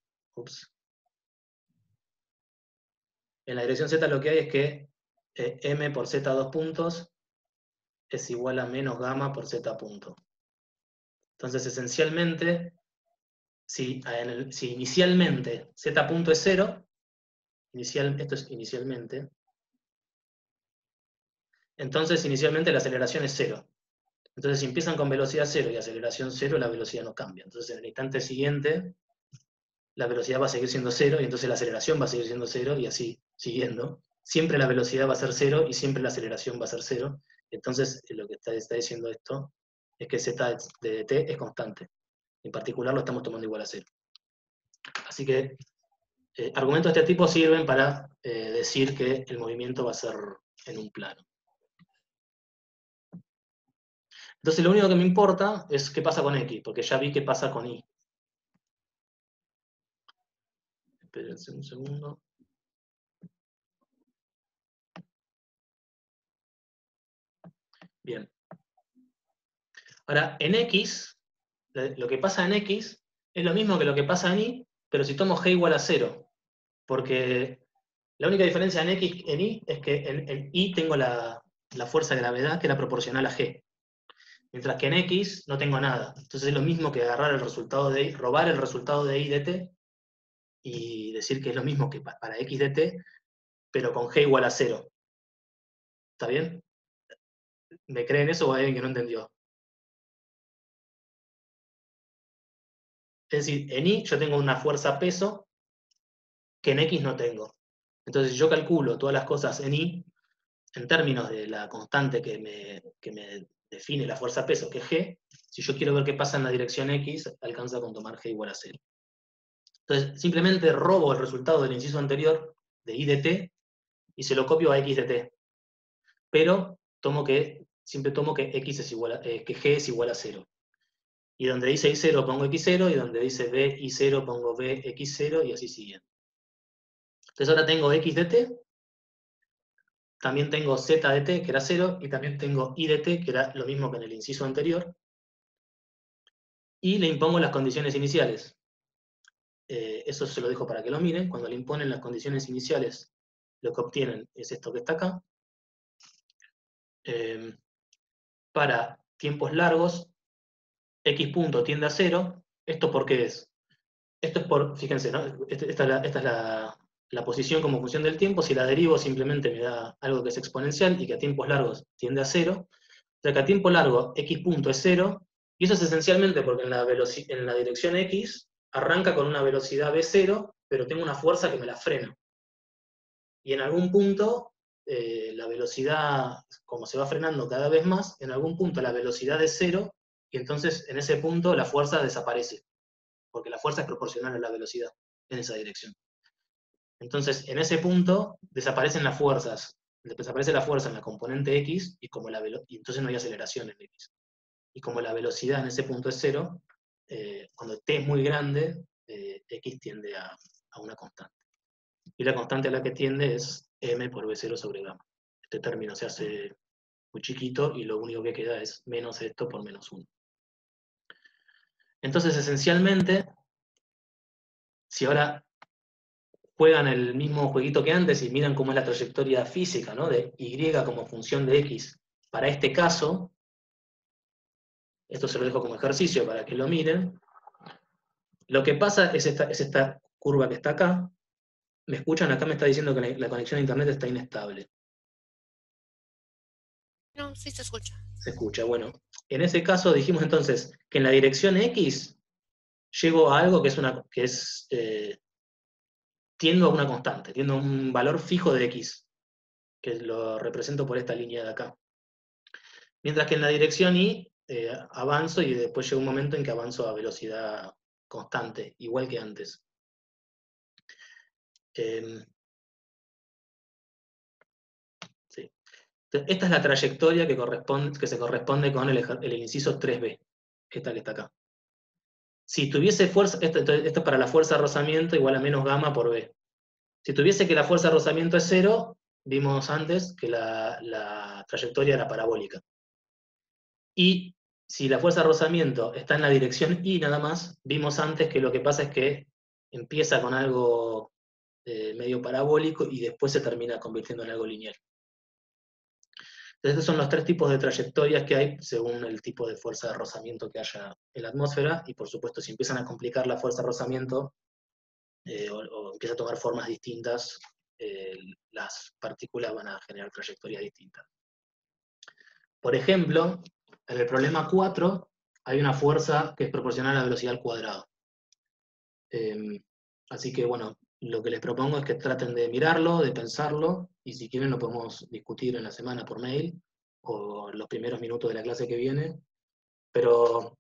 En la dirección Z lo que hay es que m por z dos puntos es igual a menos gamma por z punto. Entonces, esencialmente, si inicialmente z punto es 0, esto es inicialmente, entonces inicialmente la aceleración es 0. Entonces, si empiezan con velocidad 0 y aceleración 0, la velocidad no cambia. Entonces, en el instante siguiente, la velocidad va a seguir siendo 0, y entonces la aceleración va a seguir siendo 0, y así, siguiendo. Siempre la velocidad va a ser 0, y siempre la aceleración va a ser 0. Entonces, lo que está diciendo esto es que z de t es constante. En particular, lo estamos tomando igual a 0. Así que, argumentos de este tipo sirven para decir que el movimiento va a ser en un plano. Entonces, lo único que me importa es qué pasa con X, porque ya vi qué pasa con Y. Espérense un segundo. Bien. Ahora, en X, lo que pasa en X es lo mismo que lo que pasa en Y, pero si tomo G igual a 0. Porque la única diferencia en X en Y es que en Y tengo la fuerza de gravedad que era proporcional a G. Mientras que en X no tengo nada. Entonces es lo mismo que agarrar el resultado de Y, robar el resultado de Y de t, y decir que es lo mismo que para X de t, pero con G igual a 0. ¿Está bien? ¿Me creen eso o hay alguien que no entendió? Es decir, en Y yo tengo una fuerza peso que en X no tengo. Entonces, si yo calculo todas las cosas en Y, en términos de la constante que me define la fuerza peso, que es G, si yo quiero ver qué pasa en la dirección X, alcanza con tomar G igual a 0. Entonces, simplemente robo el resultado del inciso anterior de Y de t y se lo copio a X de t. Pero siempre tomo que X es igual que G es igual a 0. Y donde dice Y0 pongo X0, y donde dice B Y0 pongo BX0, y así siguiendo. Entonces ahora tengo X de t, también tengo Z de t, que era 0, y también tengo Y de t, que era lo mismo que en el inciso anterior, y le impongo las condiciones iniciales. Eso se lo dejo para que lo miren. Cuando le imponen las condiciones iniciales, lo que obtienen es esto que está acá. para tiempos largos, x punto tiende a 0. ¿Esto por qué es? Esto es por, fíjense, ¿no? Esta es la posición como función del tiempo. Si la derivo simplemente me da algo que es exponencial y que a tiempos largos tiende a 0. O sea que a tiempo largo x punto es 0, y eso es esencialmente porque en la dirección x arranca con una velocidad v0, pero tengo una fuerza que me la frena. Y en algún punto, la velocidad, como se va frenando cada vez más, en algún punto la velocidad es 0, y entonces en ese punto la fuerza desaparece, porque la fuerza es proporcional a la velocidad en esa dirección. Entonces, en ese punto desaparecen las fuerzas, desaparece la fuerza en la componente x, y entonces no hay aceleración en x. Y como la velocidad en ese punto es 0, cuando t es muy grande, x tiende a una constante. Y la constante a la que tiende es m por v0 sobre gamma. Este término se hace muy chiquito y lo único que queda es menos esto por menos 1. Entonces, esencialmente, si ahora juegan el mismo jueguito que antes y miran cómo es la trayectoria física, ¿no? De y como función de x para este caso, esto se lo dejo como ejercicio para que lo miren. Lo que pasa es esta curva que está acá. ¿Me escuchan? Acá me está diciendo que la conexión a internet está inestable. No, sí se escucha. Se escucha, bueno. En ese caso dijimos entonces que en la dirección x llego a algo tiendo a una constante, tiendo a un valor fijo de x, que lo represento por esta línea de acá. Mientras que en la dirección y avanzo y después llega un momento en que avanzo a velocidad constante, igual que antes. Sí. Esta es la trayectoria que se corresponde con el inciso 3b, esta que está acá. Si tuviese fuerza, esto es para la fuerza de rozamiento igual a menos gamma por b. Si tuviese que la fuerza de rozamiento es 0, vimos antes que la trayectoria era parabólica. Y si la fuerza de rozamiento está en la dirección y nada más, vimos antes que lo que pasa es que empieza con algo medio parabólico y después se termina convirtiendo en algo lineal. Entonces, estos son los tres tipos de trayectorias que hay según el tipo de fuerza de rozamiento que haya en la atmósfera, y por supuesto si empiezan a complicar la fuerza de rozamiento o empieza a tomar formas distintas, las partículas van a generar trayectorias distintas. Por ejemplo, en el problema 4 hay una fuerza que es proporcional a la velocidad al cuadrado. Así que bueno, lo que les propongo es que traten de mirarlo, de pensarlo, y si quieren lo podemos discutir en la semana por mail, o en los primeros minutos de la clase que viene, pero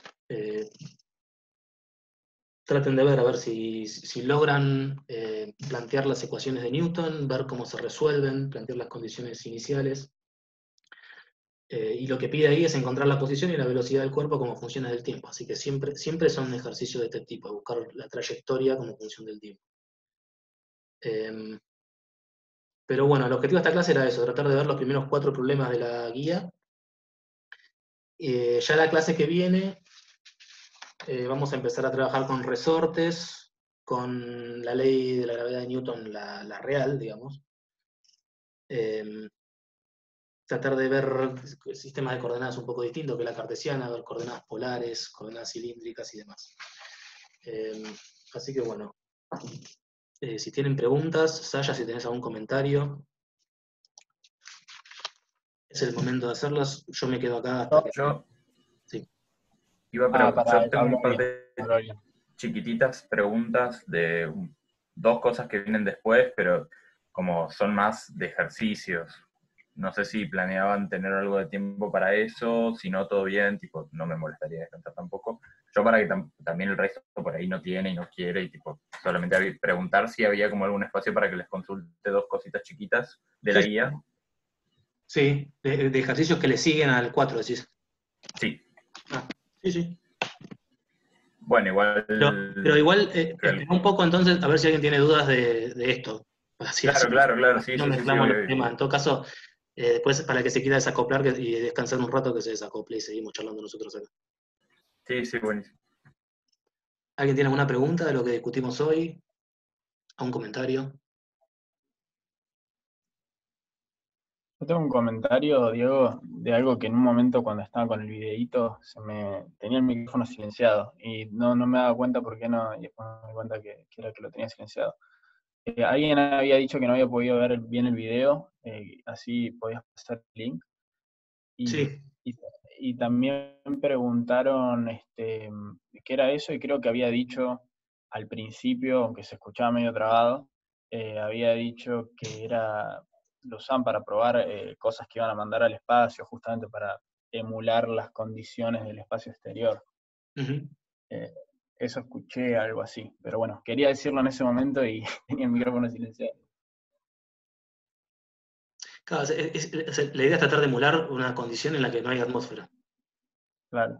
traten de ver a ver si logran plantear las ecuaciones de Newton, ver cómo se resuelven, plantear las condiciones iniciales. Y lo que pide ahí es encontrar la posición y la velocidad del cuerpo como funciones del tiempo. Así que siempre son ejercicios de este tipo, de buscar la trayectoria como función del tiempo. Pero bueno, el objetivo de esta clase era eso, tratar de ver los primeros 4 problemas de la guía. Ya la clase que viene vamos a empezar a trabajar con resortes, con la ley de la gravedad de Newton, la real, digamos. Tratar de ver sistemas de coordenadas un poco distintos que la cartesiana, ver coordenadas polares, coordenadas cilíndricas y demás. Así que bueno, si tienen preguntas, Saya, si tenés algún comentario, es el momento de hacerlas. Yo me quedo acá hasta que... Sí. Yo tengo un par de bien. chiquititas preguntas de 2 cosas que vienen después, pero como son más de ejercicios. No sé si planeaban tener algo de tiempo para eso, si no, todo bien, tipo, no me molestaría descansar tampoco. Yo para que también el resto por ahí no tiene y no quiere, y tipo, solamente preguntar si había como algún espacio para que les consulte 2 cositas chiquitas de la guía. Sí, de ejercicios que le siguen al 4, decís. Sí. Sí. Bueno, igual... Pero igual, un poco entonces, a ver si alguien tiene dudas de esto. Claro, sí. No mezclamos los temas. En todo caso, después para que se quiera desacoplar y descansar un rato, que se desacople y seguimos charlando nosotros acá. Sí, buenísimo. ¿Alguien tiene alguna pregunta de lo que discutimos hoy? ¿Algún comentario? Yo tengo un comentario, Diego, de algo que en un momento cuando estaba con el videíto tenía el micrófono silenciado y no me daba cuenta por qué no, y después me di cuenta que era que lo tenía silenciado. Alguien había dicho que no había podido ver bien el video, así podías pasar el link. Sí. Y también preguntaron qué era eso, y creo que había dicho al principio, aunque se escuchaba medio trabado, había dicho que lo usaban para probar cosas que iban a mandar al espacio, justamente para emular las condiciones del espacio exterior. Uh-huh. Eso escuché, algo así. Pero bueno, quería decirlo en ese momento y tenía el micrófono silenciado. Claro, la idea es tratar de emular una condición en la que no hay atmósfera. Claro.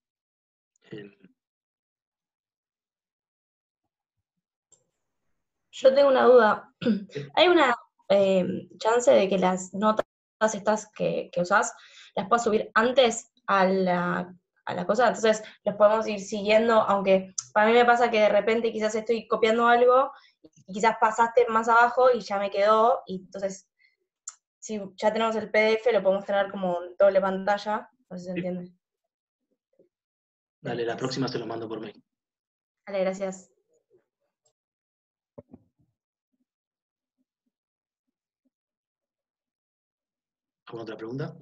Yo tengo una duda. ¿Hay una chance de que las notas estas que usás las puedas subir antes a la cosa? Entonces las podemos ir siguiendo, aunque para mí me pasa que de repente quizás estoy copiando algo y quizás pasaste más abajo y ya me quedó, y entonces si ya tenemos el PDF lo podemos tener como en doble pantalla, no sé si se entiende. Dale, la próxima se lo mando por mail. Vale, gracias. ¿Alguna otra pregunta?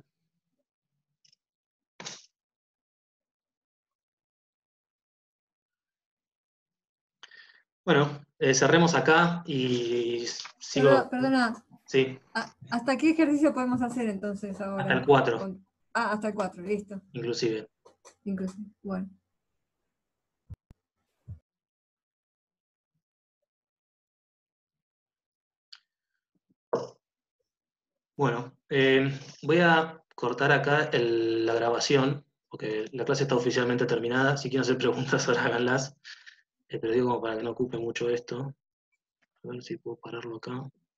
Bueno, cerremos acá y sigo. Perdona. Sí. ¿Hasta qué ejercicio podemos hacer entonces ahora? Hasta el 4. Hasta el 4, listo. Inclusive. Bueno. Bueno, voy a cortar acá la grabación, porque la clase está oficialmente terminada. Si quieren hacer preguntas, ahora háganlas. Pero digo como para que no ocupe mucho esto. A ver si puedo pararlo acá.